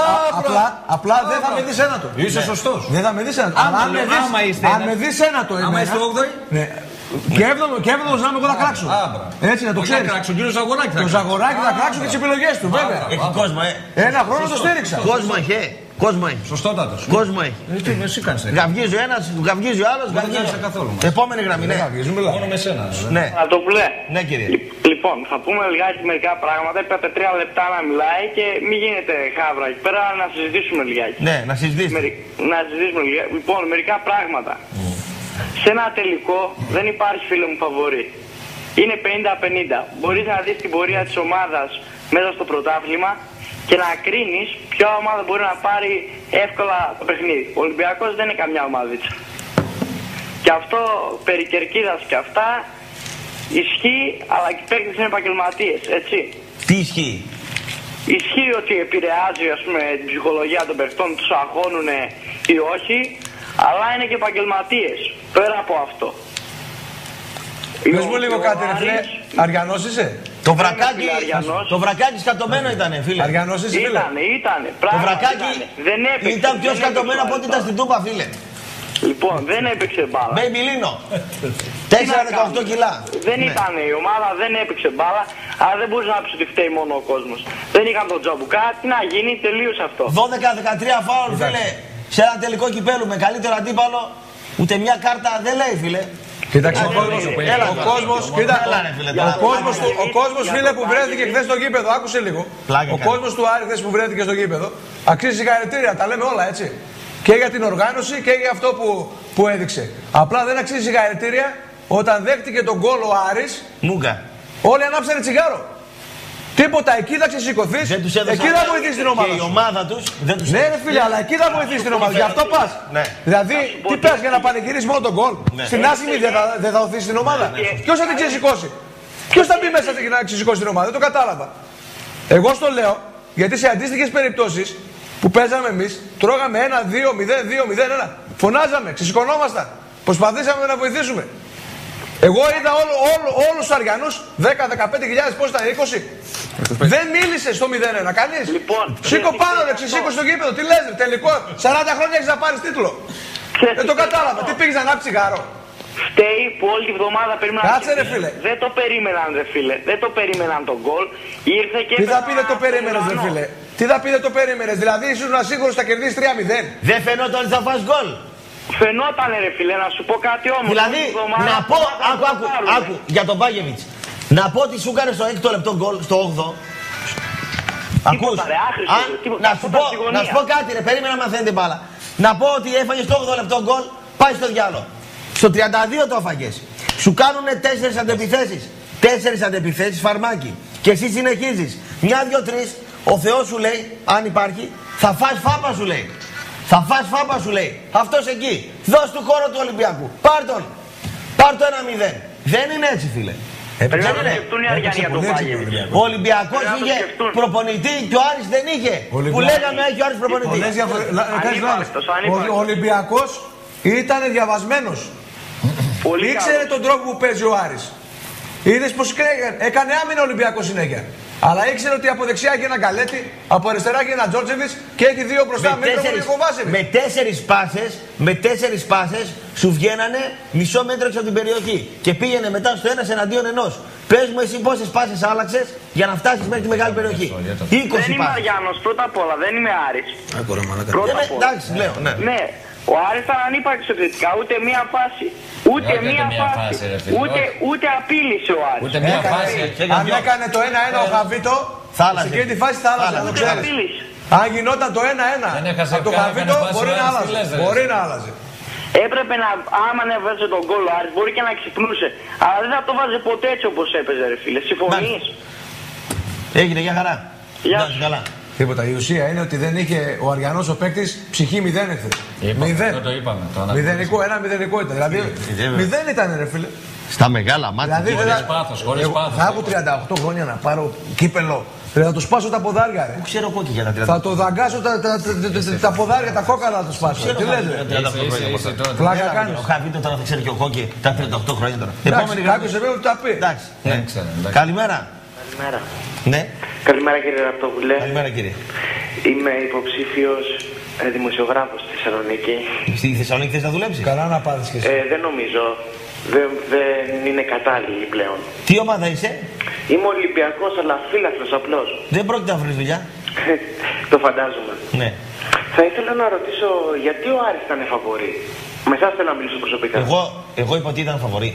Απλά δεν θα με δεις ένατο. Είσαι σωστός. Δεν θα με δεις ένατο. Αν με δεις ένατο. Άμα είστε όγδοη. Και έβδομο, και έβδομο να είμαι εγώ θα κράξω. Έτσι να το ξέρεις. Τον κύριο Ζαγοράκη. Το Ζαγοράκη θα κράξω και τις επιλογές του, βέβαια. Έχει κόσμο, ε. Ένα χρόνο το στήριξα. Κόσμο έχει, κόσμο έχει. Σωστότατος. Κόσμο έχει. Τι εσύ κάνεις. Γαυγίζει ο ένας, γαυγίζει ο άλλος. Δεν γαυγίζει καθόλου. Επόμενη γραμμή, ναι. Μόνο με σένα. Ναι. Να το πουλέ. Ναι, κύριε. Λοιπόν, θα πούμε λιγάκι μερικά πράγματα. Είπατε τρία λεπτά να μιλάει και μην γίνεται χάβρα εκεί πέρα να συζητήσουμε λιγάκι. Ναι, να συζητήσουμε. Να συζητήσουμε λιγάκι. Λοιπόν, μερικά πράγματα. Σε ένα τελικό δεν υπάρχει φίλο μου φαβορί. Είναι πενήντα πενήντα. Μπορείς να δεις την πορεία της ομάδας μέσα στο πρωτάθλημα και να κρίνεις ποια ομάδα μπορεί να πάρει εύκολα το παιχνίδι. Ο Ολυμπιακός δεν είναι καμιά ομάδιτσα. Και αυτό περί κερκίδας και αυτά ισχύει, αλλά και οι παίκτες είναι επαγγελματίες, έτσι. Τι ισχύει. Ισχύει ότι επηρεάζει, ας πούμε, την ψυχολογία των παιχτών, τους αγχώνουν ή όχι, αλλά είναι και επαγγελματίες. Πέρα από αυτό. Πες μου λίγο κάτι ρε φίλε, Αριανός είσαι. Το βρακάκι, το βρακάκι σκατωμένο ήτανε φίλε. Αριανός είσαι φίλε. Ήτανε, ήτανε. Το βρακάκι δεν έπαιξε, ήταν πιο σκατωμένο από ό,τι ήταν στην Τούπα φίλε. Λοιπόν, δεν έπαιξε μπάλα. Baby Lino. τέσσερα δεκαοκτώ κιλά. Δεν ναι. ήταν η ομάδα, δεν έπαιξε μπάλα, αλλά δεν μπορούσε να πει ότι φταίει μόνο ο κόσμος. Δεν είχαν τον Τζαμπουκά, τι να γίνει, τελείωσε αυτό. δώδεκα δεκατρία φάουλ φίλε. Σε ένα τελικό κυπέλου με καλύτερο αντίπαλο, ούτε μια κάρτα δεν λέει φίλε. Κοίταξε, ο κόσμος, ο κόσμος, ο κόσμος, ο κόσμος φίλε που βρέθηκε χθες στο γήπεδο, άκουσε λίγο. Ο κόσμος του Άρη χθες που βρέθηκε στο γήπεδο, αξίζει συγχαρητήρια, τα λέμε όλα έτσι. Και για την οργάνωση και για αυτό που, που έδειξε. Απλά δεν αξίζει συγχαρητήρια όταν δέχτηκε τον γκολ ο Άρης. Μούγκα. Όλοι ανάψανε τσιγάρο. Τίποτα, εκεί θα ξεσηκωθείς, εκεί θα βοηθήσει την ομάδα. Και η ομάδα τους δεν τους ναι, ρε φίλε, αλλά εκεί θα βοηθήσει την ομάδα. Γι' αυτό πας. Ναι. Δηλαδή, τι πες για να πανηγυρίσεις μόνο τον γκολ. Ναι. Στην άσχημη δεν θα, δε θα οθήσει την ομάδα. Ναι. Ποιος θα την ξεσηκώσει. Ποιος θα μπει μέσα και να ξεσηκώσει την ομάδα. Δεν το κατάλαβα. Εγώ στο λέω, γιατί σε αντίστοιχες περιπτώσεις που παίζαμε εμείς, τρώγαμε ένα, δύο, μηδέν, δύο, μηδέν, ένα. Φωνάζαμε, ξεσηκωνόμασταν. Προσπαθήσαμε να βοηθήσουμε. Εγώ είδα όλο, όλο, όλους τους Αριανούς, δέκα με δεκαπέντε χιλιάδες, πώς ήταν, είκοσι. Δεν μίλησε στο μηδέν ένα, κανείς. Λοιπόν, σήκω πάνω, ρε, ξεσήκω στο γήπεδο, τι λες, ρε, τελικό. σαράντα χρόνια έχεις να πάρεις τίτλο. Δεν το κατάλαβα. Τι πήγες να ανάψει τσιγάρο? Φταίει που όλη τη βδομάδα περίμεναν. Κάτσε ρε φίλε. Δεν το περίμεναν ρε φίλε. Δεν το περίμεναν τον γκολ. Ήρθε και. Τι θα πει δεν το περίμενες ρε φίλε? Τι θα πει δεν το περίμενες? Δηλαδή ήσουν σίγουρος θα κερδίσεις τρία μηδέν. Δεν φαινόταν ότι θα φας γκολ. Φαινόταν ρε φίλε, να σου πω κάτι όμως. Δηλαδή, να πω, άκου, άκου, άκου, για τον Μπάγεβιτς. Να πω ότι σου έκανε στο έκτο λεπτό γκολ, στο όγδοο. Ακούς, ρε, άχρηστο, αν, τίποτα, να, σου πω, σιγωνία. να σου πω κάτι ρε, περίμενα να μαθαίνετε μπάλα. Να πω ότι έφαγε στο όγδοο λεπτό γκολ, πάει στο διάλογο. Στο τριάντα δύο το έφαγες. Σου κάνουνε τέσσερις αντεπιθέσεις. Τέσσερις αντεπιθέσεις φαρμάκι. Και εσύ συνεχίζεις. Μια, δυο, τρεις. Ο Θεός σου λέει, αν υπάρχει, θα φας φάπα σου λέει. Θα φας φάπα σου λέει. Αυτός εκεί. Δώσ' του χώρο του Ολυμπιακού. Πάρ' τον. Πάρ' το ένα μηδέν. Δεν είναι έτσι φίλε. Πρέπει να το σκεφτούν οι Αριανοί για τον Μπάγεβιτς. Ο Ολυμπιακός είχε προπονητή και ο Άρης δεν είχε. Που λέγαμε έχει ο Άρης προπονητή. Ο Ολυμπιακός ήταν διαβασμένος. Ήξερε τον τρόπο που παίζει ο Άρης. Είδες πως έκανε άμυνα ο Ολυμπιακός συνέχεια. Αλλά ήξερε ότι από δεξιά έχει ένα Γκαλέτη, από αριστερά έχει ένα Τζόρτζεβιτς και έχει δύο μπροστά με τέσσερις, με τέσσερις πάσες, με τέσσερις πάσες σου βγαίνανε μισό μέτρο έξω από την περιοχή. Και πήγαινε μετά στο ένας εναντίον ενός. Πες μου εσύ πόσες πάσες άλλαξες για να φτάσεις μέχρι τη μεγάλη περιοχή. είκοσι δεν είμαι Αριάνος, πρώτα απ' όλα, δεν είμαι Άρης. Πρώτα απ' όλα. Εντάξει, λέω, ναι. ναι. Ο Άρης ήταν ανύπαρκτος εξαιρετικά, ούτε μία φάση. Ούτε Ούτε μία μία φάση. φάση, ρε φίλε. Ούτε, ούτε απείλησε ο Άρης. Ούτε μία Έκανε- φάση. Αν έκανε το ένα ένα ο Χαβίτο, Θα άλλαζε. σε εκείνη τη φάση θα άλλαζε, Θα να το άλλαζε. ξέρεις. Απείλησε. Αν γινόταν το ένα ένα Δεν έχασε από το καν, Χαβίτο, έκανε φάση μπορεί ο να Άρης, τι άλλαζε. λες, ρε. Μπορεί να άλλαζε. Έπρεπε να, άμα ανεβάζει τον γκολ ο Άρης, μπορεί και να ξυπνούσε. Αλλά δεν θα το βάζει ποτέ έτσι όπως έπαιζε ρε φίλε. Συμφωνείς? Έγινε, για χαρά. Γεια Εντάξει, καλά. Τίποτα. Η ουσία είναι ότι δεν είχε ο Αριανός ο παίκτης ψυχή μηδέν εχθές. Είπαμε, Μηδέν. αυτό το είπαμε, το αναφέραμε. Μηδενικό, ένα μηδενικό ήταν. Δηλαδή βέβαια. μηδέν ήταν ρε φίλε. Στα μεγάλα μάτια. Δηλαδή Χωρίς δεν θα- πάθος, χωρίς Εγώ πάθος, θα έχω τίποτα. τριάντα οκτώ χρόνια να πάρω κύπελο. Δηλαδή, θα το σπάσω τα ποδάρια ρε. Ξέρω εγώ και για τα τριάντα. Θα το δαγκάσω τα, τα, τα, τα, τα ποδάρια, τα κόκαλα να το σπάσω. Ξέρω Τι εγώ λες για ρε. τα τριάντα οκτώ Είσαι, χρόνια είσαι ποτέ. τώρα. Πλάκα Έλα, κάνεις. Ο Χαβίτο τώρα θα ξέρει και ο Κόκκι τα τριάντα οκτώ χρόνια τώρα. Εντάξει, κάποιος σε πρέπει να τα πει. Εντάξει. Δεν ναι. ξέρω, εντάξει. Καλημέρα. Καλημέρα. Ναι. Καλημέρα κύριε Ραπτόπουλε. Καλημέρα κύριε. Είμαι υποψήφιος ε, δημοσιογράφος στη Θεσσαλονίκη. Στη Θεσσαλονίκη θες να δουλέψεις? Καλά να πάρεις και εσύ. Ε, δεν νομίζω. Δεν, δεν είναι κατάλληλη πλέον. Τι ομάδα είσαι? Είμαι Ολυμπιακός αλλά φίλαθλος απλώς. Δεν πρόκειται να βρεις δουλειά. Το φαντάζομαι. Ναι. Θα ήθελα να ρωτήσω γιατί ο Άρης ήταν φαβορί. Με εσάς θέλω να μιλήσω προσωπικά. Εγώ, εγώ είπα ότι ήταν φαβορί.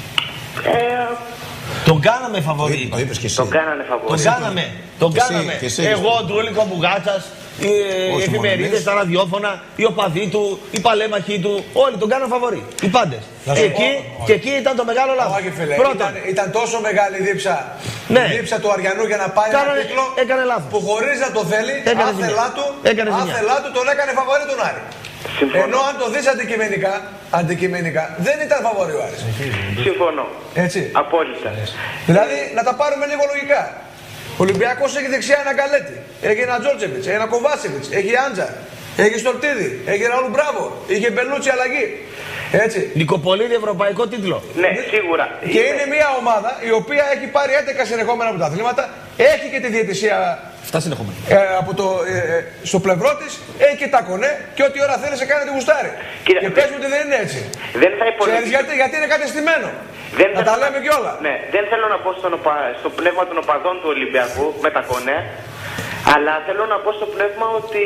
Ε, Τον κάναμε φαβορί. Το είπες και εσύ. τον κάνανε φαβορί. Τον κάναμε. Τον Και εσύ, κάναμε. και εσύ. Εγώ, ο Ντρούλικο Μπουγάτσας, οι Όχι μόνο εφημερίδες, εμείς. τα ραδιόφωνα, οι οπαδοί του, οι παλέμαχοι του, όλοι τον κάναν φαβορί. Οι πάντες. Να σου Εκεί πω, και εκεί ήταν το μεγάλο λάθος. Όχι φίλε, Πρώτον, ήταν, ήταν τόσο μεγάλη η δίψα, Ναι. η δίψα του Αριανού για να πάει Κάνανε- ένα τίτλο έκανε λάθος. που χωρίς να το θέλει, Έκανε άθελά ζημιά. του, Έκανε ζημιά. άθελά του τον έκανε φαβορί τον Άρη. Συμφωνώ. Ενώ αν το δεις αντικειμενικά, αντικειμενικά δεν ήταν φαβορί ο Άρης. Συμφωνώ. Έτσι. Απόλυτα. Δηλαδή να τα πάρουμε λίγο λογικά. Ο Ολυμπιακός έχει δεξιά ένα Γκαλέτη, έχει ένα Τζόρτζεβιτς, έχει ένα Κοβάσεβιτς, έχει Άντζα, έχει Στολτίδη, έχει Ραούλ Μπράβο, είχε Μπελούτσι αλλαγή. Έτσι. Νικοπολίδη ευρωπαϊκό τίτλο. Ναι, σίγουρα. Και είναι μια ομάδα η οποία έχει πάρει έντεκα συνεχόμενα πρωταθλήματα, έχει και τη διαιτησία Αυτά συνεχόμενα. ε, από το, ε, ε, στο πλευρό τη, έχει και τα κονέ και ό,τι ώρα θέλει σε κάνει τη γουστάρι. Κύριε, και πες μου ότι δεν είναι έτσι. Δεν θα Ξέρεις υπολογίσω. γιατί, γιατί είναι κατεστημένο. Δεν Να θέλω τα λέμε κιόλα. Ναι, δεν θέλω να πω στον οπα- στο πνεύμα των οπαδών του Ολυμπιακού με τα κονέ, αλλά θέλω να πω στο πνεύμα ότι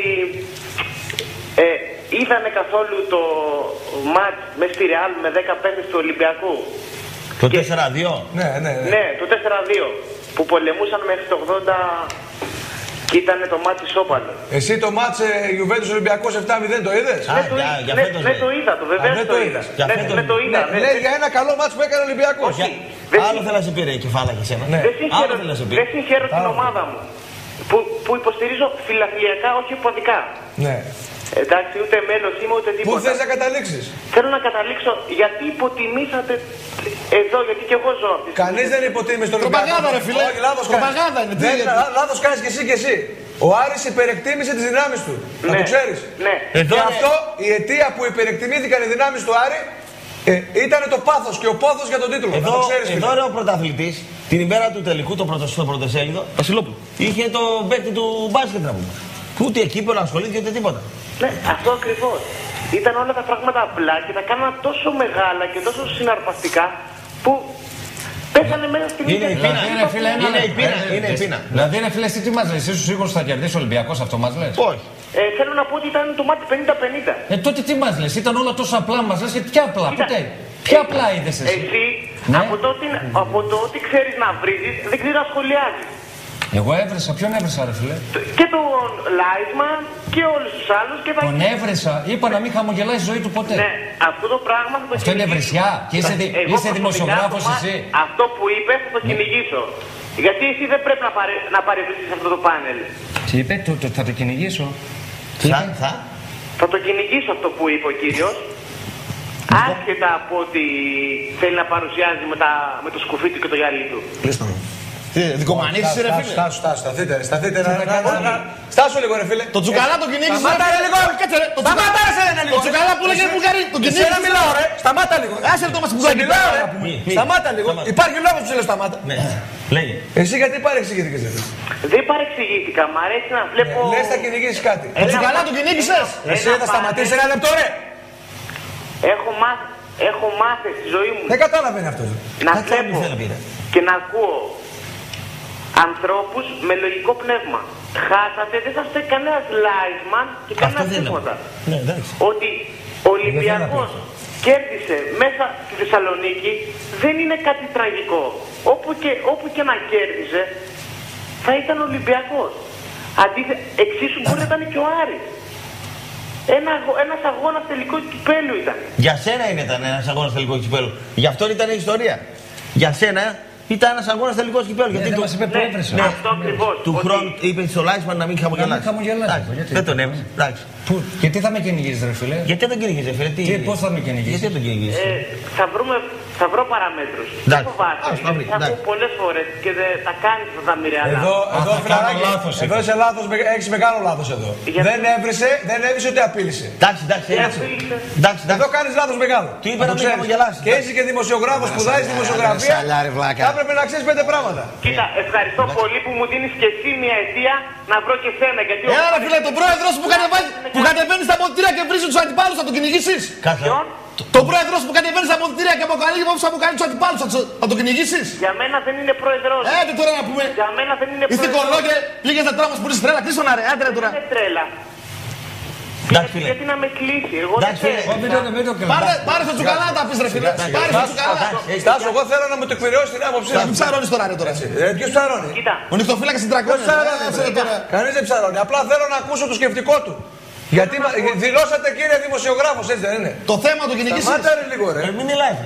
ε, είδανε καθόλου το μάτς μες στη Ρεάλ με δέκα παίκτες του Ολυμπιακού. Το τέσσερα δύο. Ναι, ναι, ναι. Ναι, το τέσσερα δύο που πολεμούσαν μέχρι το ογδόντα και ήταν το μάτι σόπαλο. Εσύ το μάτς ε, Juventus Ολυμπιακός επτά μηδέν το είδες? Α, Ναι, το, για- εί- για ναι, φέτος ναι, λέει. το είδα, το Α, βεβαίως δεν το το είδα. είδες. Για Ναι, φέτος ναι, το λέει. είδα. Ναι, ναι, λέει ναι. για ένα καλό μάτς που έκανε ο Ολυμπιακός. Όχι. Δεν Άλλο συ- θέλει να σε πήρε η κεφάλα και σένα. Ναι. Δεν Άλλο συγχαίρω, θέλει να σε πει. δεν συγχαίρω την Άλλο. ομάδα μου. Που, που υποστηρίζω φιλαθλιακά, όχι οπαδικά. Ναι. Εντάξει, ούτε μέλος είμαι ούτε Πού τίποτα. θες να καταλήξεις? Θέλω να καταλήξω γιατί υποτιμήσατε εδώ, γιατί και εγώ ζω αυτή τη Κανείς δεν υποτίμησε τον Ολυμπιακό. Προπαγάνδα, ρε φίλε. Όχι, λάθος Προπαγάνδα κάνεις. είναι, τι Δεν, είναι. λά- λάθος κάνεις και εσύ και εσύ. Ο Άρης υπερεκτίμησε τις δυνάμεις του. Να Ναι. το ξέρεις. Ναι. Εδώ Και είναι- αυτό η αιτία που υπερεκτιμήθηκαν οι δυνάμεις του Άρη ε, ήταν το πάθος και ο πόθος για τον τίτλο. Να Εδώ, το ξέρεις. εδώ φίλε. ρε ο πρωταθλητής, την ημέρα του τελικού, το πρωτο, στο πρωτοσέλιδο, Βασιλόπουλο, είχε το παίκτη του μπάσκετ να πούμε. Ούτε εκεί που να ασχολήθηκε ούτε τίποτα. Ναι, αυτό ακριβώς. ήταν όλα τα πράγματα απλά και τα κάναν τόσο μεγάλα και τόσο συναρπαστικά που πέσανε μέσα στην ίδια. Είναι η πείνα. Είναι η πείνα. Δηλαδή, είναι φίλε, τι μας λες, είσαι σίγουρος θα κερδίσει ο Ολυμπιακός, αυτό μας λες? Όχι. Ε, θέλω να πω ότι ήταν το μάτι πενήντα πενήντα. Ε, τότε τι μας λες, ήταν όλα τόσο απλά μας λες και ποια απλά, ποτέ. Ποια απλά είδες εσύ? Εσύ, ναι? από, το ότι, από το ότι ξέρεις να βρίζεις, δεν ξέρεις να σχολιάζεις. Εγώ έβρεσα, ποιον έβρεσα ρε φίλε? Και τον Λάισμαν και όλους τους άλλους και τα... Τον έβρεσα, είπα να μην χαμογελάει η ζωή του ποτέ. Ναι, αυτό το πράγμα θα το αυτό είναι βρεσιά και είσαι, δι... είσαι δημοσιογράφος εσύ. Αυτό που είπε θα το κυνηγήσω. Γιατί εσύ δεν πρέπει να, παρε... να παρευρίσκεις αυτό το πάνελ. Τι είπε, το, το, θα το κυνηγήσω. Θα, θα. Θα το κυνηγήσω αυτό που είπε ο κύριος. Άσχετα από ότι θέλει να παρουσιάζει με, τα... με το σκουφί του και το γυαλί του. Κλείστο μου. Δικομανίσεις ρε φίλε. Στάσου, στάσου, σταθείτε, σταθείτε. Στάσου λίγο ρε φίλε. Το τσουκαλά τον κυνήγησε. Σταμάτα ρε λίγο. Σταμάτα ρε ένα λίγο. Το τσουκαλά που λέγε Βουλγαρί. Τον κυνήγησε. Εσένα μιλάω ρε. Σταμάτα λίγο. Άσε το μας μπουζάκι. Μιλάω ρε. Σταμάτα λίγο. Υπάρχει λόγος που σου λέω σταμάτα. Λέγε. Εσύ γιατί παρεξηγήθηκες ρε φίλε? Δεν παρεξηγήθηκα. Μ' αρέσει να βλέπω... Λες θα κυνηγήσεις κάτι. Το τσουκαλά τον κυνήγησες. Εσύ θα σταματήσεις ένα λεπτό ρε. Έχω μάθει, έχω μάθει στη ζωή μου. Δεν καταλαβαίνει αυτό. Να βλέπω και να ακούω ανθρώπους με λογικό πνεύμα. Χάσατε, δεν σας φταίει κανένας Λάισμαν και κανένα τίποτα. Ναι, ότι ο Ολυμπιακός κέρδισε μέσα στη Θεσσαλονίκη δεν είναι κάτι τραγικό. Όπου και, όπου και να κέρδισε θα ήταν Ολυμπιακός. Αντίθετα, εξίσου μπορεί να ήταν και ο Άρης. Ένα, ένας αγώνας τελικό κυπέλου ήταν. Για σένα είναι ήταν ένας αγώνας τελικό κυπέλου. Γι' αυτό ήταν η ιστορία. Για σένα ήταν ένας αγώνας τελικός κυπέλου. Γιατί δεν μας είπε που έβρεσε. Ναι, αυτό ακριβώς. Του χρόνου είπε στο Λάισμαν να μην χαμογελάσει. Να μην χαμογελάσει. Δεν τον έβρεσε. Γιατί θα με κυνηγήσεις ρε φίλε? Γιατί δεν τον κυνηγήσεις ρε φίλε? Τι, πώς θα με κυνηγήσεις? Γιατί δεν τον κυνηγήσεις? Ε, θα, βρούμε, θα βρω παραμέτρους. Δεν φοβάσαι. Θα πω πολλές φορές και δεν τα κάνεις αυτά τα μοιραία. Εδώ, εδώ, φιλαράκι, εδώ είσαι λάθος, έχεις μεγάλο λάθος εδώ. Δεν έβρισε, δεν έβρισε ούτε απείλησε. Εντάξει, εντάξει, εντάξει. Εδώ κάνεις λάθος μεγάλο. Τι είπε να μην χαμογελάσει. Και είσαι και δημοσιογράφος, σπουδάζεις δημοσιογραφία. Θα έπρεπε να ξέρεις πέντε πράγματα. Κοίτα, ευχαριστώ πολύ που μου δίνεις και εσύ μια αιτία να βρω και σένα. Έλα ρε φίλε, τον πρόεδρος που κατεβάζει. Που κατεβαίνει στα ποδητήρια και βρίζει τους αντιπάλους, θα τον κυνηγήσεις? Ποιον? Το πρόεδρος που κατεβαίνει στα ποδητήρια και αποκαλεί όπως αποκαλεί τους αντιπάλους, θα τον κυνηγήσεις? Για μένα δεν είναι πρόεδρος. Άντε τώρα να πούμε. Για μένα δεν είναι πρόεδρος. Ηθικολόγε, πήγες να τράβας που είσαι τρέλα, κλείσω να ρε, άντε ρε τώρα. Δεν είναι τρέλα. Γιατί να με κλείσει, εγώ δεν θέλω. Πάρε στο τσουκαλά να τα πεις ρε φίλε. Πάρε στο τσουκαλά. Στάσου, εγώ θέλω να μου το εκπληρώσει την άποψή σου. Μην ψαρώνεις τώρα ρε τώρα. Ποιος ψαρώνει? Ο νυχτοφύλακας στην τρακόνια. Κανείς δεν ψαρώνει, απλά θέλω να ακούσω το σκεπτικό του. Γιατί δηλώσατε κύριε δημοσιογράφος, έτσι δεν είναι? Το θέμα του κυνηγήσεις. Σταμάτα ρε λίγο ρε. Μην μιλάς.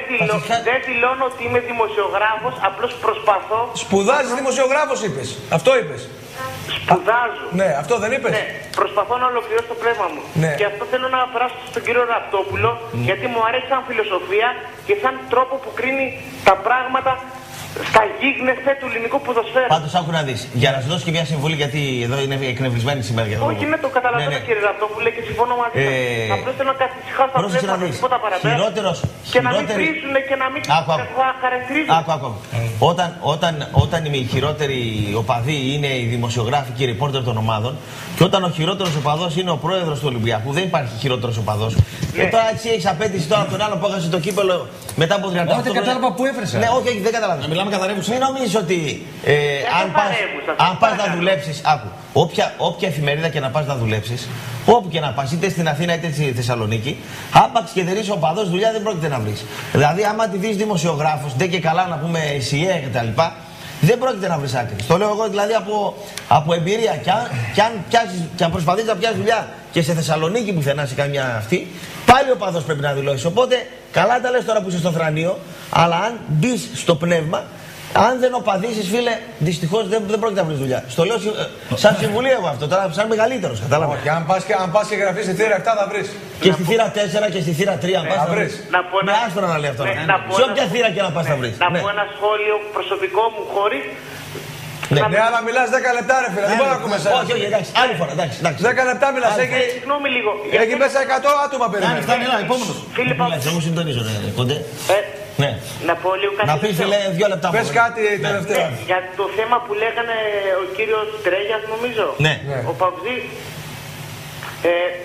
Δεν δηλώνω ότι είμαι δημοσιογράφος, απλώς προσπαθώ. Σπουδάζεις δημοσιογράφος είπες. Αυτό είπες. Σπουδάζω. Ναι, αυτό δεν είπες. Ναι, προσπαθώ να ολοκληρώσω το πνεύμα μου. Ναι. Και αυτό θέλω να περάσω στον κύριο Ραπτόπουλο, γιατί μου αρέσει σαν φιλοσοφία και σαν τρόπο που κρίνει τα πράγματα στα γίγνεσθε του ελληνικού ποδοσφαίρου. Πάντως άκου να δεις, για να σου δώσω και μια συμβουλή, γιατί εδώ είναι εκνευρισμένη σήμερα για αυτό. Όχι, ναι, το καταλαβαίνω ναι, ναι. κύριε Ραπτόπουλε και συμφωνώ μαζί σας. Ε... Απλώς θέλω να καθησυχάσω τα πνεύματα, τίποτα παραπέρα. Χειρότερος, και να μην κρίσουν και να μην χαρακτηρίζουν. Άκου, άκου. Όταν, όταν, όταν οι χειρότεροι οπαδοί είναι οι δημοσιογράφοι και οι ρεπόρτερ των ομάδων, και όταν ο χειρότερος οπαδός είναι ο πρόεδρος του Ολυμπιακού, δεν υπάρχει χειρότερος οπαδός. Ναι. Και τώρα έτσι έχεις απέτηση τώρα από τον άλλο που έχασε το κύπελο μετά από τριάντα οκτώ. Όχι, δεν κατάλαβα που έφερε. Ναι, όχι, δεν κατάλαβα. Μιλάμε καθαρεύουσα. Μην νομίζεις ότι ε, αν πας, αν πας να δουλέψεις, άκου, όποια, όποια εφημερίδα και να πας να δουλέψεις, όπου και να πας, είτε στην Αθήνα είτε στη Θεσσαλονίκη, άπαξ και δεν είσαι οπαδός, δουλειά δεν πρόκειται να βρεις. Δηλαδή, άμα τη δεις δημοσιογράφος, δεν και καλά να πούμε ΣΥΕ κτλ. Δεν πρόκειται να βρεις άκρη. Το λέω εγώ δηλαδή από, από εμπειρία. Και αν, και, αν πιάσεις, και αν προσπαθείς να πιάσεις δουλειά και σε Θεσσαλονίκη πουθενά σε καμιά αυτή, πάλι ο παδός πρέπει να δηλώσεις. Οπότε καλά τα λες τώρα που είσαι στο θρανείο, αλλά αν μπεις στο πνεύμα, αν δεν οπαδίσεις, φίλε, δυστυχώς δεν, δεν πρόκειται να βρεις δουλειά. Στο λέω σαν συμβουλή εγώ αυτό, τώρα σαν μεγαλύτερος. Κατάλαβα. Όχι, αν πας και, αν πας και γραφείς στη θύρα επτά θα βρεις. Και στη θύρα τέσσερα και στη θύρα τρία, αν πας θα βρεις. Με άστορα να λέει αυτό. Σε όποια θύρα και να πας θα βρεις. Να πω ένα σχόλιο προσωπικό μου χωρίς. Ναι, ναι, αλλά μιλάς δέκα λεπτά ρε φίλε, δεν μπορώ να ακούμε εσένα. Όχι, όχι, εντάξει, άλλη φορά, εντάξει. δέκα λεπτά μιλάς, συγγνώμη λίγο. Έχει μέσα εκατό άτομα περίπου. Φτάνει, έλα, επόμενος. Φίλε Παπαδόπουλο. Εγώ συντονίζω, ναι, κοντέ. Ναι. Να πω λίγο κάτι. Να πεις φίλε, δύο λεπτά. Πες κάτι τελευταία. Για το θέμα που λέγανε ο κύριος Τρέγιας νομίζω. Ναι. Ο Παγκζής.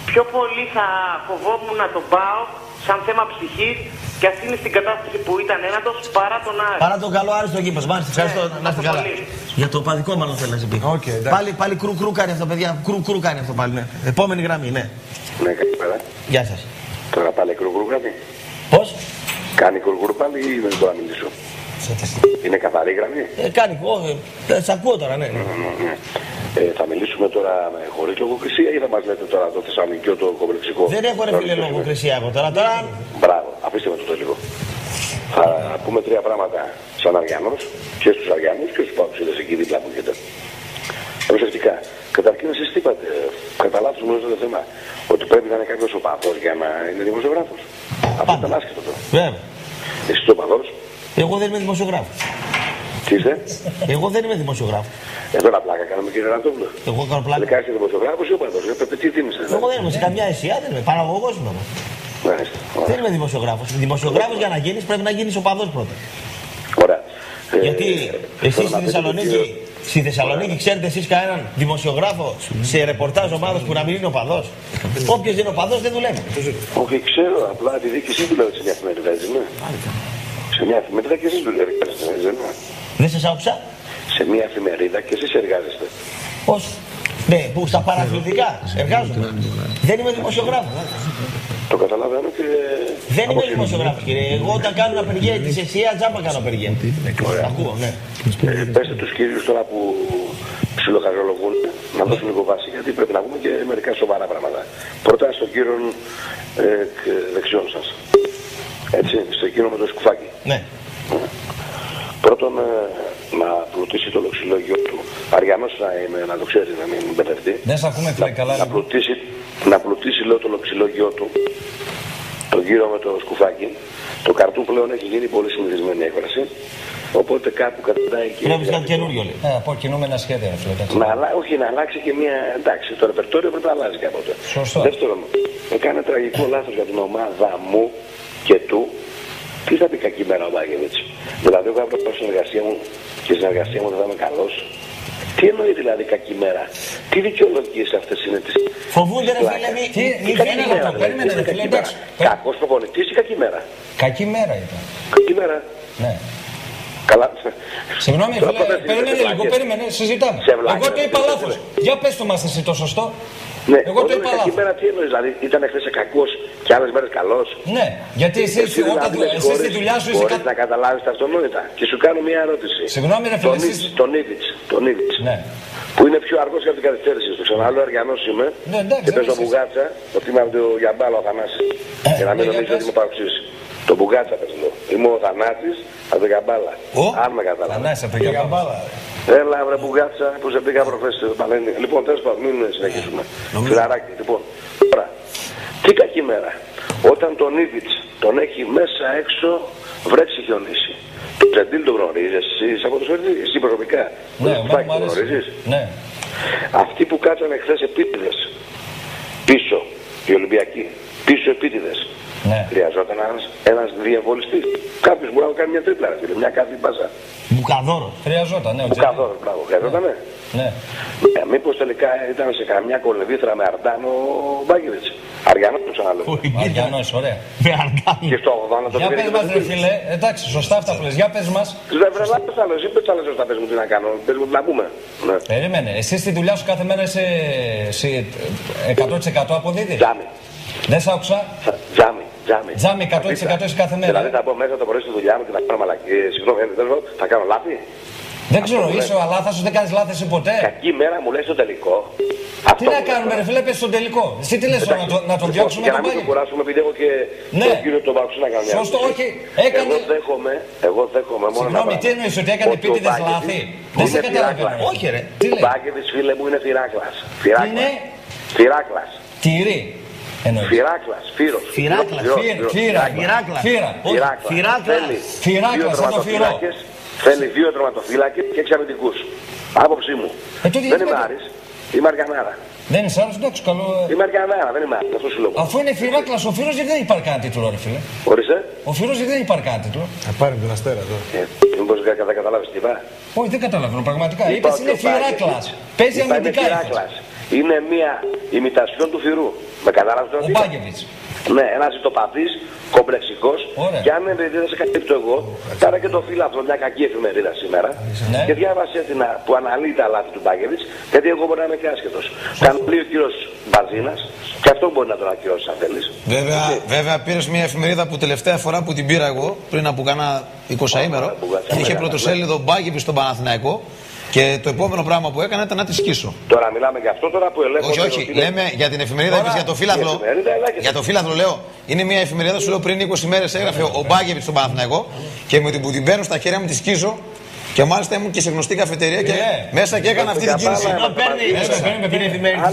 πιο πολύ θα φοβόμουν να τον πάω σαν θέμα ψυχής και ας είναι στην κατάσταση που ήταν ένατος παρά τον Άρη. Παρά τον καλό Άρη στο γήπεδο. Μάλιστα, ευχαριστώ. Ναι, να είστε καλά. Για το παδικό, μάλλον θέλει να πει. Okay, πάλι, πάλι κρου κρου κάνει αυτό, παιδιά. Κρου κρου κάνει αυτό πάλι. Ναι. Επόμενη γραμμή, ναι. Ναι, καλησπέρα. Γεια σας. Τώρα πάλι κρου κρου κάνει. Πώς? Κάνει κρου κρου πάλι ή δεν μπορώ να μιλήσω. Είναι καθαρή γραμμή. Ε, κάνει, όχι. Ε, σ' ακούω τώρα, ναι. ναι. ναι. Ε, θα μιλήσουμε τώρα χωρίς λογοκρισία ή θα μας λέτε τώρα το Θεσσαλονικείο, το κομπλεξικό? Δεν έχω ρε φίλε λογοκρισία εγώ τώρα. τώρα... Μπράβο, αφήστε με το λίγο. Θα πούμε τρία πράγματα σαν Αριανός και στους Αριανούς και στους Παοξίδες εκεί δίπλα που έχετε. Προσεκτικά. Καταρχήν εσείς τι είπατε, κατά λάθος μου το θέμα, ότι πρέπει να είναι κάποιος οπαδός για να είναι δημοσιογράφος. Αυτό ήταν άσχετο τώρα. Βέβαια. Εσύ το οπαδός? Εγώ δεν είμαι δημοσιογράφος. Τι είστε? Εγώ δεν είμαι δημοσιογράφος. Εδώ ένα πλάκα κάνουμε κύριε Ραντόβλο. Εγώ κάνω πλάκα. Δεν κάνεις δημοσιογράφος ή οπαδός? Τι τίμησε? Εγώ δεν είμαι σε καμιά αισία, δεν είμαι. Παραγωγός είμαι όμως. Δεν είμαι δημοσιογράφος. Δημοσιογράφος για να γίνεις πρέπει να γίνεις οπαδός πρώτα. Ωραία. Γιατί ε, εσείς στη Θεσσαλονίκη, στη Θεσσαλονίκη ξέρετε εσείς κανέναν δημοσιογράφο σε ρεπορτάζ ομάδος που να μην είναι οπαδός? Όποιος δεν είναι οπαδός δεν δουλεύει. Όχι, ξέρω, απλά τη διοίκησή δουλεύει σε μια εφημερίδα, έτσι, ναι. Σε μια εφημερίδα και εσείς εργάζεστε, δεν είναι? Δεν σας άκουσα? Σε μια εφημερίδα και εσείς εργάζεστε. Πώς? Ναι, που στα παραθλητικά εργάζομαι. Δεν είμαι δημοσιογράφος. Το καταλαβαίνω και... Δεν είμαι δημοσιογράφος κύριε. Εγώ όταν κάνω απεργία της ΕΣΥΑ τζάμπα κάνω απεργία. Ακούω, ναι. Ε, πέστε τους κύριους τώρα που ψιλοχαζολογούν να δώσουν λίγο βάση, γιατί πρέπει να πούμε και μερικά σοβαρά πράγματα. Πρώτα στον κύριο ε, δεξιών σας. Έτσι, στο εκείνο με το σκουφάκι. Ναι. Πρώτον, ε, να πλουτίσει το λοξιλόγιο του. Αριανός να είναι, να το ξέρει, να μην μπερδευτεί. Δεν σας ακούμε φίλε καλά. Να πλουτίσει, να πλουτίσει λέω, το λοξιλόγιο του, τον κύριο με το σκουφάκι. Το καρτούν πλέον έχει γίνει πολύ συνηθισμένη έκφραση. Οπότε κάπου καταντάει και... Πρέπει κάτι καινούριο λέει. Ε, από κινούμενα σχέδια. Να, όχι, να αλλάξει και μια... Εντάξει, το ρεπερτόριο πρέπει να αλλάζει κάποτε. Σωστό. Δεύτερον, έκανε τραγικό λάθος για την ομάδα μου και του. Τι θα πει κακή μέρα ο Μπάγκεβιτς? Δηλαδή, εγώ από την συνεργασία μου και η συνεργασία μου δεν θα είμαι καλός. Τι εννοεί δηλαδή κακή μέρα? Τι δικαιολογίες αυτές είναι τις... Φοβούνται ρε φίλε μη... Τι κακή μέρα, περίμενε ρε φίλε, εντάξει. Κακός προπονητής ή κακή μέρα? Κακή μέρα ήταν. Κακή μέρα. Ναι. Καλά. Συγγνώμη φίλε, περίμενε λίγο, περίμενε, συζητάμε. Εγώ το είπα λάθος. Για πες το μας εσύ το σωστό. Ναι, εγώ το είπα λάθος. Μέρα, τι εννοείς, δηλαδή ήταν χθες κακός και άλλες μέρες καλός? Ναι, γιατί εσύ, εσύ, όταν, δηλαδή, εσύ στη δουλειά σου είσαι... Μπορείς κα... να καταλάβεις τα αυτονόητα. Και σου κάνω μια ερώτηση. Συγγνώμη ρε φίλε, εσείς... Τον Ήβιτς, τον Ήβιτς. Ναι. Που είναι πιο αργός για την καθυστέρηση. Στο ξαναλέω, Αριανός είμαι. Ναι, εντάξει, και παίζω μπουγάτσα, ότι είμαι από το Γιαμπάλα ο Θανάσης. Ε, για να μην νομίζεις ότι είμαι παροξής. Το μπουγάτσα παίζω. Είμαι ο Θανάσης από το Γιαμπάλα. Αν με καταλάβεις. Θανάσης από το Γιαμπάλα. Έλα βρε μπουγάτσα που σε πήγα προχθές. Λοιπόν, τέλος πάντων, μην συνεχίσουμε. Φιλαράκι, λοιπόν. Τώρα, τι κακή μέρα. Όταν τον Ήβιτς τον έχει μέσα έξω βρέξει χιονίσει. Το Τζεντήλ το γνωρίζεις εσύ από το Σφαιρδί, εσύ προσωπικά? Ναι, το γνωρίζεις? Ναι. Αυτοί που κάτσανε χθες επίτηδες πίσω, οι Ολυμπιακοί, πίσω επίτηδες. Ναι. Χρειαζόταν ένας, ένας διεμβολιστής. Κάποιος μπορεί να κάνει μια τρίπλα, φίλε, μια κάθε μπαζά. Μπουκαδόρο. Χρειαζόταν, ναι. Μπουκαδόρο, μπράβο. Χρειαζότανε. Ναι. Ε, μήπως τελικά ήταν σε καμιά κολεβήθρα με Αρντάνο Μπάγκεβιτς? Αριανός το ξαναλέω. Αριανός, ωραία. Με Αρντάνο. Και στο ογδόντα το για πες μας ρε φίλε, εντάξει, σωστά αυτά που λες. Για πες μας. Δεν βρε λάθος άλλο, εσύ πες άλλα σωστά, πες μου τι να κάνω. Πες μου τι να πούμε. Ναι. Περίμενε, εσύ στη δουλειά σου κάθε μέρα είσαι εκατό τοις εκατό αποδίδεις? Τζάμι. Δεν σ' άκουσα. Τζάμι. Τζάμι. Τζάμι εκατό τοις εκατό κάθε μέρα. Δηλαδή θα πω μέσα το πρωί στη δουλειά μου και θα κάνω μαλακή. Συγγνώμη, θα κάνω λάθη. Δεν ξέρω, είσαι ο αλάθαστος, δεν κάνεις λάθος ποτέ. Κακή μέρα μου λες στο τελικό. Τι να κάνουμε, ρε φίλε, πες στον τελικό. Εσύ τι λες, να, το, να τον διώξουμε τον πάλι? Για να μην το κουράσουμε, επειδή έχω και ναι. τον κύριο τον Παοξή να κάνω μια. Σωστό, όχι. Έκανε... Εγώ δέχομαι, εγώ δέχομαι μόνο να συγγνώμη, τι εννοείς, ότι έκανε επίτηδες λάθη? Δεν σε καταλαβαίνω. Όχι ρε. Μπάγκεβιτς, φίλε μου, είναι Φυράκλας. Φυράκλας. Τυρί. Φυράκλας, φύρος. Φυράκλας, φύρακλας. Φυράκλας. Φυράκλας, σαν το φυρό. Θέλει δύο τερματοφύλακες και έξι αμυντικούς. Άποψή μου. Ε, δεν είμαι Άρης, είμαι Αργανάρα. Δεν είσαι Άρης, εντάξει, καλό. Είμαι Αργανάρα, δεν είμαι Άρης, αυτό σου λέω. Αφού είναι Φυράκλας, ο Φύρος γιατί δεν υπάρχει κανένα τίτλο, ρε φίλε? Ορίστε. Ο Φύρος γιατί δεν υπάρχει κανένα τίτλο? Θα πάρει τον Αστέρα εδώ. Ε, μήπως δεν καταλάβεις τι είπα? Όχι, δεν καταλαβαίνω πραγματικά. Είπες είναι Φυράκλας. Παίζει αμυντικά. Είναι μια ημιτασιόν του Φυρού. Με κατάλαβες τώρα? Ο Μπάγκεβιτς. Ναι, ένας ζητοπαθής, κομπλεξικός. Ωραία. Και αν με δεν σε καλύπτω εγώ, κάρα και το Φύλαθρο, μια κακή εφημερίδα σήμερα. Ναι. Και διάβασε την α- που αναλύει τα λάθη του Μπάγκεβιτς, γιατί εγώ μπορεί να είμαι και άσχετος. Κανονίζει ο κύριος Μπαρζίνας, και αυτό μπορεί να τον ακυρώσει αν θέλεις. Βέβαια, βέβαια πήρες μια εφημερίδα που τελευταία φορά που την πήρα εγώ, πριν από κανένα εικοσαήμερο, είχε πρωτοσέλιδο Μπάγκεβιτς στον Παναθηναϊκό. Και το επόμενο πράγμα που έκανα ήταν να τη σκίσω. Τώρα μιλάμε για αυτό τώρα που ελέγχω. Όχι, όχι. Λέμε για την εφημερίδα, είπες για το Φύλαθρο. Για το Φύλαθρο λέω. Είναι μια εφημερίδα, σου λέω πριν είκοσι μέρες έγραφε ο Μπάγκεβιτς στον Παναθηναϊκό και με την που την παίρνω στα χέρια μου τη σκίζω. Και μάλιστα ήμουν και σε γνωστή καφετερία και μέσα και έκανα αυτή την κίνηση. Παίρνει την εφημερίδα.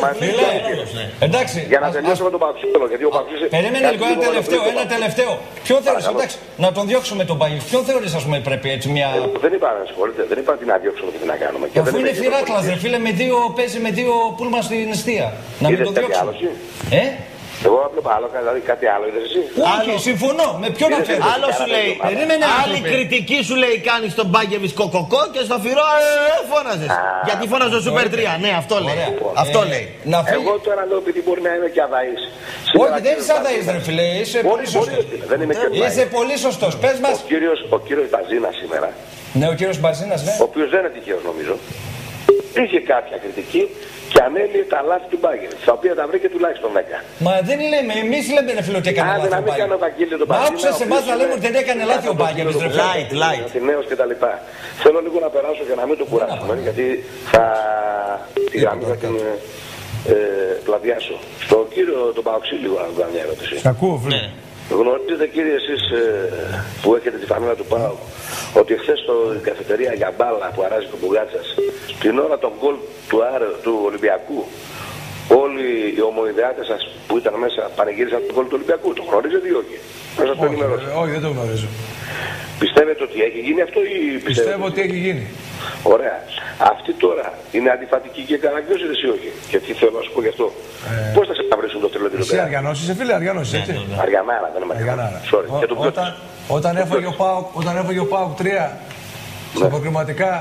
Εντάξει. Για να τελειώσουμε τον Παοξίδωλο. Περίμενε λίγο, ένα τελευταίο. Ένα τελευταίο. Ποιον θεωρείς, εντάξει, να τον διώξουμε τον Μπάγκεβιτς. Ποιον θεωρείς, ας πούμε, πρέπει έτσι μια. Δεν είπα να συγχωρείτε, δεν είπα τι να διώξουμε και τι να κάνουμε. Αφού είναι φυράκλας, ρε φίλε, με δύο, παίζει με δύο πούλμα στην εστία. Να μην τον διώξουμε. Ε? Εγώ έβλεπα άλλο, δηλαδή κάτι άλλο, είδες εσύ. Όχι, συμφωνώ. Με ποιον αφήνει. Άλλο σου λέει. Περίμενε, άλλη κριτική σου λέει κάνει στον Μπάγκεβιτς κοκοκό και στο φυρό φώναζες. Γιατί φώναζε το Super τρία. Ναι, αυτό λέει. Αυτό λέει. Εγώ τώρα λέω επειδή μπορεί να είμαι και αδαής. Όχι, δεν είσαι αδαής, ρε φίλε. Είσαι πολύ σωστός. Είσαι πολύ σωστός. Πες μας. Ο κύριος Μπαρζίνας σήμερα. Ναι, ο κύριος Μπαρζίνας, ναι. Ο οποίος δεν είναι τυχαίος νομίζω. Είχε κάποια κριτική και ανέλυε τα λάθη του Μπάγκεβιτς, τα οποία τα βρήκε τουλάχιστον δέκα. Μα δεν λέμε, εμείς λέμε ρε φίλε ότι έκανε λάθη ο Μπάγκεβιτς. Μα άκουσες εμάς να λέμε ότι δεν έκανε λάθη ο Μπάγκεβιτς, ρε φίλε. Light, light. Νέος και τα λοιπά. Θέλω λίγο να περάσω για να μην το κουράσουμε, γιατί θα τη γραμμή θα την ε, πλατιάσω. Στον κύριο τον Παοξή λίγο να κάνω μια ερώτηση. Σ' ακούω, φίλε. Γνωρίζετε κύριε εσείς ε, που έχετε τη φανέλα του ΠΑΟΚ ότι χθες στην καφετερία για μπάλα που αράζει τον Μπουγάτσας την ώρα των γκολ του, του Ολυμπιακού όλοι οι ομοειδεάτες σας που ήταν μέσα πανηγύρισαν τον γκολ του Ολυμπιακού. Το γνωρίζετε ή όχι? Να σας το ενημερώσω. Όχι, δεν το γνωρίζω. Πιστεύετε ότι έχει γίνει αυτό ή πιστεύετε? Πιστεύω ότι έχει γίνει. Ωραία. Αυτή τώρα είναι αντιφατική και καραγκιόζηδες ή όχι? Και τι θέλω να σου πω γι' αυτό. Ε... Πώς θα ξαναβρίσουν το τρελό Εσύ Αριανός είσαι φίλε, Αριανός έτσι. Αριανάρα, δεν είμαι Αριανάρα. Sorry. Ο, Και τον όταν, όταν, έφαγε ο Πάοκ, όταν έφαγε ο Πάοκ τρία στα προκριματικά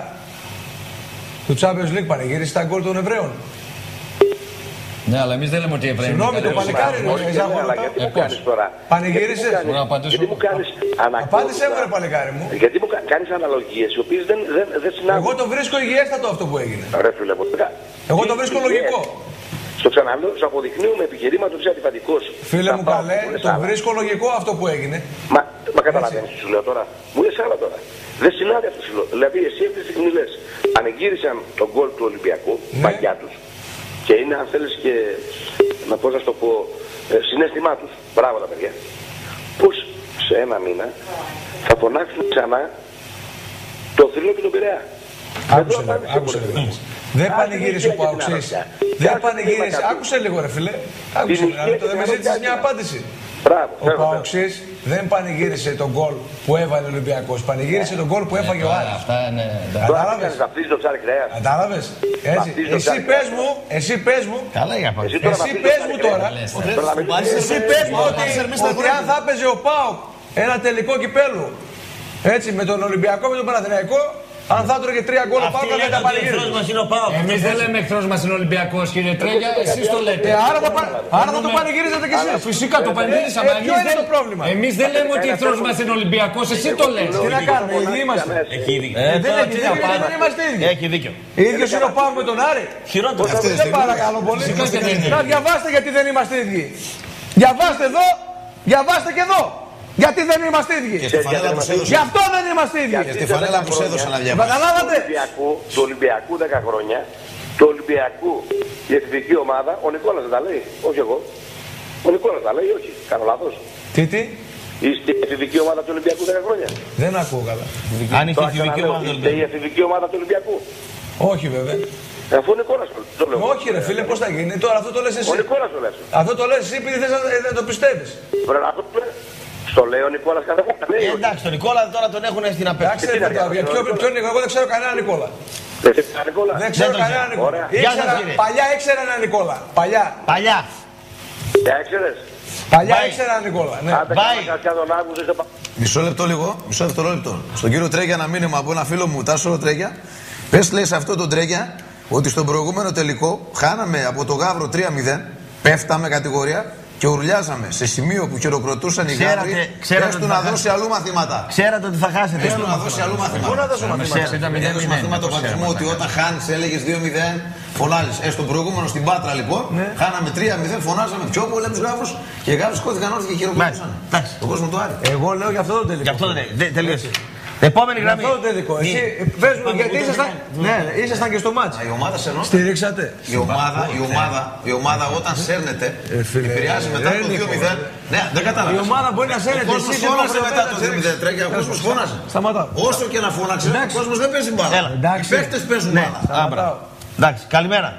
του Champions League πανηγύρισε τα γκολ των Εβραίων. Ναι, αλλά εμείς δεν λέμε ότι οι Εβραίοι. Συγγνώμη, το παλικάρι είναι. Γιατί μου κάνεις τώρα? Πανηγύρισες. Γιατί μου κάνεις αναγκότητα? Απάντησε μου, ρε παλικάρι μου. Γιατί μου κάνεις αναλογίες οι οποίες δεν, δεν, δεν συνάδουν. Εγώ το βρίσκω υγιέστατο αυτό που έγινε. Ρε φίλε, εγώ το βρίσκω λογικό. Στο ξαναλέω, σου αποδεικνύω με επιχειρήματο ότι είσαι αντιφατικός. Φίλε μου καλέ, το βρίσκω λογικό αυτό που έγινε. Μα, μα καταλαβαίνεις τι σου λέω τώρα? Μου λες άλλα τώρα. Δεν συνάδει αυτό σου λέω. Δηλαδή εσύ αυτή τη στιγμή λες, ανεγγύρισαν τον γκολ του Ολυμπιακού, ναι. Παγιά τους. Και είναι αν θέλεις και, να πώς να το πω, ε, συνέστημά τους. Μπράβο τα παιδιά. Πώς σε ένα μήνα θα φωνάξουν ξανά το θρύλο και τον Πειραιά. Άκουσε, άκουσε. Δεν πανηγύρισε ο Παοξής. Δεν πανηγύρισε. Άκουσε λίγο ρε φίλε. Άκουσε. Δεν με ζήτησες μια απάντηση. Ο Παοξής δεν πανηγύρισε τον γκολ που έβαλε ο Ολυμπιακός. Πανηγύρισε τον γκολ που έφαγε ο Άρης. Κατάλαβες. Κατάλαβες. Εσύ πες μου, εσύ πες μου. Εσύ πες μου τώρα. Εσύ πες μου ότι αν θα έπαιζε ο ΠΑΟΚ ένα τελικό κυπέλλου έτσι με τον Ολυμπιακό με τον Παναθηναϊκό. Αν θα έτρωγε τρία γκολ ο Πάοκ, δεν τα πανηγύριζε. Εμείς δεν λέμε εχθρός μας είναι Ολυμπιακός, κύριε Τρέγια, εσείς το λέτε. Ε, άρα, θα, άρα θα το πανηγύριζετε κι εσείς. Φυσικά το πανηγύρισαμε. Ε, ποιο είναι το πρόβλημα? Εμείς δεν λέμε ότι εχθρός μας είναι Ολυμπιακός, εσύ το λες. Τι να κάνουμε, οι ίδιοι είμαστε. Έχει δίκιο. Δεν είμαστε ίδιοι. Έχει δίκιο. Ίδιος είναι ο Πάοκ με τον Άρη. Χειρότερο. Δεν παρακαλώ πολύ. Να διαβάστε γιατί δεν είμαστε ίδιοι. Διαβάστε εδώ, διαβάστε και εδώ. Γιατί δεν είμαστε ίδιοι. Γι' αυτό δεν είμαστε ίδιοι. Και στη φανέλα που σου έδωσα να διαβάσεις. Καταλάβατε. Του Ολυμπιακού δέκα χρόνια, του Ολυμπιακού η εθνική ομάδα, ο Νικόλας δεν τα λέει. Όχι εγώ. Ο Νικόλας τα λέει, όχι. Κάνω λάθος. Τι, τι. Είστε η εθνική ομάδα του Ολυμπιακού δέκα χρόνια. Δεν ακούω καλά. Αν είστε η εθνική ομάδα του Ολυμπιακού. Είστε η εθνική ομάδα του Ολυμπιακού. Όχι βέβαια. Αφού ο Νικόλας το λέω. Όχι ρε φίλε, πώς θα γίνει. Τώρα αυτό το λες εσύ. Ο Νικόλας το λες. Αυτό το λες εσύ επειδή θες να το πιστεύεις. Πρέπει να το λες. Στο λέει ο Νικόλας κάθε φορά. Ε, εντάξει, τον Νικόλα τώρα τον έχουν στην απέξω. Ποιον είναι, εγώ δεν ξέρω κανένα Νικόλα. Δεν ξέρω κανένα Νικόλα. Παλιά ήξερα έναν Νικόλα. Παλιά. Παλιά. Παλιά ήξερες. Παλιά ήξερα έναν Νικόλα. Μισό λεπτό λίγο, μισό λεπτό λεπτό. Στον κύριο Τρέγια ένα μήνυμα από ένα φίλο μου, Τάσο Τρέγια. Πες λέει σε αυτό τον Τρέγια ότι στον προηγούμενο τελικό χάναμε από το Γαύρο τρία μηδέν πέφταμε κατηγορία και ουρλιάζαμε σε σημείο που χειροκροτούσαν οι γάβροι. Πες του να δώσει αλλού μαθήματα. Ξέρατε ότι θα χάσετε. Πες του να δώσει αλλού μαθήματα. Πού να δώσω μαθήματα. Έδωσε μαθήματα του πατισμού ότι όταν χάνεις έλεγες δύο μηδέν, φωνάζεις. Ε, στον προηγούμενο στην Πάτρα λοιπόν, χάναμε τρία μηδέν, φωνάζαμε πιο πολύ από τους γάβρους και οι γάβροι σκόθηκαν όρθιοι και χειροκροτούσαν. Τον κόσμο του Άρη. Εγώ λέω για αυτό το τελικό. Γι' αυτό δεν τελείωσε. Επόμενη γραμμή. Αυτό το τελικό. Εσύ παίζουμε γιατί ήσασταν. Ναι, ήσασταν και στο μάτς. Η ομάδα σε εννοώ. Στηρίξατε. Η ομάδα, η ομάδα, η ομάδα όταν σέρνεται, επηρεάζει μετά το δύο μηδέν. Ναι, δεν κατάλαβα. Η ομάδα μπορεί να σέρνεται. Ο κόσμος φώνασε μετά το δύο μηδέν. Τρέχει, ο κόσμος φώνασε. Σταματάω. Όσο και να φώναξε, ο κόσμος δεν παίζει μπάλα. Οι παίχτες παίζουν μπάλα. Εντάξει, καλημέρα.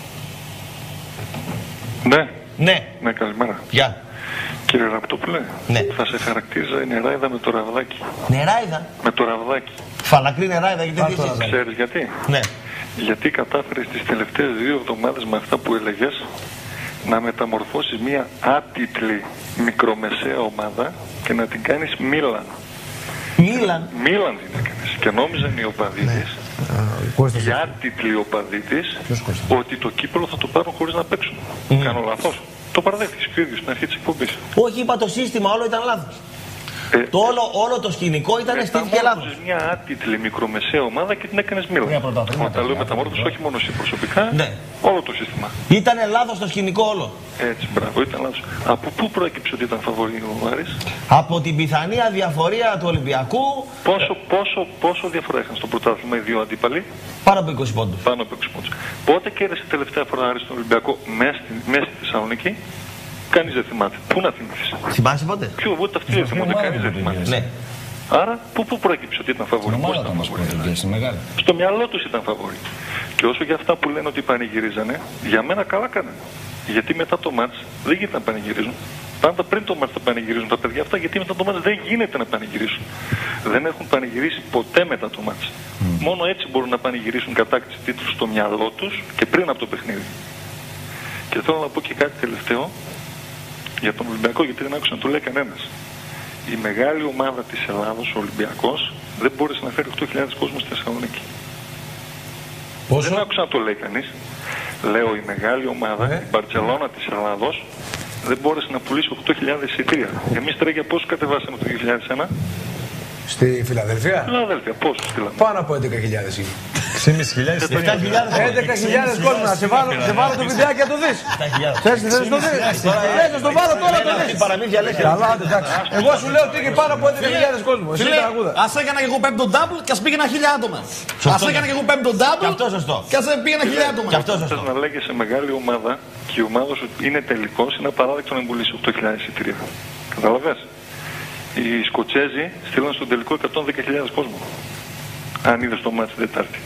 Ναι. Ναι. Ναι, καλημέρα. Γεια. Κύριε Ραπτόπουλε, ναι. Θα σε χαρακτήριζα η νεράιδα με το ραβδάκι. Νεράιδα? Με το ραβδάκι. Φαλακρή νεράιδα, γιατί δεν δείχνεις. Ξέρεις γιατί? Ναι. Γιατί κατάφερες τις τελευταίες δύο εβδομάδες με αυτά που έλεγες να μεταμορφώσεις μια άτιτλη μικρομεσαία ομάδα και να την κάνεις Μίλαν. Μίλαν? Μίλαν την έκανες. Και νόμιζαν οι οπαδοί της, ναι. οι άτιτλοι οπαδοί της, ότι το κύπελλο θα το πάρουν χωρίς να παίξουν. Mm. Κάνω λάθος. Το παραδέχτηκες και ο ίδιος στην αρχή της εκπομπής. Όχι, είπα το σύστημα, όλο ήταν λάθος. Ε, το όλο, όλο το σκηνικό ήταν στήθηκε λάθος. Μια άτιτλη μικρομεσαία ομάδα και την έκανες Μίλαν. Όταν λέω μεταμόρφωση, όχι μόνο εσύ προσωπικά, ναι. Όλο το σύστημα. Ήτανε λάθος το σκηνικό όλο. Έτσι, μπράβο, ήταν λάθος. Από πού προέκυψε ότι ήταν φαβορί ο Άρης? Από την πιθανή αδιαφορία του Ολυμπιακού. Πόσο, πόσο, πόσο διαφορά είχαν στο πρωτάθλημα οι δύο αντίπαλοι? Πάνω από είκοσι πόντους. Πάνω από είκοσι πόντους. Πότε κέρδισε τελευταία φορά Άρης στον Ολυμπιακό μέσα στη Θεσσαλονίκη? Κανείς δεν θυμάται. Πού να θυμηθείς? Θυμάσαι ποτέ? Ποιο, ούτε αυτοί δεν θυμούνται, κανείς δεν θυμάται. Ναι. Άρα, πού, πού προέκυψε ότι ήταν φαβορί? Πώς ήταν φαβορί? Στο μυαλό τους ήταν φαβορί. Και όσο για αυτά που λένε ότι πανηγυρίζανε, για μένα καλά κάνανε. Γιατί μετά το μάτς δεν γίνεται να πανηγυρίζουν. Πάντα πριν το μάτς θα πανηγυρίζουν τα παιδιά αυτά, γιατί μετά το μάτς δεν γίνεται να πανηγυρίσουν. Δεν έχουν πανηγυρίσει ποτέ μετά το μάτς. Mm. Μόνο έτσι μπορούν να πανηγυρίσουν κατάκτηση τίτλου στο μυαλό τους και πριν από το παιχνίδι. Και θέλω να πω και κάτι τελευταίο για τον Ολυμπιακό, γιατί δεν άκουσα να το λέει κανένας. Η μεγάλη ομάδα της Ελλάδος, ο Ολυμπιακός, δεν μπόρεσε να φέρει οκτώ χιλιάδες κόσμο στη Θεσσαλονίκη. Πόσο? Δεν άκουσα να το λέει κανείς. Λέω η μεγάλη ομάδα, ε? η Μπαρτσελώνα της Ελλάδος, δεν μπόρεσε να πουλήσει οκτώ χιλιάδες εισιτήρια. Εμείς τρέχεια πόσους κατεβάσαμε το δύο χιλιάδες ένα? Στη Φιλαδελφία? Φιλαδελφία, πόσους στείλαμε? Πάνω από έντεκα χιλιάδες είναι. έντεκα χιλιάδες κόσμο. Να σε βάλω, σε βάλω το βιντεάκι να το δεις. Θες να το δεις? Θες να το βάλω τώρα το δεις. Καλά, εντάξει. Εγώ σου λέω ότι είναι πάνω από έντεκα χιλιάδες κόσμο. Εσύ τραγούδα. Ας έκανα και εγώ πέμπτο double και ας πήγαινα χίλια άτομα. Ας έκανα και εγώ πέμπτο double και ας πήγαινα χίλια άτομα. Θες να λέγεσαι μεγάλη ομάδα και η ομάδα σου είναι τελικός, είναι απαράδεκτο να πουλήσει οκτώ χιλιάδες εισιτήρια. Καταλαβες? Οι Σκοτσέζοι στείλαν στον τελικό εκατόν δέκα χιλιάδες κόσμο. Αν είδες το μάτι την Τετάρτη.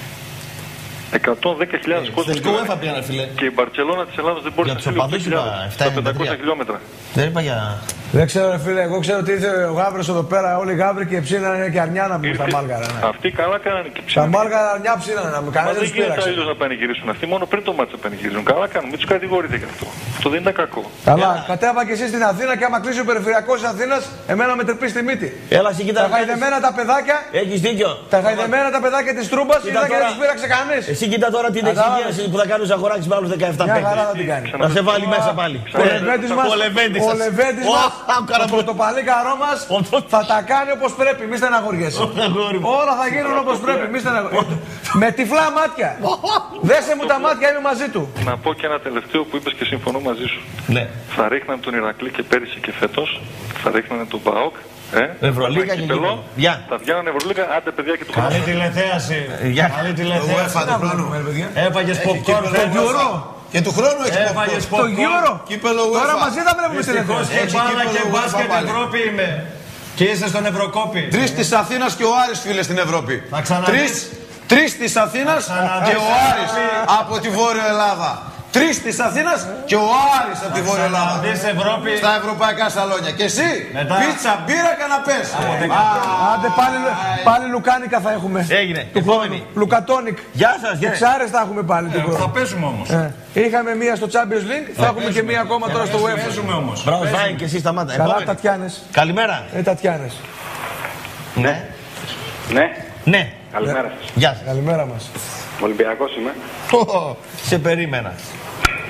εκατόν δέκα χιλιάδες κόσμο. Και η Μπαρτσελώνα της Ελλάδας δεν μπορούσε να στείλει οκτώ χιλιάδες στα πεντακόσια χιλιόμετρα. Δεν είπα για... Δεν ξέρω, ρε φίλε, εγώ ξέρω ότι ήρθε ο Γάβρος εδώ πέρα, όλοι οι Γάβροι και ψήνανε και αρνιά να μπουν στα μάλγαρα. Ναι. Αυτοί καλά κάνανε και ψήνανε. Τα μάλγαρα αρνιά ψήνανε, να μην κανένα δεν τους πείραξε. Δεν γίνεται να πανηγυρίσουν αυτοί, μόνο πριν το μάτσα πανηγυρίζουν. Καλά κάνουν, μην τους κατηγορείτε γι' αυτό. Αυτό δεν ήταν κακό. Καλά, yeah. Κατέβα και εσύ στην Αθήνα και άμα κλείσει ο περιφερειακός της Αθήνας, εμένα με τρυπεί στη μύτη. Έλα, συγκοίτα. Τα χαϊδεμένα τα παιδάκια. Έχεις δίκιο. Τα χαϊδεμένα τα παιδάκια της Τρούμπας είδα και δεν τους πείραξε κανείς. Εσύ κοίτα τώρα την εξηγίαση που θα κάνουν αγοράκι με άλλους δεκαεπτά παίκτες. Να σε βάλει μέσα πάλι. Ο Λεβέντης μας. Ο Λεβέντης μας. Το παλίκαρό μας θα τα κάνει όπως πρέπει, μη στεναχωριέσαι. Όλα θα γίνουν όπως πρέπει, μη στεναχωριέσαι. Με τυφλά μάτια. Δέσε μου τα μάτια, είμαι μαζί του. Να πω και ένα τελευταίο που είπες και συμφωνώ μαζί σου. Ναι. Θα ρίχναν τον Ηρακλή και πέρυσι και φέτος. Θα ρίχναν τον Παόκ. Ε, Ευρωλίγα και κύπελλο. Θα βγαίνουν Ευρωλίγα, άντε παιδιά και το καλή τηλεθέαση. Καλή τηλεθέαση. Έφαγες popcorn. Και του χρόνου έχει Έφαγες το Euro. Τώρα μαζί θα βλέπουμε τηλεθέαση. Δυστυχώς μπάλα και μπάσκετ Ευρώπη είμαι. Και είσαι στον Ευρωκόπη. Τρεις της Αθήνας και ο Άρης, φίλε, στην Ευρώπη. Τρεις, τρεις της Αθήνας και ο Άρης από τη Βόρεια Ελλάδα. Τρεις της Αθήνας και ο Άρης από τη Βόρεια Ελλάδα. Ευρώπη. Στα ευρωπαϊκά σαλόνια. Και εσύ, μετά... πίτσα, μπύρα, καναπές. Άντε πάλι, πάλι λουκάνικα θα έχουμε. Έγινε. Επόμενη. Λουκατόνικ. Γεια σας. Εξάρες θα έχουμε πάλι. Ε, θα παίζουμε όμως. Ε, είχαμε μία στο Champions League, θα, θα έχουμε παίζουμε. Και μία ακόμα τώρα στο UEFA. Παίζουμε όμως. Μπράβο, Ζάιν και εσύ σταμάτα. Καλά, Τατιάνες. Καλημέρα. Ε, Τατιάνες. Ναι. Ναι. Ναι. Καλημέρα σας. Γεια σας. Καλημέρα μας. Ολυμπιακός είμαι. Σε περίμενα.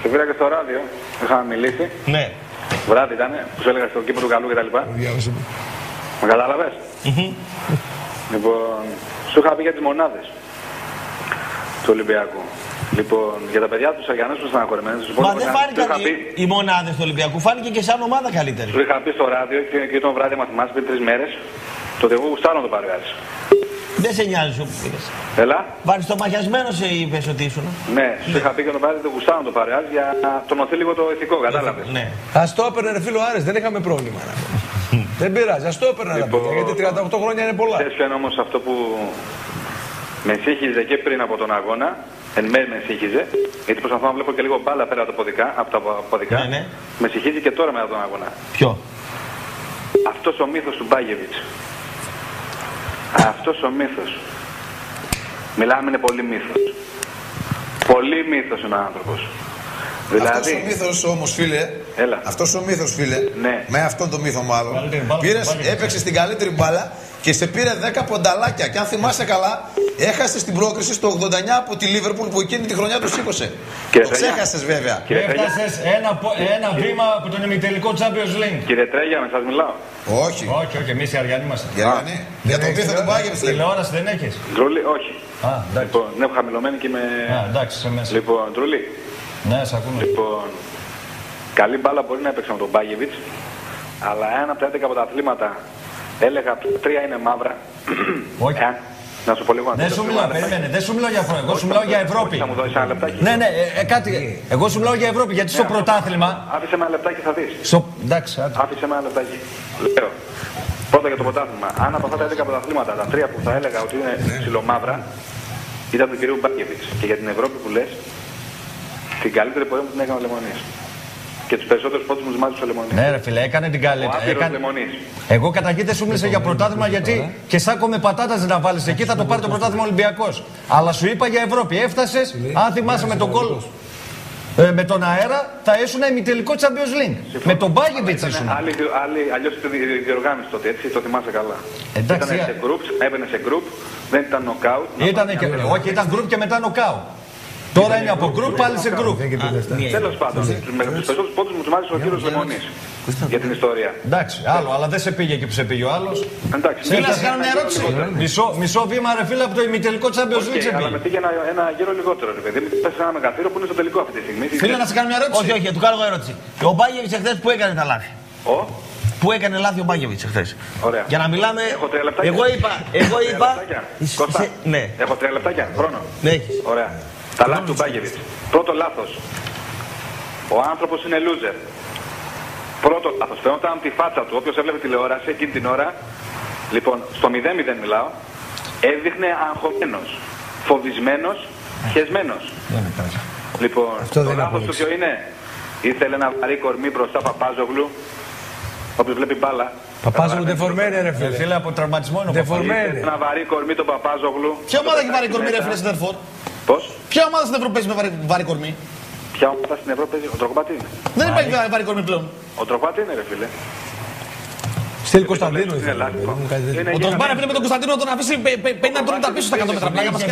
Σε πήρα και στο ράδιο, είχαμε μιλήσει. Ναι. Βράδυ ήταν, που σου έλεγα στο κήπο του καλού κτλ. Με κατάλαβες? Λοιπόν, σου είχα πει για τις μονάδες του Ολυμπιακού. Λοιπόν, για τα παιδιά του Αριανούς που στεναχωρημένοι. Μα δεν φάνηκαν οι, οι μονάδες του Ολυμπιακού, φάνηκε και σαν ομάδα καλύτερη. Σου είχα πει στο ράδιο και, και τον βράδυ, μα θυμάσαι πριν τρεις μέρες, το ότι εγώ γουστάρω να το πάρει. Δεν σε νοιάζει σου που πήγες. Έλα. Βάρης το μαχιασμένο σε είπες ότι ήσουν. Ναι, σου είχα πει και τον βράδυ το γουστάρω να το πάρει για να τονωθεί λίγο το ηθικό, κατάλαβες. Ναι. Ας το έπαιρνε ρε φίλο Άρης, δεν είχαμε πρόβλημα. Δεν πειράζει, ας το έπαιρνε τα παιδιά, γιατί τριάντα οκτώ χρόνια είναι πολλά. Ξέρεις ποιο είναι όμως αυτό που με σύγχυζε και πριν από τον αγώνα, εν μέρει με σύγχυζε, γιατί προσπαθώ να βλέπω και λίγο μπάλα πέρα από, το ποδικά, από τα ποδικά, ναι, ναι. Με σύγχυζε και τώρα μετά τον αγώνα. Ποιο? Αυτός ο μύθος του Μπάγεβιτς. Αυτός ο μύθος. Μιλάμε, είναι πολύ μύθος. Πολύ μύθος είναι ο άνθρωπος. Δηλαδή... Αυτός ο μύθος όμως, φίλε, Έλα. αυτός ο μύθος, φίλε, ναι. με αυτόν τον μύθο μάλλον, πήρες, έπαιξες την καλύτερη μπάλα και σε πήρε δέκα πονταλάκια. Και αν θυμάσαι καλά, έχασες την πρόκριση στο ογδόντα εννιά από τη Λίβερπουλ που εκείνη τη χρονιά το σήκωσε. Το ξέχασες βέβαια. Έφτασες ένα, ένα βήμα από τον ημιτελικό Champions League. Κύριε Τρέγια, με σας μιλάω. Όχι. Όχι, όχι, εμείς οι Αριανοί είμαστε. Γερμανοί. Για τον μύθο του Μπάγεβιτς. Τηλεόραση δεν έχεις? Τρούλη, όχι. Α, εντάξει. Λοιπόν, ναι, χαμηλωμένη και με. Α, εντάξει, σε μέσα. Λοιπόν, Τρούλη. Ναι, σε ακούμε. Λοιπόν, καλή μπάλα μπορεί να έπαιξε με τον Μπάγεβιτς, αλλά ένα από τα έντεκα πρωταθλήματα έλεγα τρία είναι μαύρα. Όχι. Ε, να σου πω λίγο. Δεν σου μιλάω, περίμενε, δεν σου μιλάω για αυτό. Εγώ σου μιλάω για Ευρώπη. Θα μου δώσεις ένα λεπτάκι. Ναι, ναι, ε, ε, κάτι. Εγώ σου μιλάω για Ευρώπη, γιατί στο πρωτάθλημα. Άφησε με ένα λεπτάκι, θα δεις. Στο... Εντάξει, άντε. Άφησε με ένα λεπτάκι. Λέω. Πρώτα για το πρωτάθλημα. Αν από αυτά τα έντεκα πρωταθλήματα, τα τρία που θα έλεγα ότι είναι ψιλομαύρα, ήταν του κυρίου Μπάκεβιτς. Και για την Ευρώπη που λες, την καλύτερη πορεία μου την έκανε ο Λεμονής. Και τους περισσότερους πόντους μου μάζεψε ο Λεμονής. Ναι, ρε φίλε, έκανε την καλύτερη. Έκανε... Εγώ καταρχήν δεν σου μίλησα για πρωτάθλημα γιατί και σάκο με πατάτας να βάλεις εκεί θα το πάρει το πρωτάθλημα Ολυμπιακός. Αλλά σου είπα για Ευρώπη. Έφτασες, αν θυμάσαι με τον γκολ. Ε, με τον αέρα θα ήσουν ημιτελικό Champions League. Με τον Μπάγεβιτς ήσουν. Αλλιώς ήταν η διοργάνωση τότε, έτσι, το θυμάσαι καλά. Εντάξει, ήταν σε groups, έμπαινε σε group, δεν ήταν νοκάουτ. Όχι, ήταν group και μετά νοκάουτ. Τώρα είναι από group πάλι σε group. Τέλος πάντων, με τους περισσότερους πόντους μου τους μάζεψε ο κύριος Λεμονής. Για την ιστορία. Εντάξει, άλλο, αλλά δεν σε πήγε εκεί που σε πήγε ο άλλος. Εντάξει. Θέλω να κάνω μια ερώτηση. Μισό, μισό βήμα, ρε φίλε, από το ημιτελικό Champions League. Αλλά με πήγε ένα, ένα γύρο λιγότερο, ρε παιδί. Πες ένα μεγαθύριο που είναι στο τελικό αυτή τη στιγμή. Φίλε, να σε κάνω μια ερώτηση. Όχι, όχι, του κάνω εγώ ερώτηση. Ο Μπάγεβιτς εχθές που έκανε τα λάθη. Ο? Που έκανε λάθη ο Μπάγεβιτς εχθές. Ωραία. Για να μιλάμε. Έχω τρία λεπτάκια. Εγώ είπα. Εγώ είπα. Κώστα, ναι. Έχω τρία λεπτάκια. Χρόνο. Ναι, έχεις. Ωραία. Τα λάθη του Μπάγεβιτς. Πρώτο λάθος. Ο άνθρωπος είναι loser. Πρώτο λάθος. Φαινόταν από τη φάτσα του. Όποιος έβλεπε τηλεόραση εκείνη την ώρα, λοιπόν, στο μηδέν μηδέν μιλάω, έδειχνε αγχωμένος, φοβισμένος, χεσμένος. Λοιπόν, το λάθος του ποιο είναι? Ήθελε να βαρύ κορμί μπροστά Παπάζογλου. Όποιος βλέπει μπάλα. Παπάζογλου δεφορμένη, ρε φίλε. Φίλε, από τραυματισμό είναι ο Παπάζογλου. Ήθελε να βαρύ κορμί τον Παπάζογλου. Ποια ομάδα έχει βαρύ κορμί, ρε φίλε, Σντερφόρ? Πώς? Ποια ομάδα στην Ευρώπη παίζει με βαρύ κορμί? Ποια ομάδα στην Ευρώπη παίζει? Ο Τροκοπάτη είναι. Δεν υπάρχει βαρύ κορμί πλέον. Ο Τροκοπάτη είναι, ρε φίλε. Στέλ Κωνσταντίνου. Ο Τροκοπάτη πρέπει με τον Κωνσταντίνο να τον αφήσει πενήντα τρία πίσω στα εκατό μέτρα.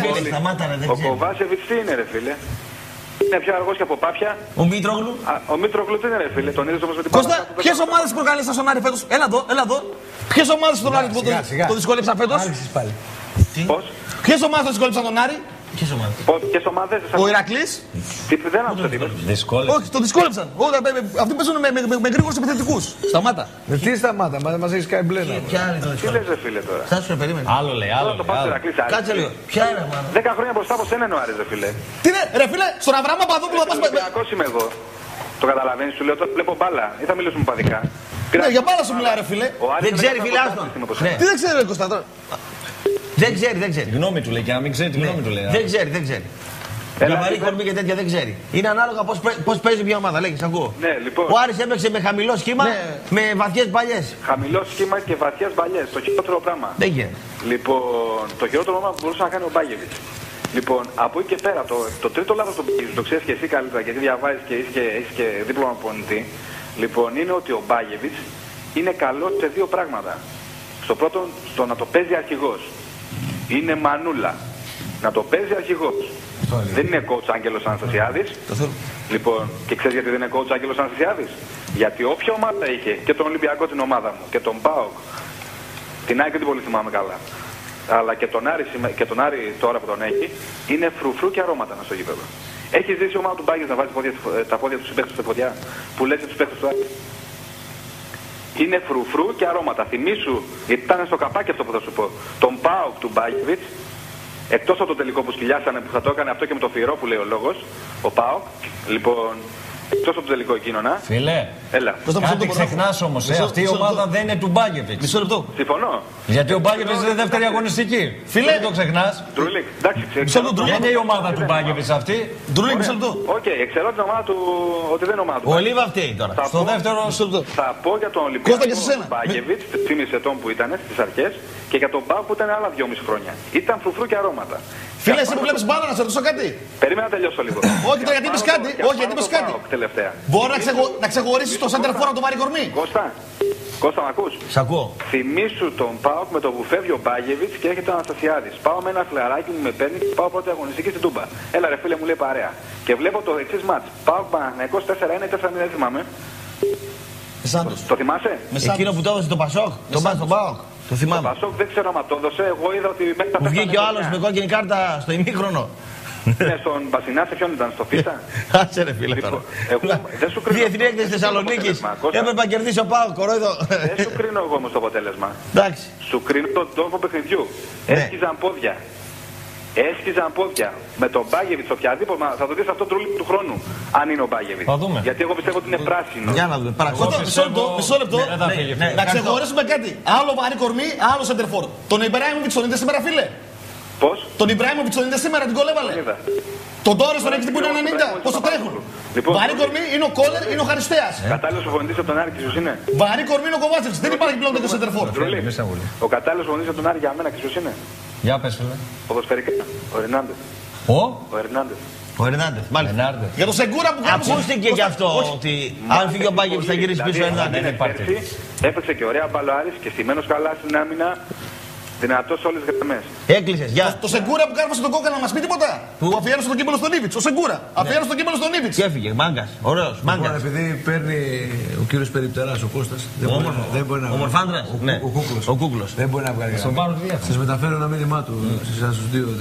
Ο Κοβάσεβιτς τι είναι, ρε φίλε? Είναι πιο αργός και από πάπια. Ο Μήτρογλου. Ο Μήτρογλου τι είναι, ρε φίλε? Τον είδες όμως με την Κώστα, ποιες ομάδες προκαλέσαν στον Άρη φέτος? Έλα εδώ, έλα εδώ. Ποιες ομάδες στον Άρη το δυσκόλεψαν φέτος? Πώς? Ποιες ομάδες το δυσκόλεψαν τον Άρη? Ποιες ομάδες? Ποιες ομάδες? Ο Ηρακλής. Δεν άκουσα τι είπες. Όχι, το δυσκόλεψαν. Αυτοί παίζουν με γρήγορους επιθετικούς. Σταμάτα. Τι σταμάτα, μας έχεις κάνει μπλένα. Τι λες, ρε φίλε τώρα? Στάσου, περίμενε. Άλλο λέει, άλλο λέει. Κάτσε λίγο. Ποια είναι, μάνα? Δέκα χρόνια μπροστά από σένα είναι ο Άρης, ρε φίλε. Τι είναι, ρε φίλε, στον Αβραάμ Παπαδόπουλο θα πας. Ολυμπιακός είμαι εγώ. Το καταλαβαίνεις, σου λέω τώρα βλέπω μπάλα. Ή θα μιλήσουμε παδικά. Ναι, για μπάλα σου μιλάει, ρε φίλε. Δεν ξέρει, φίλε, άστον. Τι δεν ξέρει, ρε Κωνσταντίνο? Δεν ξέρει, δεν ξέρει. Γνώμη του λέει και αν μην ξέρει, τη γνώμη του λέει. Δεν ξέρει, δεν ξέρει. Για βαρύ κορμί και τέτοια δεν ξέρει. Είναι ανάλογα πώς παίζει μια ομάδα, λέγεις, ακούω. Ναι, λοιπόν. Ο Άρης έπαιξε με χαμηλό σχήμα, ναι. Με βαθιές παλιές. Χαμηλό σχήμα και βαθιές παλιές. Το χειρότερο πράγμα. Δεν γίνεται. Λοιπόν, το χειρότερο πράγμα που μπορούσε να κάνει ο Μπάγεβιτς. Λοιπόν, από εκεί και πέρα, το, το τρίτο λάθος του Μπάγεβιτς, το ξέρεις και εσύ καλύτερα γιατί διαβάζεις και είσαι και, είσαι και δίπλωμα προπονητή. Λοιπόν, είναι ότι ο Μπάγεβιτς είναι καλός σε δύο πράγματα. Στο πρώτο, στο να το παίζει αρχηγός. Είναι μανούλα. Να το παίζει αρχηγός. Δεν είναι coach Άγγελος Αναστασιάδης. Λοιπόν, και ξέρεις γιατί δεν είναι coach Άγγελος Αναστασιάδης? Γιατί όποια ομάδα είχε, και τον Ολυμπιακό την ομάδα μου, και τον ΠΑΟΚ, την ΑΕΚ δεν την πολύ θυμάμαι καλά, αλλά και τον, Άρη, και τον Άρη τώρα που τον έχει, είναι φρουφρού και αρώματα να στο γήπεδο. Έχεις δει η ομάδα του Μπάγκες να βάζει τα πόδια του συμπαίκτες στη φωτιά, που λες τους παίκτες του Άρη? Είναι φρουφρού και αρώματα. Θυμήσου, γιατί ήταν στο καπάκι αυτό που θα σου πω, τον ΠΑΟΚ του Μπάγεβιτς, εκτός από το τελικό που σκυλιάσανε, που θα το έκανε αυτό και με το φυρό που λέει ο λόγος, ο ΠΑΟΚ, λοιπόν, εκτός από το τελικό εκείνο, να. Φίλε, έλα. Κάτι ξεχνάς όμως, ε, αυτή η ομάδα δεν είναι του Μπάγεβιτς. Μισό λεπτό. Συμφωνώ. Γιατί ο Μπάγεβιτς είναι δεύτερη αγωνιστική. Φίλε, δεν το ξεχνάς. Ντρούλικ, εντάξει, δεν είναι η ομάδα του Μπάγεβιτς αυτή. Ντρούλικ, μισό λεπτό. Οκ, ξέρω την ομάδα του, ότι δεν είναι ομάδα του. Ο Λίβα αυτή τώρα. Στο δεύτερο. Θα πω για τον Ολυμπιακό του Μπάγεβιτς, τίμησε τον που ήταν στις αρχές, και για τον ΠΑΟΚ που ήταν άλλα δυόμιση χρόνια. Ήταν φρουφρού και αρώματα. Φίλε, εσύ που βλέπεις μπάλα, να σε ρωτήσω κάτι. Περίμενα να τελειώσω λίγο. Όχι, τώρα γιατί είπες κάτι. Όχι, γιατί είπες κάτι. Μπορώ να, ξεχω... να ξεχωρίσεις το center for από τον Βάρη Κορμή. Κώστα, Κώστα, μ' ακούς? Σ' ακούω. Θυμήσου τον ΠΑΟΚ με το που φεύγει ο Μπάγεβιτς και έρχεται ο Αναστασιάδης. Πάω με ένα φλεράκι μου, με παίρνει και πάω πρώτη αγωνιστική στην Τούμπα. Έλα ρε φίλε, μου λέει παρέα. Και βλέπω το εξής μάτς. ΠΑΟΚ Παναθηναϊκός τέσσερα ένα ή τέσσερα μηδέν, δεν θυμάμαι. Εσάντος. Το θυμάσαι? Εκείνο που το έδωσε το Πασόκ. Τον Πας τον ΠΑΟΚ. Το θυμάμαι. Το Πασόκ δεν ξέρω αν το έδωσε. Εγώ είδα ότι μέχρι τα που βγήκε ο άλλος με κόκκινη κάρτα στο ημίχρονο. Ναι, στον Μπασινά, σε ποιον ήταν, στο Φίσα? Άσε ρε φίλε τώρα. Διεθνή έκθεση Θεσσαλονίκης. Έπρεπε να κερδίσει ο ΠΑΟΚ, κορόιδο. Δεν σου κρίνω εγώ όμως το αποτέλεσμα. Εντάξει. Σου κρίνω τον τρόπο παιχνιδιού. Έσκυζαν πόδια. Έσκυζαν πόδια. Με τον Μπάγεβιτς, οποιαδήποτε. Θα το δεις αυτό το του χρόνου. Αν είναι ο Μπάγεβιτς. Γιατί εγώ πιστεύω ότι είναι πράσινο. Για να δούμε. Μισό λεπτό. Να ξεχωρίσουμε κάτι. Άλλο Βάρη Κορμή, άλλο Σεντερφόρ. Τον Ιμπράιμοβιτς τον είδε σήμερα, φίλε? Πώς? Τον Ιμπράιμοβιτς τον είδε σήμερα, την κολέβαλε. Τον Τόρες τον έχετε που είναι ενενήντα. Πόσο τρέχουν? Λοιπόν, Βάρη Κορμή είναι ο Κόλερ, είναι ο Χαριστέας. Κατάλληλος προπονητής από τον Άρη, ποιος είναι? Βάρη Κορμή είναι ο Κοβάτσεβιτς. Δεν υπάρχει πλέον τέτοιο Σεντερφόρ. Ο κατάλληλος προπονητής από τον Άρη για μένα, ποιος είναι? Για πες φίλε. Ποδοσφαιρικά. Ο Ερνάντες. Ο? Ο Ερνάντες. Ο Ερνάντες, μάλιστα. Για το Σεγκούρα που κάνουμε. Ακούστηκε γι' αυτό ότι αν φύγει ο Μπάγεβιτς θα γυρίσει πίσω ο Ερνάντες. Έπαιξε και ωραία μπάλο Άρης και στημένος καλά στην άμυνα. Δυνατός σε όλες τις γραμμές. Έκλεισες, γεια. Το, το Σεγκούρα που κάνουμε στον Κόκκα να μας πει τίποτα. Που αφιέρωσε τον κύπελο στον Ήβιτς. Ο Σεγκούρα. Ναι. Αφιέρωσε τον κύπελο στον Ήβιτς. Και έφυγε, μάγκας. Ωραίος, μάγκας. Λοιπόν, επειδή παίρνει ο κύριος Περιπτεράς, ο Κώστας. Δεν μπορεί να βγάλει. Ομορφάντρας. Ναι. Ο Κούκλος. Ο Κούκλος. Δεν μπορεί να βγάλει. Σας μεταφέρω ένα μήνυμά του σε εσάς τους δύο.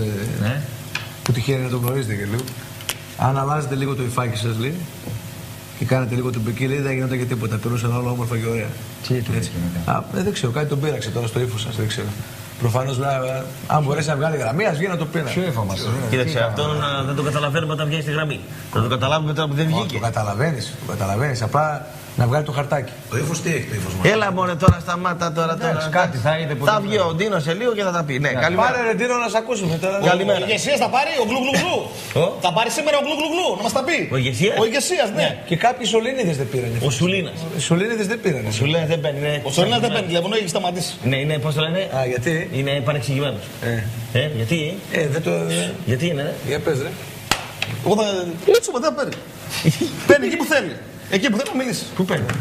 Που τυχαίνει να τον γνωρίζετε και λίγο. Αν αλλάζετε λίγο το υφάκι σας, λέει, και κάνετε λίγο τον πεκί, λέει, δεν γινόταν και τίποτα. Περνούσαν όλα όμορφα και ωραία. Τι έτσι. Α, δεν ξέρω, κάτι τον πείραξε τώρα στο ύφος σας, δεν ξέρω. Προφανώς, αν μπορέσει να βγάλει γραμμή, ας βγει να το πείραξε. Ποιο ύφο μας? Κοίταξε, αυτό δεν το καταλαβαίνουμε όταν βγαίνει στη γραμμή. Θα το καταλάβουμε τώρα που δεν βγήκε. Το καταλαβαίνεις, το καταλαβαίνεις. Απλά να βγάλει το χαρτάκι. Το ύφος τι έχει το ύφος μας? Έλα μωρέ τώρα, σταμάτα τώρα. τώρα. Κάτι θα είδε που. Θα βγει ο Ντίνος σε λίγο και θα τα πει. Ναι, καλημέρα. Πάρε ρε Ντίνο να σε ακούσουμε τώρα. Καλημέρα. Ο ηγεσίας θα πάρει ο Γκλουγκλουγλου. Θα πάρει σήμερα ο Γκλουγκλουγλου να μας τα πει. Ο ηγεσίας? Ο ηγεσίας, ναι. Και κάποιοι Σολίνιδες δεν πήραν. Ο Σουλίνας. Οι Σολίνιδες δεν πήραν. Ο Σουλίνας δεν παίρνει. Ο Σολίνας δεν παίρνει, τηλεφωνώ, έχει σταματήσει. Ναι, είναι, πώς το λένε. Α, γιατί? Είναι παρεξηγημένος. Ε, γιατί? Ε, δεν το. Γιατί είναι? Για πες ρε. Εγώ θα. Έτσι, δεν παίρνει. Παίρνει εκεί που θέλει. Εκεί που θέλει να μιλήσει. Πού παίρνει?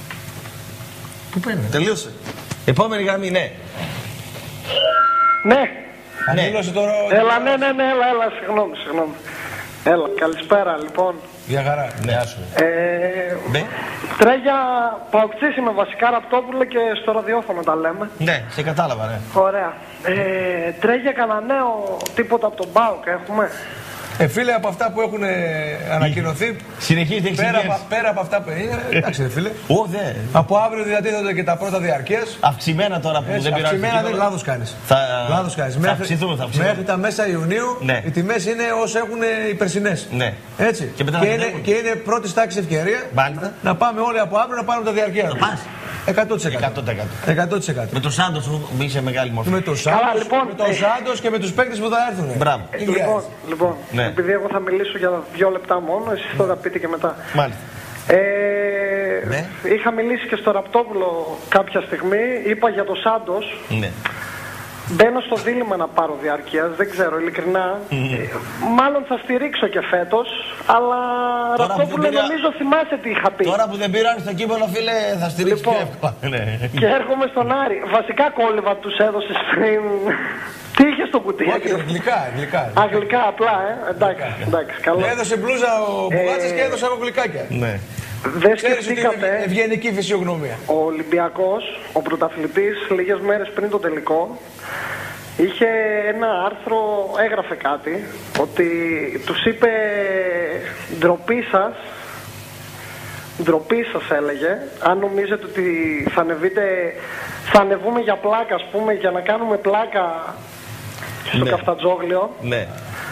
Πού παίρνει? Τελείωσε. Επόμενη γραμμή, ναι. Ναι. Ναι. Τώρα... Έλα, ναι, ναι, ναι, έλα, έλα, συγγνώμη, συγγνώμη. Έλα, καλησπέρα, λοιπόν. Για χαρά. Ναι, άσου. Ε, ναι. Τρέγια, παοξής είμαι βασικά, Ραπτόπουλε, και στο ραδιόφωνο τα λέμε. Ναι, σε κατάλαβα, ναι. Ωραία. Ε, Τρέγια, κανένα νέο τίποτα από τον ΠΑΟΚ έχουμε? Ε, φίλε, από αυτά που έχουν ανακοινωθεί. Συνεχίζεται πέρα, πέρα από αυτά που είναι. Εντάξει, ρε φίλε. Ω, δε. Από αύριο διατίθενται και τα πρώτα διαρκείας. Αυξημένα τώρα που έτσι, δεν πειράζει. Αυξημένα δεν λάθος κάνεις. Θα, λάθος κάνεις. Θα μέχρι, αυξηθούμε, θα αυξηθούμε. Μέχρι τα μέσα Ιουνίου ναι. οι τιμές είναι όσο έχουν οι περσινές. Ναι. Έτσι. Και, και, είναι, και είναι πρώτη τάξη ευκαιρία Μάλιστα. να πάμε όλοι από αύριο να πάρουμε τα διαρκεία. Το πας. εκατό τοις εκατό. Με το Σάντος που είσαι μεγάλη μορφή. Με το Σάντος, λοιπόν, με το Σάντος και με τους παίκτες που θα έρθουν. Μπράβο. Ε, λοιπόν, λοιπόν ναι. επειδή εγώ θα μιλήσω για δύο λεπτά μόνο, εσείς θα τα πείτε και μετά. Μάλιστα. Ε, ναι. Είχα μιλήσει και στο Ραπτόπουλο κάποια στιγμή, είπα για το Σάντος. Ναι. Μπαίνω στο δίλημμα να πάρω διαρκείας, δεν ξέρω ειλικρινά. Mm. Ε, μάλλον θα στηρίξω και φέτος, αλλά Ραπτόπουλο πήρα... νομίζω θυμάσαι τι είχα πει. Τώρα που δεν πήραν στο κύπελο, φίλε, θα στηρίξω λοιπόν, και εύκολα. Ναι. Και έρχομαι στον Άρη. Βασικά κόλληβα τους έδωσες πριν. Τι είχε στο κουτί? Όχι, γλυκά, γλυκά. Α, γλυκά απλά, ε. Εντάξει, εντάξει, καλό. Έδωσε μπλούζα ο Μπουγάτσας και έδωσε από γλυκάκια. Ναι. Δεν σκεφτήκατε. Ευγενική φυσιογνωμία. Ο Ολυμπιακός, ο πρωταθλητής, λίγες μέρες πριν το τελικό, είχε ένα άρθρο, έγραφε κάτι, ότι τους είπε ντροπή σας, ντροπή σας έλεγε, αν νομίζετε ότι θα ανεβείτε, θα ανεβούμε για πλάκα, ας πούμε, για να κάνουμε πλάκα στο ναι. Καφτατζόγλιο. Ναι.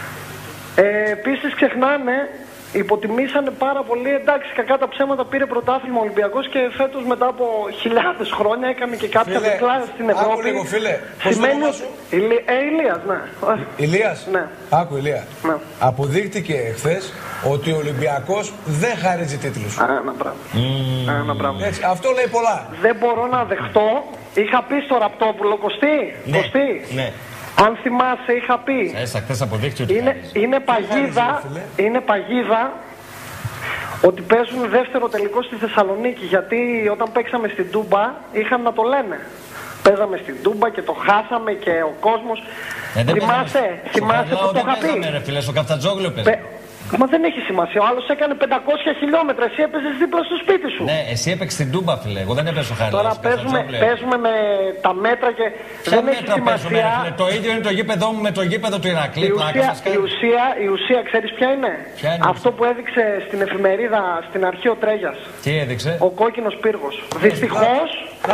Ε, επίσης ξεχνάνε, υποτιμήσανε πάρα πολύ, εντάξει, κακά τα ψέματα, πήρε πρωτάθλημα ο Ολυμπιακός και φέτος μετά από χιλιάδες χρόνια έκανε και κάποια δικλά στην Ευρώπη. Άκου λίγο, φίλε. Πώς σημαίνει το ότι... Ηλί... Ε, Ηλίας, ναι. Ηλίας. Ναι. Άκου, Ηλία. Ναι. Αποδείχτηκε χθες ότι ο Ολυμπιακός δεν χαρίζει τίτλους. Α, ένα πράγμα. Mm. Ένα πράγμα. Έτσι, αυτό λέει πολλά. Δεν μπορώ να δεχτώ. Είχα πει στο Ραπτόπουλο, Κωστή, ναι. Κωστή. Ναι. Αν θυμάσαι, είχα πει. Έσα, χθες αποδείχτηκε ότι είναι, είναι, παγίδα, είναι παγίδα ότι παίζουν δεύτερο τελικό στη Θεσσαλονίκη. Γιατί όταν παίξαμε στην Τούμπα είχαν να το λένε. Παίζαμε στην Τούμπα και το χάσαμε και ο κόσμος. Ε, θυμάσαι, θυμάσαι που το είχα πει. Δεν ρε φίλε, στο Καφτατζόγλιο παίζαμε. Μα δεν έχει σημασία. Ο άλλος έκανε πεντακόσια χιλιόμετρα. Εσύ έπαιζες δίπλα στο σπίτι σου. Ναι, εσύ έπαιξες στην Τούμπα, φίλε. Εγώ δεν έπαιζα στο Χαριλάου. Τώρα παίζουμε, παίζουμε με τα μέτρα και ποια δεν μέτρα έχει σημασία. Παίζουμε, ρε, φίλε. Το ίδιο είναι το γήπεδό μου με το γήπεδο του Ηρακλή. Η ουσία, η ουσία, η ουσία ξέρεις ποια είναι? Ποια είναι? Αυτό που έδειξε στην εφημερίδα στην αρχή ο Τρέγιας. Τι έδειξε? Ο κόκκινος πύργος. Δυστυχώς,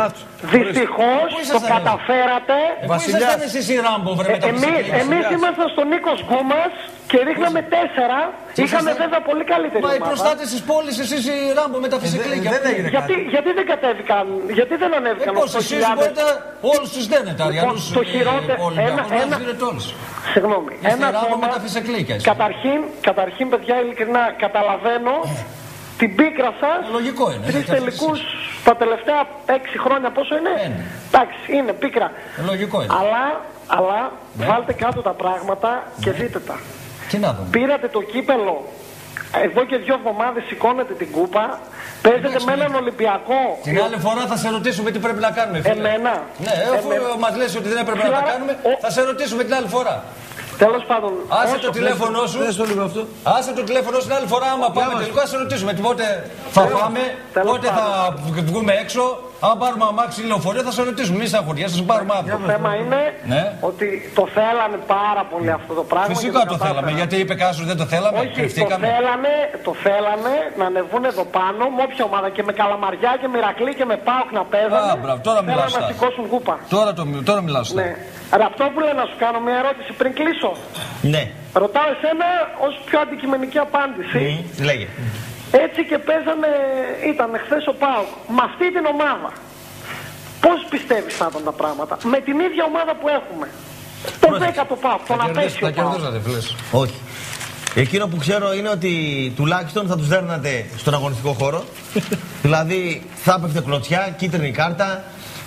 δυστυχώς το καταφέρατε. Πού ήσασταν εσείς οι Ράμπο, βρε, με τα φυσικά? Εμείς ήμασταν στον Νίκος Γκούμας και ρίχναμε τέσσερα. Είχαμε βέβαια πολύ καλύτερη ομάδα. Μα οι προστάτες της πόλης, εσείς οι Ράμπο με τα φυσικλίκια. Γιατί, γιατί δεν κατέβηκαν, γιατί δεν ανέβηκαν ως το χιλιάδες. Πώς εσείς μπορείτε όλους τους δένετε, αριανούς το χειρότερο, ένα, ένα, συγγνώμη, ένα ακόμα, καταρχήν, καταρχήν παιδιά ειλικρινά καταλαβαίνω την πίκρα σας. Λογικό είναι. Τρεις τελικούς τα τελευταία έξι χρόνια πόσο είναι? Εντάξει, είναι πίκρα. Λογικό είναι. Αλλά, αλλά ναι. Βάλτε κάτω τα πράγματα ναι. Και δείτε τα. Τι να δούμε. Πήρατε το κύπελο. Εδώ και δύο εβδομάδες σηκώνετε την κούπα. Παίζετε με έναν Ολυμπιακό. Την άλλη φορά θα σε ρωτήσουμε τι πρέπει να κάνουμε, φίλε. Εμένα. Ναι, αφού Εμένα. μας λες ότι δεν έπρεπε Φιάρα... να τα κάνουμε, ο... θα σε ρωτήσουμε την άλλη φορά. Τέλος πάντων. Άσε το τηλέφωνο σου. Άσε το τηλέφωνο σου την άλλη φορά. Άμα πάμε τελικά, θα σε ρωτήσουμε. Πότε θα πάμε, πότε θα βγούμε έξω. Αν πάρουμε αμάξι λεωφορείο, θα σε ρωτήσουμε. Μη στα χωριά, θα σου πάρουμε αύριο. Το θέμα είναι ναι. Ότι το θέλανε πάρα πολύ αυτό το πράγμα. Φυσικά το θέλαμε. Γιατί είπε κάποιο δεν το θέλαμε. Όχι, το θέλανε, το θέλανε να ανεβούν εδώ πάνω με όποια ομάδα και με Καλαμαριά και με Ηρακλή και με ΠΑΟΚ να παίζανε. Α, μπράβο, τώρα μιλάω. Να σηκώσουν κούπα. Τώρα, το, τώρα μιλάω. Ναι. Ραπτόπουλε, να σου κάνω μια ερώτηση πριν κλείσω. Ναι. Ρωτάω εσένα ως πιο αντικειμενική απάντηση. Mm, λέγε. Έτσι και παίζανε, ήταν χθες ο ΠΑΟΚ. Με αυτή την ομάδα. Πώς πιστεύεις θα ήταν τα πράγματα? Με την ίδια ομάδα που έχουμε. Το δέκατο ΠΑΟΚ, τον απέσιο ΠΑΟΚ. Όχι. Εκείνο που ξέρω είναι ότι τουλάχιστον θα τους δέρνατε στον αγωνιστικό χώρο. Δηλαδή θα έπεφτε κλωτσιά, κίτρινη κάρτα.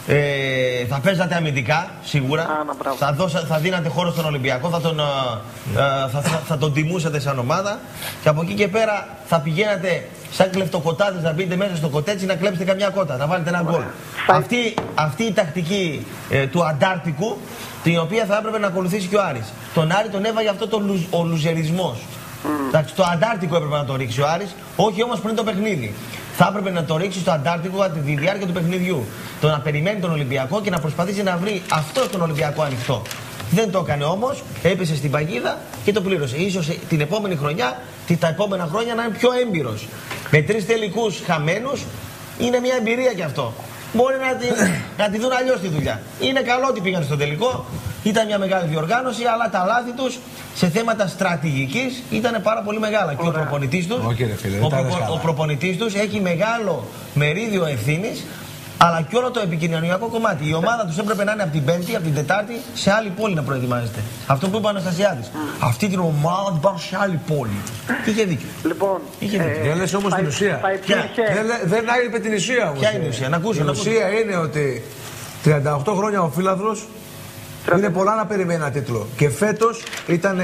Ε, θα παίζατε αμυντικά, σίγουρα. Α, θα, δώσα, θα δίνατε χώρο στον Ολυμπιακό, θα τον, α, θα, θα, θα τον τιμούσατε σαν ομάδα. Και από εκεί και πέρα θα πηγαίνατε σαν κλεφτοκοτάδες να μπείτε μέσα στο κοτέτσι να κλέψετε καμιά κότα, να βάλετε ένα γκολ. Αυτή, αυτή η τακτική ε, του αντάρτικου, την οποία θα έπρεπε να ακολουθήσει και ο Άρης. Τον Άρη τον έβαγε αυτό το λουζ, ο λουζερισμός. Mm. Το αντάρτικο έπρεπε να το ρίξει ο Άρης, όχι όμως πριν το παιχνίδι. Θα έπρεπε να το ρίξει στο αντάρτικο κατά τη διάρκεια του παιχνιδιού. Το να περιμένει τον Ολυμπιακό και να προσπαθήσει να βρει αυτό τον Ολυμπιακό ανοιχτό. Δεν το έκανε όμως, έπεσε στην παγίδα και το πλήρωσε. Ίσως την επόμενη χρονιά, τα επόμενα χρόνια να είναι πιο έμπειρος. Με τρεις τελικούς χαμένους είναι μια εμπειρία κι αυτό. Μπορεί να τη, να τη δουν αλλιώς τη δουλειά. Είναι καλό ότι πήγαν στο τελικό. Ήταν μια μεγάλη διοργάνωση, αλλά τα λάθη τους σε θέματα στρατηγικής ήταν πάρα πολύ μεγάλα. Και ο προπονητής τους, ο, προπο, ο προπονητής τους έχει μεγάλο μερίδιο ευθύνης, αλλά και όλο το επικοινωνιακό κομμάτι. Η ομάδα τους έπρεπε να είναι από την Πέμπτη, από την Τετάρτη, σε άλλη πόλη να προετοιμάζεται. Αυτό που είπε ο Αναστασιάδης. Αυτή την ομάδα την πάρουν σε άλλη πόλη. Και είχε δίκιο. Λοιπόν, είχε δίκιο. Ε, δεν λες όμως την ουσία. Δεν, δεν άγιπε την ουσία όμως. Ποια είναι η ουσία, να ακούσω. Η ουσία είναι ότι τριάντα οκτώ χρόνια ο Φύλαδρος είναι πολλά να περιμένει ένα τίτλο. Και φέτος ήταν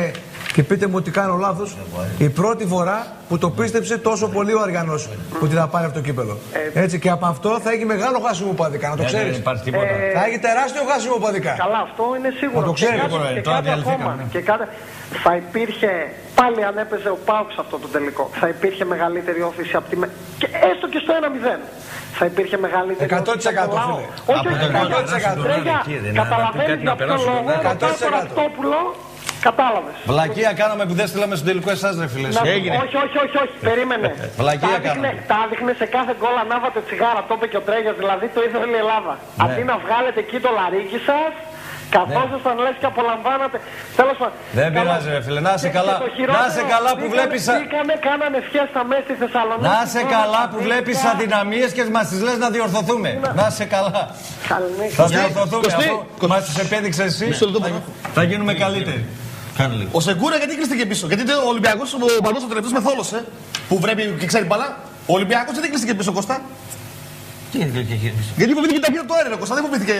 και πείτε μου ότι κάνω λάθος, η πρώτη φορά που το πίστεψε τόσο πολύ ο Αριανός ότι θα πάρει αυτό το κύπελο. Ε, Έτσι, και από αυτό θα έχει μεγάλο χάσιμο παδικά, να το ξέρεις. Δεν υπάρχει τίποτα. Ε, θα έχει τεράστιο χάσιμο παδικά. Καλά, αυτό είναι σίγουρο. Να το ξέρεις. Και, και κάτι ακόμα. Ναι. Και κάτι... Θα υπήρχε, πάλι αν έπαιζε ο Πάουξ αυτό το τελικό, θα υπήρχε μεγαλύτερη όθηση από τη... Με... Και έστω και στο ένα μηδέν. Θα υπήρχε μεγαλύτερη εκατό τοις εκατό φίλε. Όχι, όχι, εκατό τοις εκατό. Καταλαβαίνεις για ποιο λόγο, ρωτάω τον Ραυτόπουλο, κατάλαβες. Βλακεία κάναμε που δεν στείλαμε στο τελικό εσάς ρε φίλε. Όχι, όχι, όχι, όχι, περίμενε. Βλακεία κάναμε. Τα άδειχνε σε κάθε γκολ ανάβατε τσιγάρα, το είπε και ο Τρέγιας, δηλαδή το ήθελε η Ελλάδα. Αντί να βγάλετε εκεί το λαρίκι σας, καθόσασταν λες και απολαμβάνατε. Τέλος πάντων. Δεν πειράζει ρε φίλε, να είσαι καλά. Να είσαι καλά που βλέπεις. Μπήκανε, κάνανε φιέστα μέσα στη Θεσσαλονίκη. Να είσαι καλά που βλέπεις αδυναμίες και μας τις λες να διορθωθούμε. Να είσαι καλά. Θα διορθωθούμε αυτό. Μας τις επέδειξες εσύ. Θα γίνουμε καλύτεροι. Ο Σεγκούρα γιατί κλείστηκε πίσω? Γιατί ο Ολυμπιακός, ο Μπαλός ο τελευταίος με θόλωσε. Που βρέπει και ξέρει μπαλά. Ο Ολυμπιακός γιατί κλείστηκε πίσω, Κώστα? Τι είναι κλείστηκε πίσω? Γιατί φοβήθηκε τα πίτα του αέρα, Κώστα. Δεν φοβήθηκε.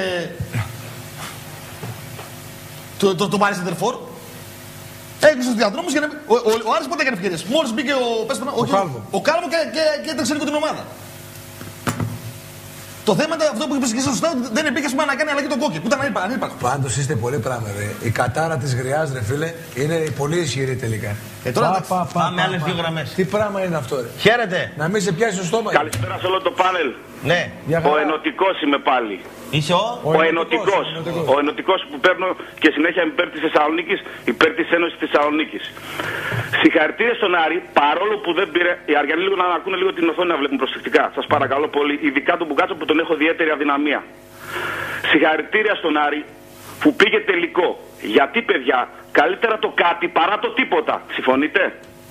Το, το, το πάρει Σεντερφόρ. Έκλεισε στους διαδρόμους για να... Ο, ο, ο Άρης πότε έκανε ευκαιρίες? Μόλις μπήκε ο... Πες το, ο, ο Κάλβο. Ο Κάλβο και, και, και έτρεξε λίγο την ομάδα. Το θέμα είναι αυτό που είπες και σωστά, δεν υπήρχε σημασία να κάνει αλλαγή τον Κόκκι. Που ήταν ανύπαρκτο. Πάντως είστε πολύ πράγμα, ρε. Η κατάρα της γριάς, ρε φίλε, είναι πολύ ισχυρή τελικά. Ε, τώρα πα, πα, πα, πάμε άλλες δύο γραμμές. Τι πράγμα είναι αυτό, ρε? Χαίρετε. Να μην σε πιάσει στο στόμα. Καλησπέρα σε όλο το πάνελ. Ναι. Ο ενωτικός είμαι πάλι. Είσαι ο, ο, ο ενωτικός. Ο ενωτικός που παίρνω και συνέχεια υπέρ της Θεσσαλονίκης, υπέρ της Ένωσης της Θεσσαλονίκης. Συγχαρητήρια στον Άρη, παρόλο που δεν πήρε. Οι Αριανοί λίγο να ακούνε λίγο την οθόνη να βλέπουν προσεκτικά. Σας παρακαλώ πολύ, ειδικά τον Μπουκάτσο που τον έχω ιδιαίτερη αδυναμία. Συγχαρητήρια στον Άρη που πήγε τελικό. Γιατί παιδιά, καλύτερα το κάτι παρά το τίποτα. Συμφωνείτε?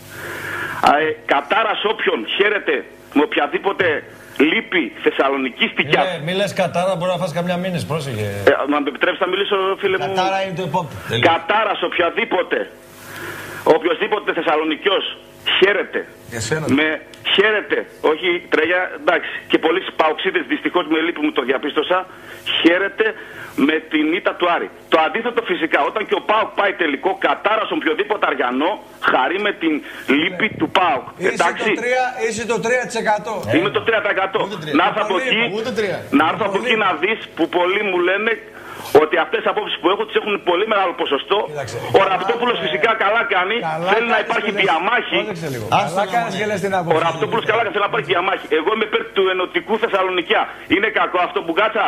Ε, κατάρα όποιον χαίρεται με οποιαδήποτε λύπη Θεσσαλονική στοιχιά. Ναι, μη λες κατάρα, μπορεί να φας καμιά μήνες, πρόσεχε. Ε, να με επιτρέψει να μιλήσω, φίλε μου. Κατάρα είναι το επόμενο. Κατάρα οποιαδήποτε. Οποιοδήποτε Θεσσαλονικιός χαίρεται. Με χαίρεται. Όχι τρέγια, εντάξει. Και πολλοί παοξίδες δυστυχώς με λύπη μου το διαπίστωσα. Χαίρεται με την ήττα του Άρη. Το αντίθετο φυσικά, όταν και ο ΠΑΟΚ πάει τελικό, κατάρα στον οποιοδήποτε Αριανό, χαρεί με την λύπη ναι. του ΠΑΟΚ. Εντάξει. Είσαι το τρία τοις εκατό. Είμαι το τρία τοις εκατό. Να έρθω από εκεί, να έρθω από εκεί να δεις που πολλοί μου λένε ότι αυτές τις απόψεις που έχω τις έχουν πολύ μεγάλο ποσοστό. Κοίταξε. Ο Ραπτόπουλος φυσικά καλά κάνει. Καλά θέλει να υπάρχει διαμάχη. Καλά κάνεις και λες την άποψη. Ο Ραπτόπουλος καλά κάνει, θέλει να υπάρχει διαμάχη. Εγώ είμαι υπέρ του ενωτικού Θεσσαλονικιά. Είναι κακό αυτό που κάτσα?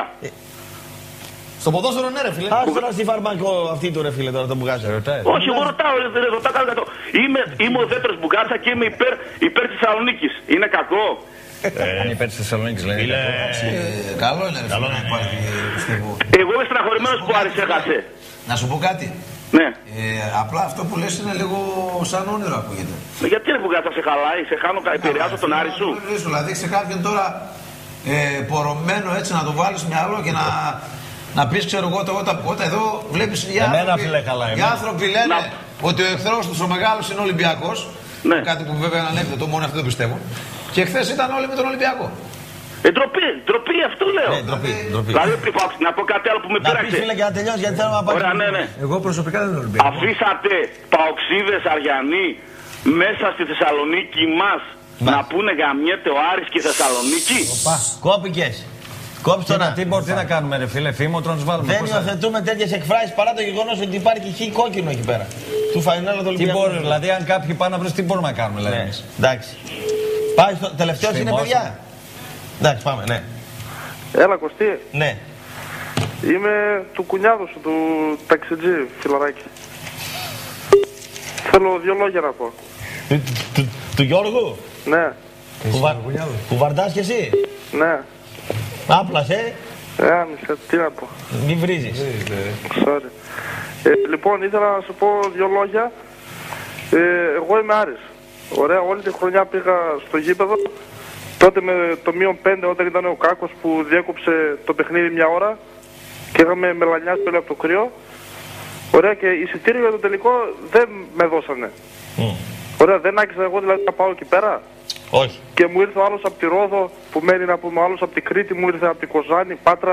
Στο ποδόσφαιρο ναι ρε φίλε. Άσο να στη φαρμακό αυτή του ρε φίλε τώρα το Μπουγάτσα. Όχι, εγώ ρωτάω, ρωτάω κάτι αυτό. Είμαι, είμαι ο δεύτερος Μπουγάτσα και είμαι υπέρ, υπέρ της Θεσσαλονίκης. Είναι κακό? Είναι υπέρ της Θεσσαλονίκης λένε. Καλό είναι, καλό να υπάρχει, πιστεύω. Εγώ είμαι στεναχωρημένος που Άρης έχασε. Να σου πω κάτι. Ναι. Ε, απλά αυτό που λες είναι λίγο σαν όνειρο ακούγεται. Γιατί ρε Μπουγάτσα σε χαλάει, σε χάνω, επηρεάζω τον Άρη σου? Δηλαδή σε κάποιον τώρα ε, πορωμένο έτσι να το βάλεις μυαλό και να, να πεις ξέρω εγώ το όταν εδώ βλέπεις οι άνθρωποι, οι άνθρωποι λένε να... ότι ο εχθρός τους ο μεγάλος είναι ο Ολυμπιακός. Ναι. Κάτι που βέβαια είναι ανέφερε, το μόνο αυτό το πιστεύω. Και χθες ήταν όλοι με τον Ολυμπιακό. Ε, ντροπή, ντροπή, αυτό λέω. Ε, ντροπή, ντροπή. Δηλαδή, να πω κάτι άλλο που με πήραξε. Να πεις φίλε και να τελειώσει γιατί θέλω να πάω. Ωραία, ναι, ναι. Εγώ προσωπικά δεν είμαι Ολυμπιακό. Αφήσατε παοξίδες Αριανοί μέσα στη Θεσσαλονίκη μας να πούνε γαμιέται ο Άρης και η Θεσσαλονίκη. Κόπηκες. Κόψτε το. Τι μπορεί να κάνουμε, ρε φίλε, φήμοτρο να του βάλουμε. Δεν υιοθετούμε τέτοιες εκφράσεις παρά το γεγονός ότι υπάρχει χ κόκκινο εκεί πέρα. Του φαϊνέλα του Ολυμπιακού. Τι μπορεί, δηλαδή, αν κάποιοι πάνε να βρουν, τι μπορούμε να κάνουμε, δηλαδή. Ναι, εντάξει. Πάει στο τελευταίο είναι παιδιά. Εντάξει, πάμε, ναι. Έλα, Κωστή. Ναι. Είμαι του κουνιάδου σου, του ταξιτζή, φιλαράκι. Θέλω δύο λόγια να πω. Του, του, του Γιώργου. Ναι. Κουβα... Κουβαρντάς κι εσύ. Ναι. Άπλασε. Ε, άνοιξε, τι να πω. Μην βρίζεις. Sorry. Ε, λοιπόν, ήθελα να σου πω δύο λόγια. Ε, εγώ είμαι Άρης. Ωραία, όλη τη χρονιά πήγα στο γήπεδο. Τότε με το μείον πέντε όταν ήταν ο Κάκος που διέκοψε το παιχνίδι μια ώρα και είχαμε μελανιάσει πέρα από το κρύο. Ωραία, και εισιτήριο για το τελικό δεν με δώσανε. Mm. Ωραία, δεν άκουσα εγώ δηλαδή να πάω εκεί πέρα. Όχι. Και μου ήρθε ο άλλος από τη Ρόδο που μένει να πούμε, ο άλλος από την Κρήτη, μου ήρθε από την Κοζάνη, Πάτρα.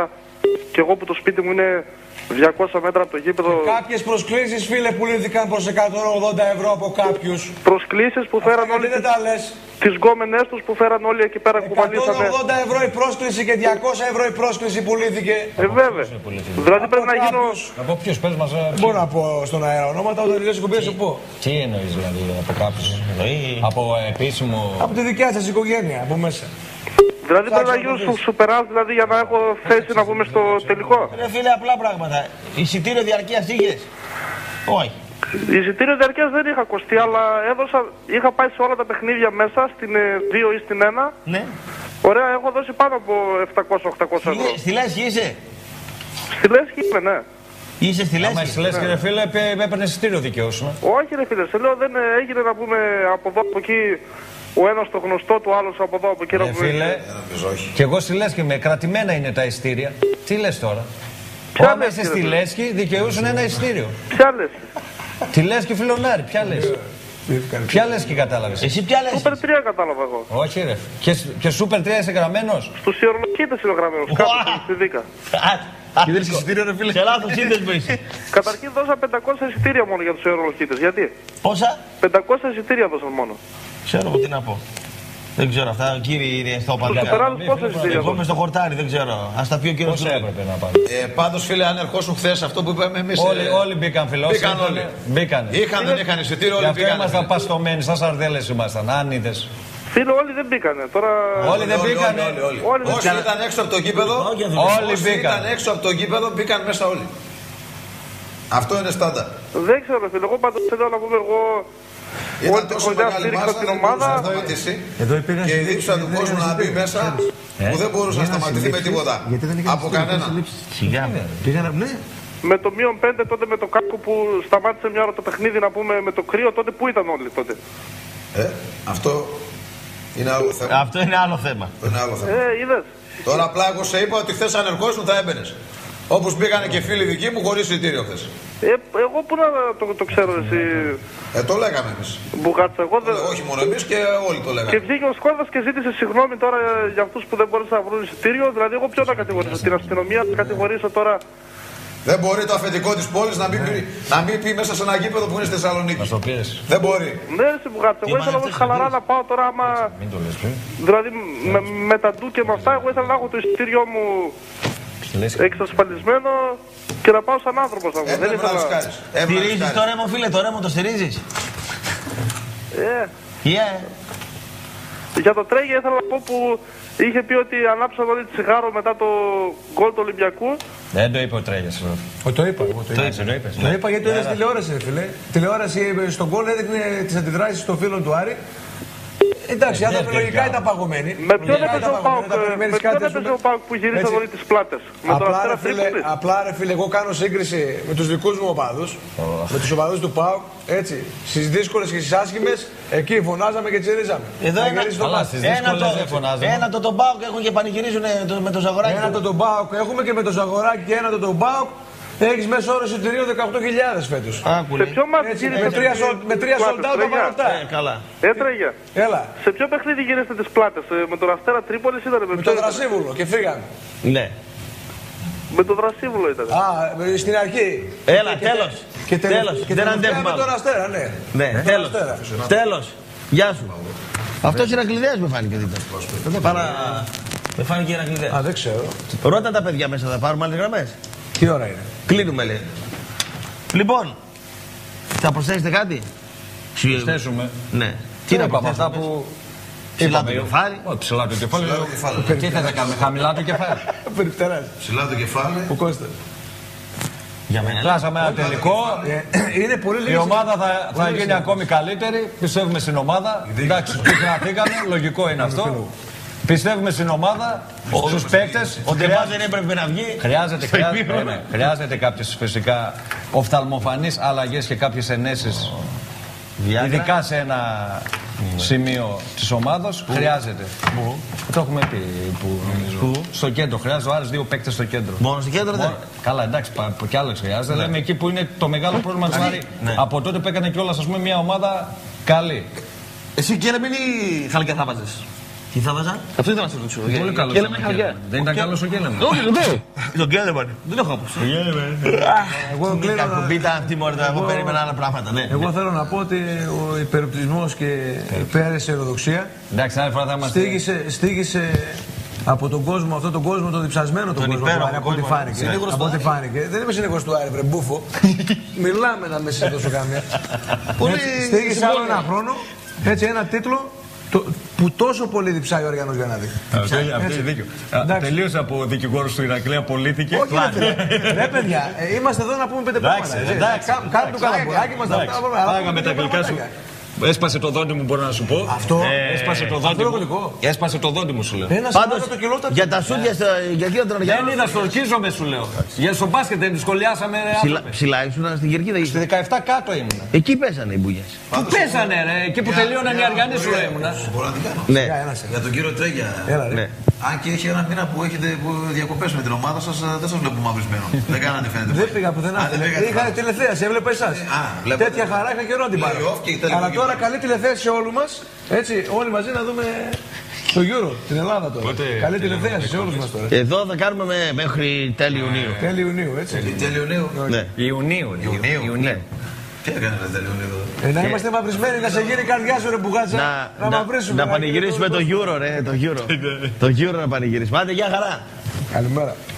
και εγώ που το σπίτι μου είναι διακόσια μέτρα από το γήπεδο. Και κάποιες προσκλήσεις, φίλε, πουλήθηκαν προς εκατόν ογδόντα ευρώ από κάποιους. Προσκλήσεις που φέραν όλοι. Δεν τα λες. Τις γκόμενές τους που φέραν όλοι εκεί πέρα κουβαλήσανε. εκατόν ογδόντα ευρώ η πρόσκληση και διακόσια ευρώ η πρόσκληση πουλήθηκε. Ε, βέβαια. Δηλαδή πρέπει να γίνω. Από ποιους πες μας. Δεν μπορώ να πω στον αέρα ονόματα, όταν τελειώσει η κουμπί σου πω. Τι εννοείς δηλαδή από κάποιους. Από επίσημο. Από τη δικιά σας οικογένεια, από μέσα. Δηλαδή πρέπει να γίνω στο σουπεράζ, δηλαδή για να έχω θέση να πούμε στο τελικό. Ρε φίλε, απλά πράγματα. Εισιτήριο διαρκείας είχες? Όχι. Εισιτήριο διαρκείας δεν είχα κοστί, αλλά έδωσα, είχα πάει σε όλα τα παιχνίδια μέσα, στην δύο ή στην ένα. Ναι. Ωραία, έχω δώσει πάνω από επτακόσια οχτακόσια ευρώ. Στη Λέσχη είσαι? Στη Λέσχη είμαι, ναι. Είσαι στη Λέσχη? Άμα στη Λέσχη, ρε φίλε, έπαιρνες εισιτήριο δικαιώσου. Όχι ρε φίλε, σε λέω δεν έγινε να πούμε από εδώ από εκεί. Ο ένας το γνωστό του, άλλος από εδώ από εκεί. Ε, φίλε, και εγώ στη Λέσχη είμαι, κρατημένα είναι τα ειστήρια. Τι λες τώρα? Άμα είσαι στη Λέσχη, δικαιούσαν ένα ειστήριο. Ποια Λέσχη? Τη Λέσχη Φιλονάρη, ποια Λέσχη? Ποια Λέσχη κατάλαβες? Εσύ ποια Λέσχη? Σούπερ τρία κατάλαβα εγώ. Όχι ρε. Και, και Σούπερ τρία είσαι γραμμένος? Στους ιερολογίτες είναι γραμμένος, κάτω στη Δίκα. Είδες εισιτήριο ρε φίλε? Σε λάθος σύνδεσμο είσαι. Καταρχήν δώσα πεντακόσια εισιτήρια μόνο για τους ιερολογίτες. Γιατί? Πόσα? πεντακόσια εισιτήρια δώσαν μόνο. Ξέρω τι να πω. Δεν ξέρω αυτά, κύριοι είναι στο παλιά. Εγώ είμαι στο χορτάρι, δεν ξέρω. Ας τα πει ο κύριος. Πώς έπρεπε να πάμε? Ε, πάντως φίλε, αν ερχόσουν χθες αυτό που είπαμε εμείς. Όλοι, ε, όλοι μπήκαν φιλόσοφοι. Μπήκαν όλοι. Μπήκαν. Είχαν, δεν είχαν εισιτήριο, όλοι μπήκαν. μπήκαν. Ήμασταν παστομένοι, σαν σαρδέλες ήμασταν, αν είδες. Φίλε, όλοι δεν μπήκανε. Τώρα... Όλοι δεν μπήκανε. Όλοι, όλοι, όλοι. όλοι. Όσοι ήταν έξω από το γήπεδο, όλοι όσοι μπήκαν. ήταν έξω από το γήπεδο, μπήκαν μέσα όλοι. Αυτό είναι στάντα. Δεν ξέρω, φίλε. Εγώ πάντως θέλω να πούμε εγώ. Ήταν τόσο μεγάλη μάζα, την ομάδα. να σταματήσει και η δίψα του κόσμου να μπει μέσα που δεν μπορούσε να σταματηθεί με τίποτα. Από κανένα. Σιγά, ναι. Με το μείον πέντε τότε με το κάκο που σταμάτησε μια ώρα το παιχνίδι να πούμε με το κρύο, τότε που ήταν όλοι τότε? Ε, αυτό είναι άλλο θέμα. Αυτό είναι άλλο θέμα. Είναι άλλο θέμα. Ε, είδες. Τώρα απλά εγώ σε είπα ότι χθες αν ερχόσουν θα έμπαινες. Όπως πήγανε και φίλοι δικοί μου χωρίς εισιτήριο χθες. Ε, εγώ πού να το, το ξέρω εσύ. Ε, το λέγαμε εμείς. Μπουγάτσα, εγώ δεν... Όχι μόνο εμείς και όλοι το λέγαμε. Και βγήκε ο Σκόρδας και ζήτησε συγγνώμη τώρα για αυτούς που δεν μπορούσαν να βρουν εισιτήριο. Δηλαδή εγώ ποιο να κατηγορήσω, την αστυνομία να κατηγορήσω τώρα. Δεν μπορεί το αφεντικό της πόλης να μην, πει, να μην πει μέσα σε ένα γήπεδο που είναι στη Θεσσαλονίκη. Μας το πεις. Δεν μπορεί. Ναι, σε Μπουγάτσα, εγώ ήθελα όμως χαλαρά να πάω τώρα άμα... Μην το λες, ε. Δηλαδή με, με τα ντου και με αυτά, εγώ ήθελα να έχω το εισιτήριό μου εξασφαλισμένο και να πάω σαν άνθρωπος να βγω. Δεν ήθελα... Στηρίζεις το Ρέμο, φίλε, το Ρέμο το στηρίζεις? Ε. Yeah. Για το Τρέγια ήθελα να πω που είχε πει ότι ανάψαν όλοι τσιγάρο μετά το γκολ του Ολυμπιακού. Δεν το είπε ο Τρέγιας. Ο, το είπα, εγώ το, το, είπα. το, είπες, το ναι. είπα γιατί το είδα στη τηλεόραση, φίλε. Τηλεόραση στον γκολ έδειχνε τις αντιδράσεις των φίλων του Άρη. Εντάξει, οι άνθρωποι λογικά ήταν παγωμένοι. Με ποιον έπαιζε ο Πάουκ που γυρίσαν όλοι τις πλάτες? Με τον Αστέρα Τρίπολη? Απλά ρε φίλε, εγώ κάνω σύγκριση με τους δικούς μου οπαδούς, με τους οπαδούς του Πάουκ, έτσι. Στις δύσκολες και στις άσχημες, εκεί φωνάζαμε και τσιρίζαμε. Εδώ ένα, καλά, στις δύσκολες δεν φωνάζαμε. Ένα το τον Πάουκ έχουν και πανηγυρίζουν με το Ζαγοράκι. Ένα το τον Πάουκ έχουμε και με το Ζαγοράκι και ένα το τον Πάουκ. Έχεις μέσω όρο εισιτηρίου δεκαοκτώ χιλιάδες φέτος. Σε ποιο μάτι γύρισατε? Με τρία sold out τα παρατά. Καλά. Έτρεγε. Έλα. Σε ποιο παιχνίδι γυρίσατε τις πλάτες? Με τον Αστέρα Τρίπολης ήταν? Με τον Δρασίβουλο και φύγανε. Ναι. Με τον Δρασίβουλο ήταν. Α, στην αρχή. Έλα, τέλος. Τέλος. Και δεν αντέχουμε. Με τον Αστέρα, ναι. Ναι, τέλος. Τέλος. Γεια σου. Αυτός Ηρακλειδέας με φάνηκε δίπλα. Παρά... Με φάνηκε Ηρακλειδέας. Α, δεν ξέρω. Ρώτα τα παιδιά μέσα, θα πάρουμε άλλες γραμμές. Τι ώρα είναι? Κλείνουμε, λέει. Λοιπόν, θα προσθέσετε κάτι? Προσθέσουμε. Ναι. Τι να πάμε, αυτά που... Ψηλά το κεφάλι. Όχι, ψηλά το κεφάλι. Τι θα κάνουμε, χαμηλά το κεφάλι. Ψηλά το κεφάλι. Που Κώστα. Για μένα. Κλάσαμε ένα τελικό. Είναι πολύ η ομάδα θα, θα γίνει ακόμη καλύτερη. Πιστεύουμε στην ομάδα. Εντάξει, πικραθήκαμε, λογικό είναι αυτό. Πιστεύουμε στην ομάδα, στους παίκτες. Ο Ντεβάς δεν έπρεπε να βγει. Χρειάζεται, χρειάζεται, ναι, χρειάζεται κάποιες φυσικά οφθαλμοφανείς αλλαγές και κάποιες ενέσεις. Ειδικά σε ένα σημείο της ομάδας χρειάζεται. Πού? Το έχουμε πει. Που, νομίζω. Στο κέντρο χρειάζεται. Ο Άρης δύο παίκτες στο κέντρο. Μόνο στο κέντρο δεν. Καλά, εντάξει, κι άλλα χρειάζεται. Ναι. Λέμε εκεί που είναι το μεγάλο πρόβλημα του Άρη. Ναι. Από τότε που έκανε κιόλας μια ομάδα καλή. Εσύ κύριε Μινή, Χαλκιά θα βάζεις? Τι θα βάζα? Αυτό ήθελα να σε ρωτήσω. Πολύ καλό. Δεν ήταν καλό ο Κέλεμαν. Όχι, δεν. Το Κέλεμαν. Δεν έχω άποψη. Εγώ Εγώ περίμενα άλλα πράγματα. Εγώ θέλω να πω ότι ο υπεροπτισμός και υπέρ αισιοδοξία στήγησε από τον κόσμο, αυτόν τον κόσμο, τον διψασμένο τον κόσμο, από ό,τι φάνηκε. Από ό,τι φάνηκε. Δεν είμαι συνεχώς του Άρη, βρε μπούφο. Μιλάμε να με συζητήσω κάμια. Στήγησε άλλο ένα χρόνο, έτσι ένα τίτλο που τόσο πολύ διψάει ο Αριανός Γιαννάδη. Αυτό έχει δίκιο. Τελείωσε από δικηγόρος του Ηρακλή, απολύθηκε. Όχι, ρε παιδιά, είμαστε εδώ να πούμε πέντε πράγματα. Κάτω του καλαμπουράκι μας τα πάγαμε τα γλυκά σου. Έσπασε το δόντι μου, μπορώ να σου πω. Αυτό. Ε, έσπασε το δόντι μου. Έσπασε το δόντι μου, σου λέω. Πάντως, για τα σούτια για εκείνο τον Αριανό. Δεν είδα, στορκίζομαι, σου λέω. Για στο μπάσκετ δεν σχολιάσαμε. Ψηλά ήσουν στην Κερκίδα. Στη δεκαεπτά κάτω ήμουν. Εκεί πέσανε οι μπουγιές. Πού πέσανε, ρε. Εκεί που τελείωναν οι Αριανοί σου ήμουν. Μπορώ να την κάνω. Ναι. Για τον κύριο Τρέγια. Αν και έχει ένα μήνα που έχετε διακοπές με την ομάδα σας, δεν σας βλέπω μαυρισμένο. Δεν κάνατε φαίνεται. Δεν πήγα πουθενά. Είχα τηλεθέαση, έβλεπα εσάς. Τέτοια χαρά είχα καιρό να την πάρω. Αλλά τώρα καλή τηλεθέαση σε όλους μας. Έτσι, όλοι μαζί να δούμε το Euro, την Ελλάδα τώρα. Καλή τηλεθέαση σε όλους μας τώρα. Εδώ θα κάνουμε μέχρι τέλη Ιουνίου. Τέλη Ιουνίου, έτσι. Τέλη Ιουνίου. Ιουνίου. Ιουνίου. Τι έκανε τέλη Ιουνίου. Να είμαστε μαυρισμένοι, να σε γίνει η καρδιά σου, ρε Μπουγάτσα. Να μαυρίσουμε. Να πανηγυρίσουμε το Euro, ρε. Το Euro. Το Euro να πανηγυρίσουμε. Άντε, γεια χαρά. Καλημέρα.